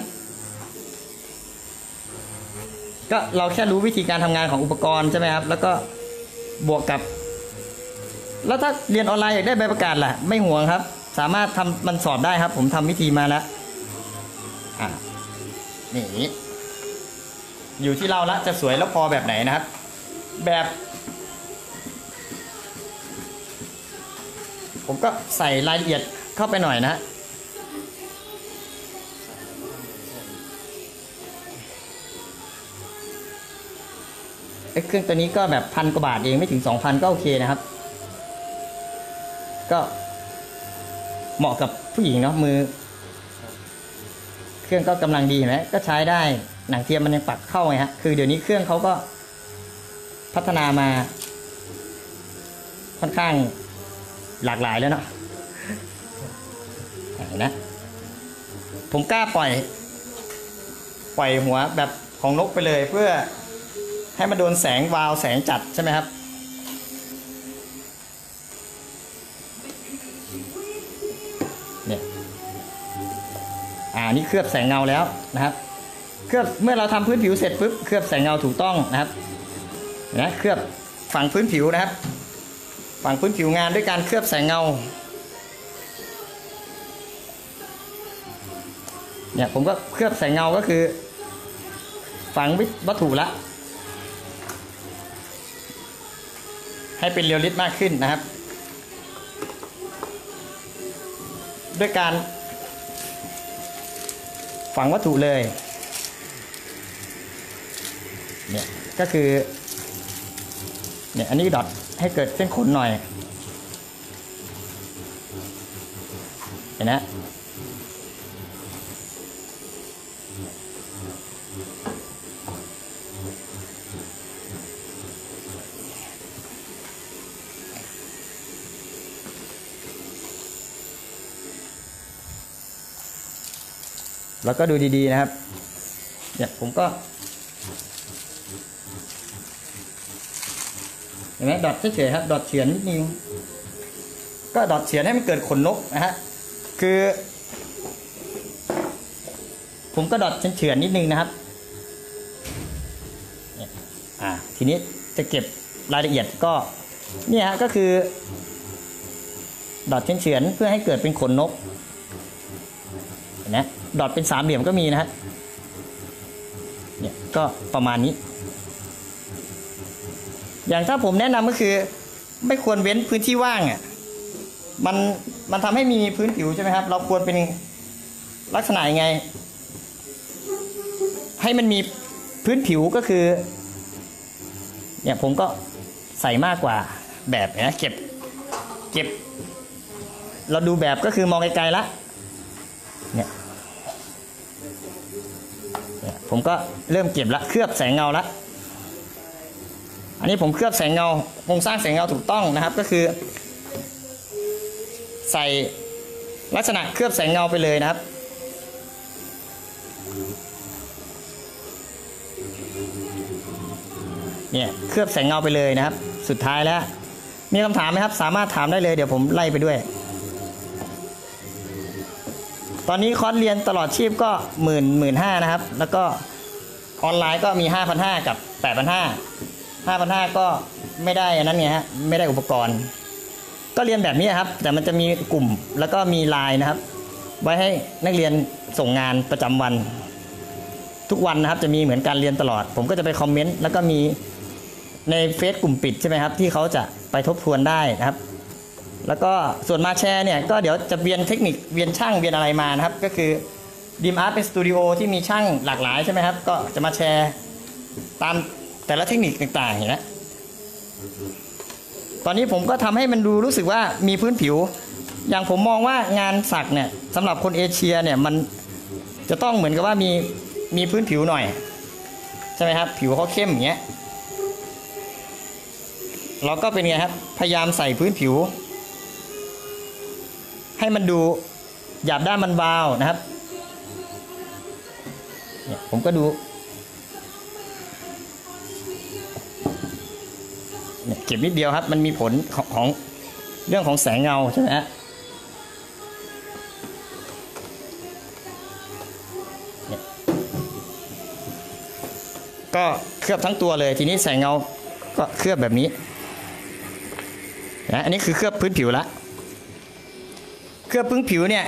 ก็เราแค่รู้วิธีการทำงานของอุปกรณ์ใช่ไหมครับแล้วก็บวกกับแล้วถ้าเรียนออนไลน์อยากได้ใบประกาศล่ะไม่ห่วงครับสามารถทำมันสอบได้ครับผมทำวิธีมาแล้วนี่อยู่ที่เราละจะสวยแล้วพอแบบไหนนะครับแบบผมก็ใส่รายละเอียดเข้าไปหน่อยนะเครื่องตัวนี้ก็แบบ1,000 กว่าบาทเองไม่ถึง 2,000 ก็โอเคนะครับก็เหมาะกับผู้หญิงเนาะมือเครื่องก็กำลังดีเห็นไหมก็ใช้ได้หนังเทียมมันยังปักเข้าไงฮะคือเดี๋ยวนี้เครื่องเขาก็พัฒนามาค่อนข้างหลากหลายแล้วเนาะเห็นนะผมกล้าปล่อยหัวแบบของนกไปเลยเพื่อให้มันโดนแสงวาวแสงจัดใช่ไหมครับเนี่ยนี่เคลือบแสงเงาแล้วนะครับเคลือบเมื่อเราทำพื้นผิวเสร็จปุ๊บเคลือบแสงเงาถูกต้องนะครับนะเคลือบฝั่งพื้นผิวนะครับฝั่งพื้นผิวงานด้วยการเคลือบแสงเงาเนี่ยผมก็เคลือบแสงเงาก็คือฝังวัตถุละให้เป็นเรียลลิสต์มากขึ้นนะครับด้วยการฝังวัตถุเลยเนี่ยก็คือเนี่ยอันนี้ดอทให้เกิดเส้นขนหน่อยเห็นนะแล้วก็ดูดีๆนะครับเนี่ยผมก็เห็นไหมดอทเฉยๆครับดอทเฉือนนิดนึงก็ดอทเฉือนให้มันเกิดขนนกนะฮะคือผมก็ดอทเฉือนนิดนึงนะครับทีนี้จะเก็บรายละเอียดก็เนี่ยฮะก็คือดอทเฉือนเพื่อให้เกิดเป็นขนนกเห็นไหมดอทเป็นสามเหลี่ยมก็มีนะฮะเนี่ยก็ประมาณนี้อย่างถ้าผมแนะนำก็คือไม่ควรเว้นพื้นที่ว่างมันทำให้มีพื้นผิวใช่ไหมครับเราควรเป็นลักษณะยังไงให้มันมีพื้นผิวก็คือเนี่ยผมก็ใส่มากกว่าแบบนะเก็บเราดูแบบก็คือมองไกลๆละเนี่ยผมก็เริ่มเก็บละเคลือบแสงเงาละอันนี้ผมเคลือบแสงเงาโครงสร้างแสงเงาถูกต้องนะครับก็คือใส่ลักษณะเคลือบแสงเงาไปเลยนะครับเนี่ยเคลือบแสงเงาไปเลยนะครับสุดท้ายแล้วมีคำถามไหมครับสามารถถามได้เลยเดี๋ยวผมไล่ไปด้วยตอนนี้คอร์สเรียนตลอดชีพก็15,000นะครับแล้วก็ออนไลน์ก็มี 5,500 กับ 8,500 ก็ไม่ได้นั้นไงฮะไม่ได้อุปกรณ์ก็เรียนแบบนี้ครับแต่มันจะมีกลุ่มแล้วก็มีไลน์นะครับไว้ให้นักเรียนส่งงานประจำวันทุกวันนะครับจะมีเหมือนการเรียนตลอดผมก็จะไปคอมเมนต์แล้วก็มีในเฟซกลุ่มปิดใช่ไหมครับที่เขาจะไปทบทวนได้นะครับแล้วก็ส่วนมาแชร์เนี่ยก็เดี๋ยวจะเวียนเทคนิคเวียนช่างเวียนอะไรมานะครับก็คือดีมอาร์ตเป็นสตูดิโอที่มีช่างหลากหลายใช่ไหมครับก็จะมาแชร์ตามแต่ละเทคนิคต่างๆเห็นไหมตอนนี้ผมก็ทำให้มันดูรู้สึกว่ามีพื้นผิวอย่างผมมองว่างานสักเนี่ยสำหรับคนเอเชียเนี่ยมันจะต้องเหมือนกับว่ามีพื้นผิวหน่อยใช่ไหมครับผิวเขาเข้มอย่างเงี้ยเราก็เป็นไงครับพยายามใส่พื้นผิวให้มันดูหยาบด้านมันวาวนะครับเนี่ยผมก็ดูเนี่ยเก็บนิดเดียวครับมันมีผลของเรื่องของแสงเงาใช่ไหมฮะก็เคลือบทั้งตัวเลยทีนี้แสงเงาก็เคลือบแบบนี้นะอันนี้คือเคลือบพื้นผิวละเคลือบพื้นผิวเนี่ย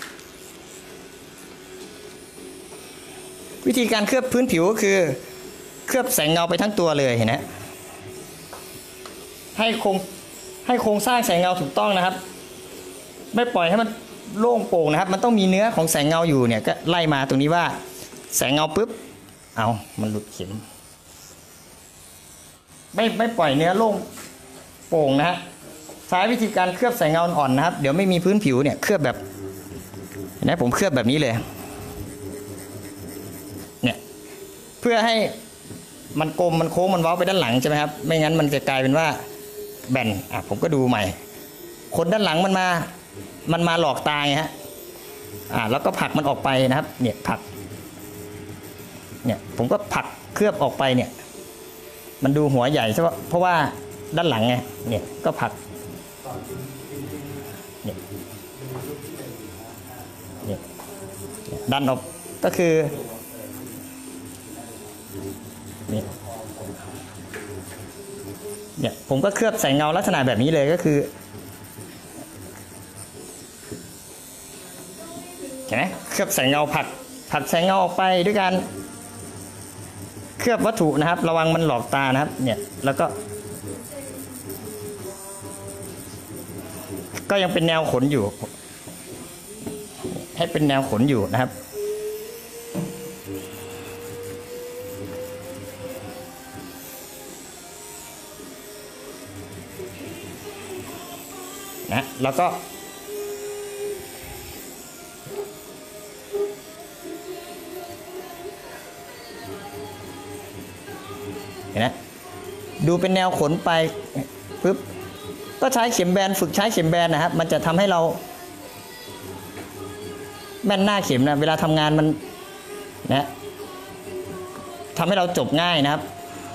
วิธีการเคลือบพื้นผิวก็คือเคลือบแสงเงาไปทั้งตัวเลยเห็นไหมให้โครงสร้างแสงเงาถูกต้องนะครับไม่ปล่อยให้มันโล่งโปร่งนะครับมันต้องมีเนื้อของแสงเงาอยู่เนี่ยก็ไล่มาตรงนี้ว่าแสงเงาปุ๊บเอามันหลุดเข็มไม่ปล่อยเนื้อโล่งโป่งนะฮะใช้วิธีการเคลือบแสงเงาอ่อนนะครับเดี๋ยวไม่มีพื้นผิวเนี่ยเคลือบแบบนะผมเคลือบแบบนี้เลยเนี่ยเพื่อให้มันกลมมันโค้งมันเว้าไปด้านหลังใช่ไหมครับไม่งั้นมันจะกลายเป็นว่าแบนผมก็ดูใหม่คนด้านหลังมันมาหลอกตาไงฮะแล้วก็ผลักมันออกไปนะครับเนี่ยผลักเนี่ยผมก็ผลักเคลือบออกไปเนี่ยมันดูหัวใหญ่ใช่ปะเพราะว่าด้านหลังไงเนี่ยก็ผลักเนี่ยดันออกก็คือเนี่ยผมก็เคลือบแสงเงาลักษณะแบบนี้เลยก็คือเห็นไหมเคลือบแสงเงาผลักแสงเงาออกไปด้วยการเคลือบวัตถุนะครับระวังมันหลอกตานะครับเนี่ยแล้วก็ยังเป็นแนวขนอยู่ให้เป็นแนวขนอยู่นะครับนะแล้วก็เห็นไหมดูเป็นแนวขนไปปึ๊บก็ใช้เข็มแบนฝึกใช้เข็มแบนนะครับมันจะทำให้เราแม่นหน้าเข็มนะเวลาทำงานมันนะทำให้เราจบง่ายนะครับ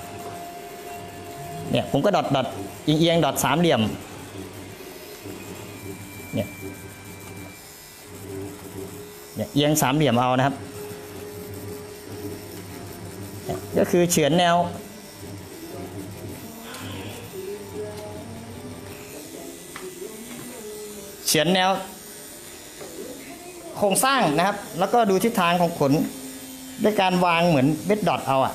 เนี่ยผมก็ดอทเอียงดอทสามเหลี่ยมเนี่ยเอียงสามเหลี่ยมเอานะครับก็คือเฉือนแนวโครงสร้างนะครับแล้วก็ดูทิศทางของขนด้วยการวางเหมือนเม็ดดอทเอา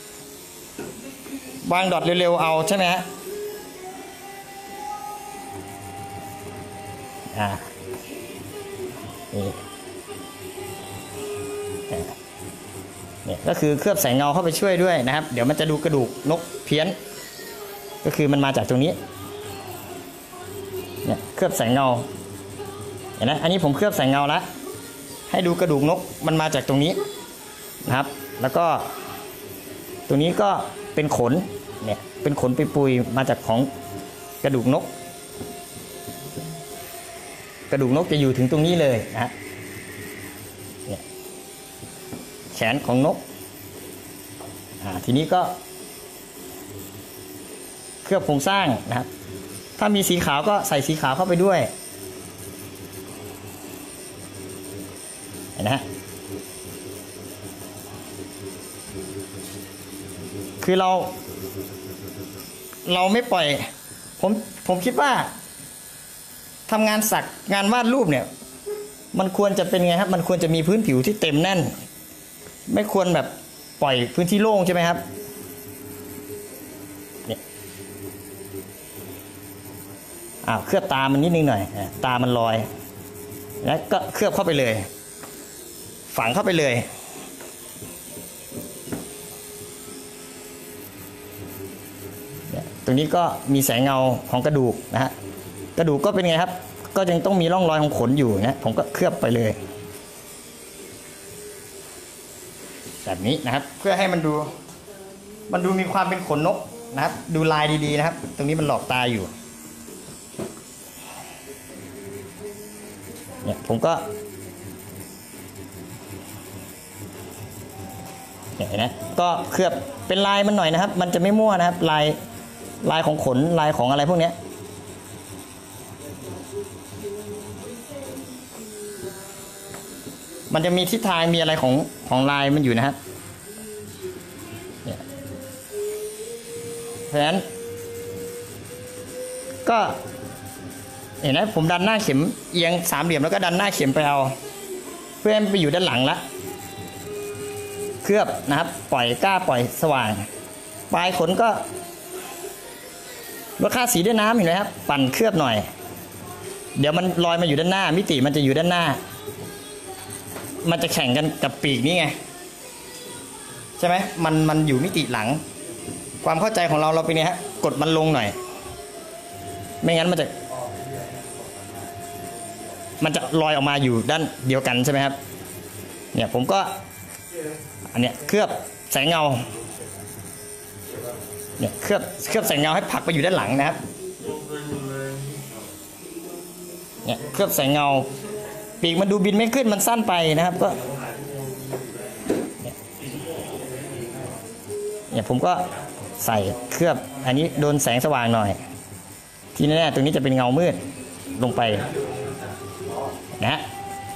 วางดอทเร็วๆเอาใช่ไหมฮะนี่ก็คือเคลือบแสงเงาเข้าไปช่วยด้วยนะครับเดี๋ยวมันจะดูกระดูกนกเพี้ยนก็คือมันมาจากตรงนี้เนี่ยเคลือบแสงเงาเห็นไหมอันนี้ผมเคลือบแสงเงาแล้วให้ดูกระดูกนกมันมาจากตรงนี้นะครับแล้วก็ตรงนี้ก็เป็นขนเนี่ยเป็นขนปุยๆมาจากของกระดูกนกจะอยู่ถึงตรงนี้เลยนะฮะเนี่ยแขนของนกทีนี้ก็เคลือบโครงสร้างนะครับถ้ามีสีขาวก็ใส่สีขาวเข้าไปด้วยเห็นไหมฮะคือเราไม่ปล่อยผมคิดว่าทำงานสักงานวาดรูปเนี่ยมันควรจะเป็นไงครับมันควรจะมีพื้นผิวที่เต็มแน่นไม่ควรแบบปล่อยพื้นที่โล่งใช่ไหมครับเนี่ยเคลือบตามันนิดนึงหน่อยตามันลอยแล้วก็เคลือบเข้าไปเลยฝังเข้าไปเลยตรงนี้ก็มีแสงเงาของกระดูกนะฮะกระดูกก็เป็นไงครับก็ยังต้องมีร่องรอยของขนอยู่นะผมก็เคลือบไปเลยแบบนี้นะครับเพื่อให้มันดูมีความเป็นขนนกนะครับดูลายดีๆนะครับตรงนี้มันหลอกตาอยู่เนี่ยผมก็เห็นไหมก็เคลือบเป็นลายมันหน่อยนะครับมันจะไม่มั่วนะครับลายลายของขนลายของอะไรพวกเนี้ยมันจะมีทิศทางมีอะไรของลายมันอยู่นะครับเพราะฉะนั้นก็เห็นไหมผมดันหน้าเข็มเอียงสามเหลี่ยมแล้วก็ดันหน้าเข็มไปเอาเพื่อให้มันไปอยู่ด้านหลังละเคลือบนะครับปล่อยกล้าปล่อยสว่างปลายขนก็ลดค่าสีด้วยน้ำเห็นไหมครับปั่นเคลือบหน่อยเดี๋ยวมันลอยมาอยู่ด้านหน้ามิติมันจะอยู่ด้านหน้ามันจะแข่งกันกับปีกนี่ไงใช่ไหมมันอยู่มิติหลังความเข้าใจของเราเป็นไงฮะกดมันลงหน่อยไม่งั้นมันจะลอยออกมาอยู่ด้านเดียวกันใช่ไหมครับเนี่ยผมก็อันเนี้ยเคลือบแสงเงาเนี่ยเคลือบแสงเงาให้ผลักไปอยู่ด้านหลังนะครับเนี่ยเคลือบแสงเงาปีกมันดูบินไม่ขึ้นมันสั้นไปนะครับก็เนี่ยผมก็ใส่เคลือบอันนี้โดนแสงสว่างหน่อยที่แน่ๆตรงนี้จะเป็นเงามืดลงไปนะฮะ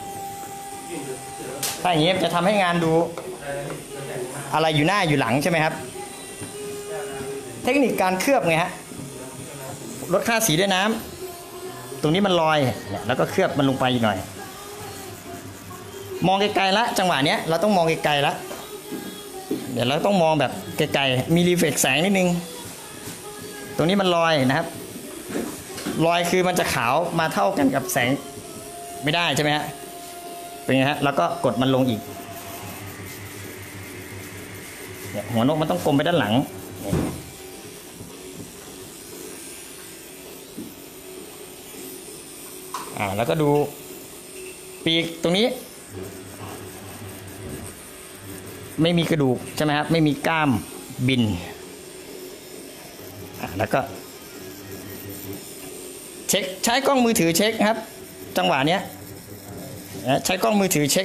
ถ้าอย่างนี้จะทำให้งานดูอะไรอยู่หน้าอยู่หลังใช่ไหมครับเทคนิคการเคลือบไงฮะลดค่าสีด้วยน้ำตรงนี้มันลอยแล้วก็เคลือบมันลงไปอีกหน่อยมองไกลๆละจังหวะเนี้ยเราต้องมองไกลๆละเดี๋ยวเราต้องมองแบบไกลๆมีรีเฟล็กแสงนิดนึงตรงนี้มันลอยนะครับลอยคือมันจะขาวมาเท่ากันกับแสงไม่ได้ใช่ไหมฮะเป็นไงฮะแล้วก็กดมันลงอีกเนี่ยหัวนกมันต้องกลมไปด้านหลังแล้วก็ดูปีกตรงนี้ไม่มีกระดูกใช่ไหมครับไม่มีกล้ามบินแล้วก็เช็คใช้กล้องมือถือเช็คครับจังหวะเนี้ยใช้กล้องมือถือเช็ค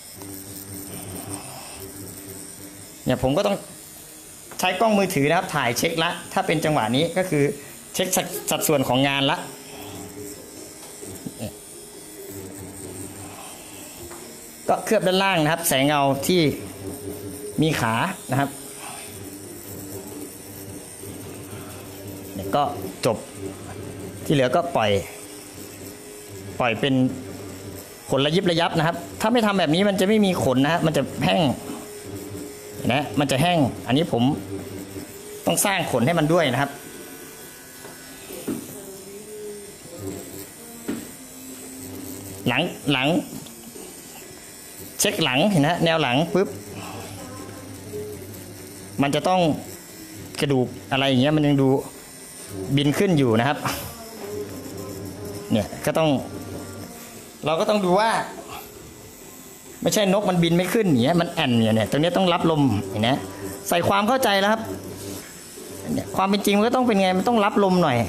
เนี่ยผมก็ต้องใช้กล้องมือถือนะครับถ่ายเช็คละถ้าเป็นจังหวะนี้ก็คือเช็คสัดส่วนของงานละก็เคลือบด้านล่างนะครับแสงเงาที่มีขานะครับเนี่ยก็จบที่เหลือก็ปล่อยเป็นขนระยิบระยับนะครับถ้าไม่ทำแบบนี้มันจะไม่มีขนนะฮะมันจะแห้งนะมันจะแห้งอันนี้ผมต้องสร้างขนให้มันด้วยนะครับหลังเช็คหลังเห็นนะแนวหลังปุ๊บมันจะต้องกระดูกอะไรอย่างเงี้ยมันยังดูบินขึ้นอยู่นะครับเนี่ยก็ต้องเราก็ต้องดูว่าไม่ใช่นกมันบินไม่ขึ้นอย่างเงี้ยมันแอนเนี่ยตรงนี้ต้องรับลมเห็นไหมใส่ความเข้าใจแล้วครับเนี่ยความเป็นจริงมันก็ต้องเป็นไงมันต้องรับลมหน่อย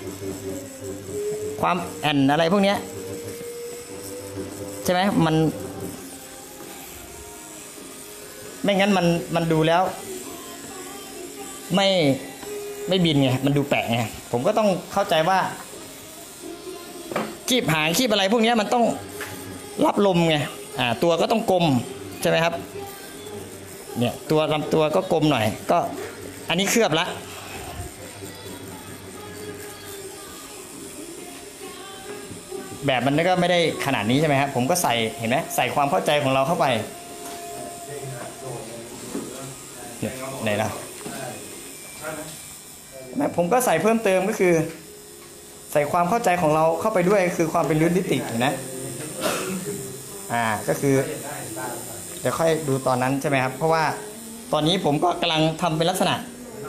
ความแอนอะไรพวกเนี้ยใช่ไหมมันไม่งั้นมันดูแล้วไม่บินไงมันดูแปลกไงผมก็ต้องเข้าใจว่าคีบหางคีบอะไรพวกนี้มันต้องรับลมไงตัวก็ต้องกลมใช่ไหมครับเนี่ยตัวลำตัวก็กลมหน่อยก็อันนี้เคลือบละแบบมันก็ไม่ได้ขนาดนี้ใช่ไหมครับผมก็ใส่เห็นไหมใส่ความเข้าใจของเราเข้าไปไหนล่ะผมก็ใส่เพิ่มเติมก็คือใส่ความเข้าใจของเราเข้าไปด้วยคือความเป็นเรียลลิสติกนะก็คือเดี๋ยวค่อยดูตอนนั้นใช่ไหมครับเพราะว่าตอนนี้ผมก็กำลังทำเป็นลักษณะ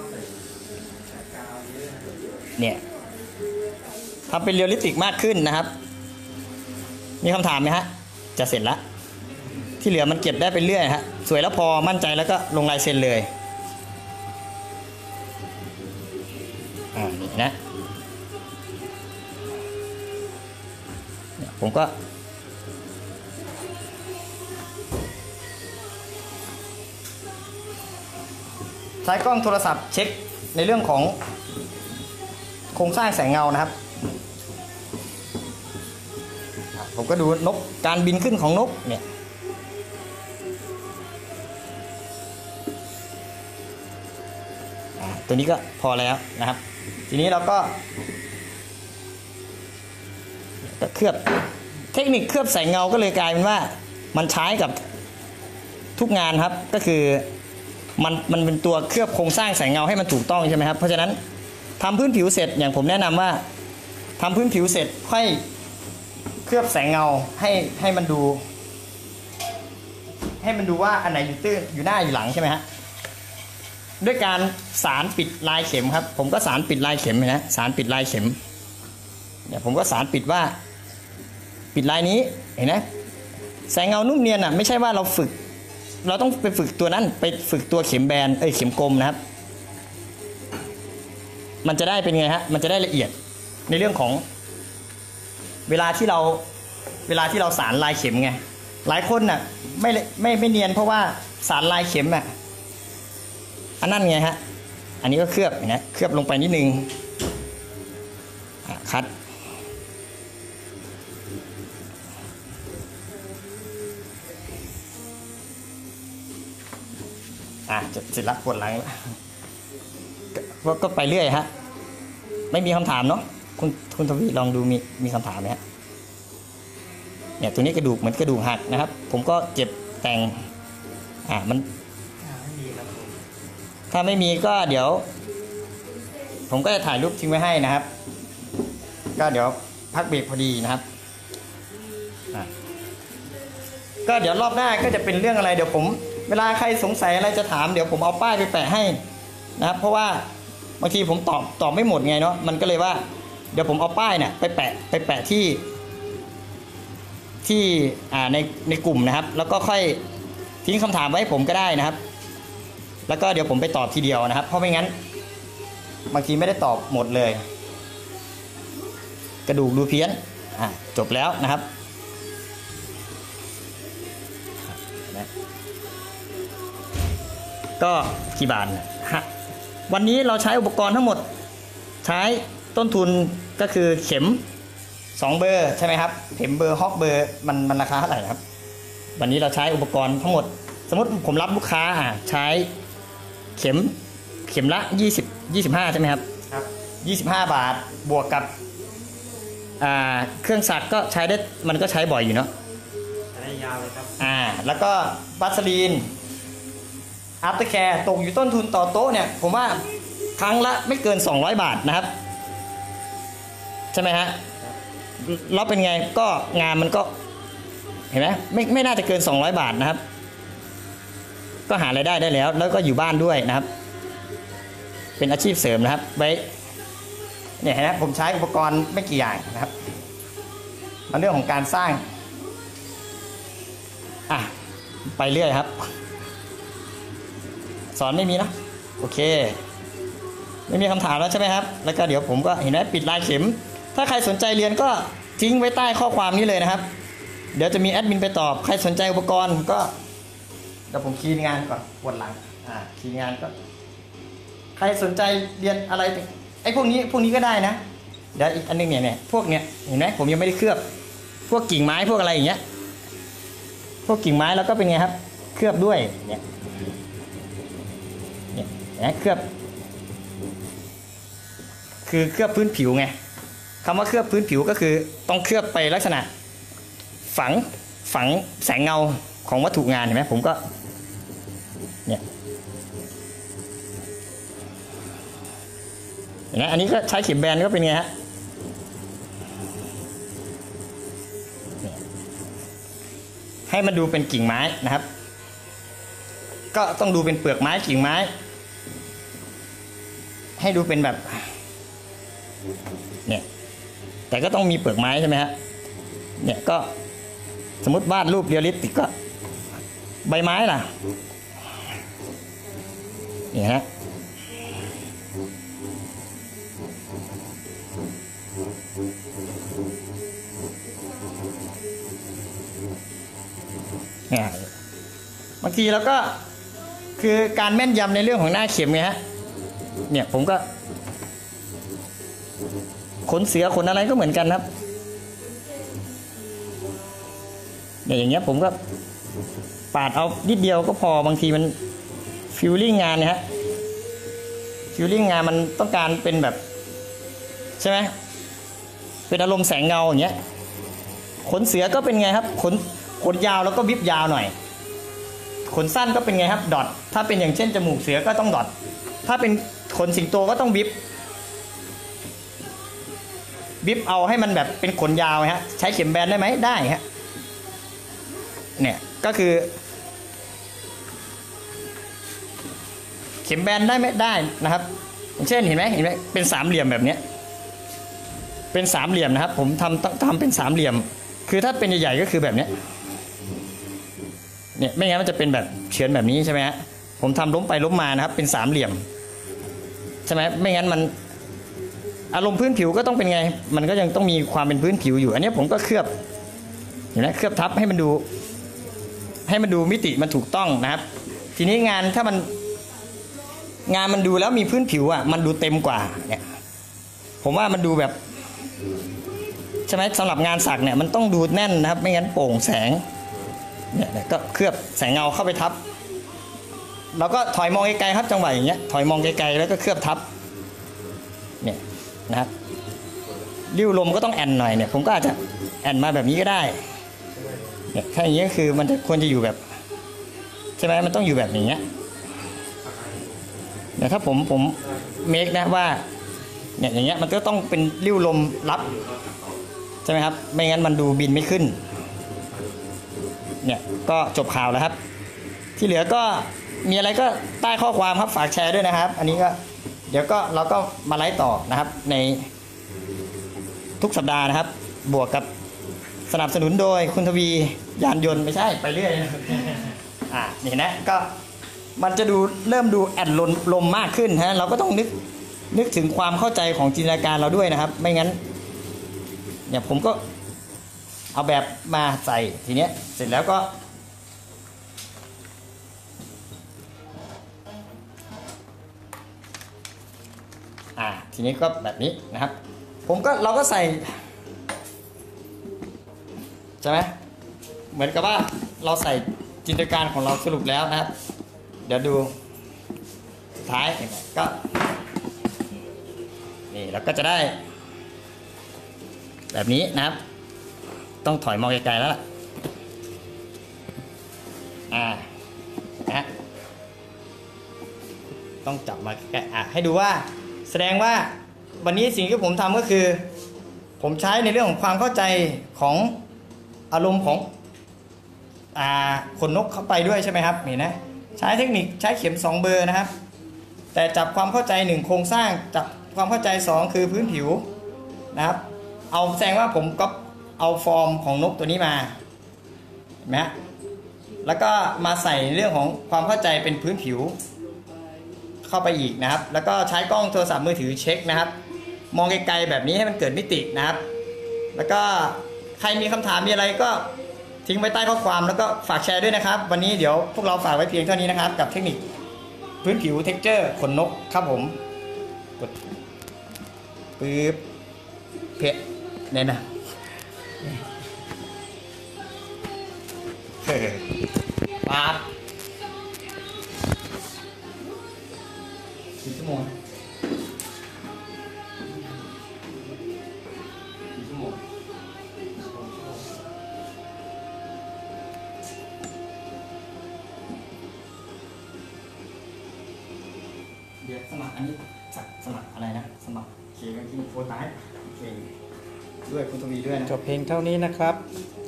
เนี่ยทำเป็นเรียลลิสติกมากขึ้นนะครับมีคำถามไหมฮะจะเสร็จแล้วที่เหลือมันเก็บได้ไปเรื่อยฮะสวยแล้วพอมั่นใจแล้วก็ลงลายเซ็นเลยนี่นะผมก็ใช้กล้องโทรศัพท์เช็คในเรื่องของโครงสร้างแสงเงานะครับผมก็ดูนกการบินขึ้นของนกเนี่ยตัวนี้ก็พอแล้วนะครับทีนี้เราก็เคลือบเทคนิคเคลือบแสงเงาก็เลยกลายเป็นว่ามันใช้กับทุกงานครับก็คือมันเป็นตัวเคลือบโครงสร้างแสงเงาให้มันถูกต้องใช่ไหมครับเพราะฉะนั้นทำพื้นผิวเสร็จอย่างผมแนะนำว่าทำพื้นผิวเสร็จค่อยเคลือบแสงเงาให้มันดูว่าอันไหนอยู่ตื้นอยู่หน้าอยู่หลังใช่ไหมฮะด้วยการสารปิดลายเข็มครับผมก็สารปิดลายเข็มนะสารปิดลายเข็มเนี่ยผมก็สารปิดว่าปิดลายนี้เห็นไหมแสงเงานุ่มเนียนอ่ะไม่ใช่ว่าเราต้องไปฝึกตัวนั้นไปฝึกตัวเข็มแบนเข็มกลมนะครับมันจะได้เป็นไงฮะมันจะได้ละเอียดในเรื่องของเวลาที่เราสารลายเข็มไงหลายคนน่ะไม่เนียนเพราะว่าสารลายเข็มอ่ะอันนั้นไงฮะอันนี้ก็เคลือบนะเคลือบลงไปนิดนึงคัดเสร็จแล้วปวดหลังก็ไปเรื่อยฮะไม่มีคำถามเนาะคุณทวีลองดูมีคำถามไหมฮะเนี่ยตัวนี้กระดูกเหมือนกระดูกหักนะครับผมก็เก็บแต่งมันถ้าไม่มีก็เดี๋ยวผมก็จะถ่ายรูปทิ้งไว้ให้นะครับก็เดี๋ยวพักเบรกพอดีนะครับก็เดี๋ยวรอบหน้าก็จะเป็นเรื่องอะไรเดี๋ยวผมเวลาใครสงสัยอะไรจะถามเดี๋ยวผมเอาป้ายไปแปะให้นะครับเพราะว่าบางทีผมตอบไม่หมดไงเนาะมันก็เลยว่าเดี๋ยวผมเอาป้ายเนี่ยไปแปะที่ในกลุ่มนะครับแล้วก็ค่อยทิ้งคำถามไว้ให้ผมก็ได้นะครับแล้วก็เดี๋ยวผมไปตอบทีเดียวนะครับเพราะไม่งั้นบางทีไม่ได้ตอบหมดเลยกระดูกดูเพี้ยนจบแล้วนะครับก็กี่บาทวันนี้เราใช้อุปกรณ์ทั้งหมดใช้ต้นทุนก็คือเข็ม2เบอร์ใช่ไหมครับเข็มเบอร์ฮอกเบอร์มันราคาเท่าไหร่ครับวันนี้เราใช้อุปกรณ์ทั้งหมดสมมติผมรับลูกค้าใช้เข็มละ25ใช่ไหมครับ25 บาทบวกกับเครื่องสักก็ใช้ได้มันก็ใช้บ่อยอยู่เนาะใช้ยาวเลยครับแล้วก็วัสลีนอัพเตอร์แคร์ตกอยู่ต้นทุนต่อโต๊ะเนี่ยผมว่าครั้งละไม่เกิน200 บาทนะครับใช่ไหมฮะแล้วเป็นไงก็งานมันก็เห็นไหมไม่น่าจะเกิน200 บาทนะครับก็หารายได้ได้แล้วก็อยู่บ้านด้วยนะครับเป็นอาชีพเสริมนะครับไว้เนี่ยนะผมใช้อุปกรณ์ไม่กี่อย่างนะครับมันเรื่องของการสร้างไปเรื่อยครับสอนไม่มีนะโอเคไม่มีคำถามแล้วใช่ไหมครับแล้วก็เดี๋ยวผมก็เห็นไหมปิดลายเข็มถ้าใครสนใจเรียนก็ทิ้งไว้ใต้ข้อความนี้เลยนะครับเดี๋ยวจะมีแอดมินไปตอบใครสนใจอุปกรณ์ก็เดี๋ยวผมคีย์งานก่อนปวดหลังคีย์งานก็ใครสนใจเรียนอะไรไอ้พวกนี้ก็ได้นะเดี๋ยวอีกอันนึงเนี่ยพวกเนี้ยเห็นไหมผมยังไม่ได้เคลือบพวกกิ่งไม้พวกอะไรอย่างเงี้ยพวกกิ่งไม้แล้วก็เป็นไงครับเคลือบด้วยเนี่ยเคลือบคือเคลือบพื้นผิวไงคำว่าเคลือบพื้นผิวก็คือต้องเคลือบไปลักษณะฝังแสงเงาของวัตถุงานเห็นไหมผมก็เนี่ยเห็นไหมอันนี้ก็ใช้เข็มแบนก็เป็นไงฮะให้มันดูเป็นกิ่งไม้นะครับก็ต้องดูเป็นเปลือกไม้กิ่งไม้ให้ดูเป็นแบบเนี่ยแต่ก็ต้องมีเปลือกไม้ใช่ไหมฮะเนี่ยก็สมมติวาดรูปเรียลลิสติกก็ใบไม้ล่ะเนี่ยฮะบางทีเราก็คือการแม่นยำในเรื่องของหน้าเข็มไงฮะเนี่ยผมก็ขนเสือขนอะไรก็เหมือนกันครับเนี่ยอย่างเงี้ยผมก็ปาดเอานิดเดียวก็พอบางทีมันฟิลลิ่งงานเนี่ยฮะฟิลลิ่งงานมันต้องการเป็นแบบใช่ไหมเป็นอารมณ์แสงเงาอย่างเงี้ยขนเสือก็เป็นไงครับขนยาวแล้วก็วิบยาวหน่อยขนสั้นก็เป็นไงครับดอทถ้าเป็นอย่างเช่นจมูกเสือก็ต้องดอทถ้าเป็นขนสิงโตก็ต้องวิบเอาให้มันแบบเป็นขนยาวฮะใช้เข็มแบนได้ไหมได้ฮะเนี่ยก็คือเข็มแบนได้ไหมได้นะครับอย่างเช่นเห็นไหมเป็นสามเหลี่ยมแบบเนี้ยเป็นสามเหลี่ยมนะครับผมทำเป็นสามเหลี่ยมคือถ้าเป็นใหญ่ๆก็คือแบบเนี้ยเนี่ยไม่งั้นมันจะเป็นแบบเฉือนแบบนี้ใช่ไหมฮะผมทำล้มไปล้มมานะครับเป็นสามเหลี่ยมใช่ไหมไม่งั้นมันอารมณ์พื้นผิวก็ต้องเป็นไงมันก็ยังต้องมีความเป็นพื้นผิวอยู่อันนี้ผมก็เคลือบเห็นไหมเคลือบทับให้มันดูมิติมันถูกต้องนะครับทีนี้งานถ้ามันงานมันดูแล้วมีพื้นผิวอ่ะมันดูเต็มกว่าเนี่ยผมว่ามันดูแบบใช่ไหมสำหรับงานสักเนี่ยมันต้องดูแน่นนะครับไม่งั้นโปร่งแสงเนี่ยก็เคลือบแสงเงาเข้าไปทับเราก็ถอยมองไกลๆครับจังหวะอย่างเงี้ยถอยมองไกลๆแล้วก็เคลือบทับเนี่ยนะครับริ้วลมก็ต้องแอนหน่อยเนี่ยผมก็อาจจะแอนมาแบบนี้ก็ได้เนี่ยถ้าอย่างนี้ก็คือมันจะควรจะอยู่แบบใช่ไหมมันต้องอยู่แบบอย่างเงี้ยเนี่ยถ้าผมเมคนะว่าเนี่ยอย่างเงี้ยมันก็ต้องเป็นริ้วลมรับใช่ไหมครับไม่งั้นมันดูบินไม่ขึ้นเนี่ยก็จบข่าวแล้วครับที่เหลือก็มีอะไรก็ใต้ข้อความครับฝากแชร์ด้วยนะครับอันนี้ก็เดี๋ยวก็เราก็มาไลฟ์ต่อนะครับในทุกสัปดาห์นะครับบวกกับสนับสนุนโดยคุณทวียานยนต์ไม่ใช่ไปเรื่อยนี่นะก็มันจะดูเริ่มดูแอดลมมากขึ้นฮะเราก็ต้องนึกถึงความเข้าใจของจินตนาการเราด้วยนะครับไม่งั้นเนี่ยผมก็เอาแบบมาใส่ทีเนี้ยเสร็จแล้วก็ทีนี้ก็แบบนี้นะครับเราก็ใส่ใช่ไหมเหมือนกับว่าเราใส่จินตนาการของเราสรุปแล้วนะครับเดี๋ยวดูสุดท้ายก็นี่เราก็จะได้แบบนี้นะครับต้องถอยมองไกลๆแล้วล่ะนะต้องจับมาใกล้ให้ดูว่าแสดงว่าวันนี้สิ่งที่ผมทำก็คือผมใช้ในเรื่องของความเข้าใจของอารมณ์ของขนนกเข้าไปด้วยใช่ไหมครับนี่นะใช้เทคนิคใช้เข็ม2เบอร์นะครับแต่จับความเข้าใจ1โครงสร้างจับความเข้าใจ2คือพื้นผิวนะครับเอาแสดงว่าผมก็เอาฟอร์มของนกตัวนี้มาเห็นไหมฮะแล้วก็มาใส่เรื่องของความเข้าใจเป็นพื้นผิวเข้าไปอีกนะครับแล้วก็ใช้กล้องโทรศัพท์มือถือเช็คนะครับมองไกลๆแบบนี้ให้มันเกิดมิตินะครับแล้วก็ใครมีคำถามมีอะไรก็ทิ้งไว้ใต้ข้อความแล้วก็ฝากแชร์ด้วยนะครับวันนี้เดี๋ยวพวกเราฝากไว้เพียงเท่านี้นะครับกับเทคนิคพื้นผิวเท็กเจอร์ขนนกครับผมกดปึ๊บเพะเนี่ยนะปั๊บกี่ชั่วโมงเดี๋ยวสมัครอันนี้สมัครอะไรนะสมัครเคกันที่โฟร์ไทป์โอเคด้วยคุณทวีด้วยนะจบเพลงเท่านี้นะครับค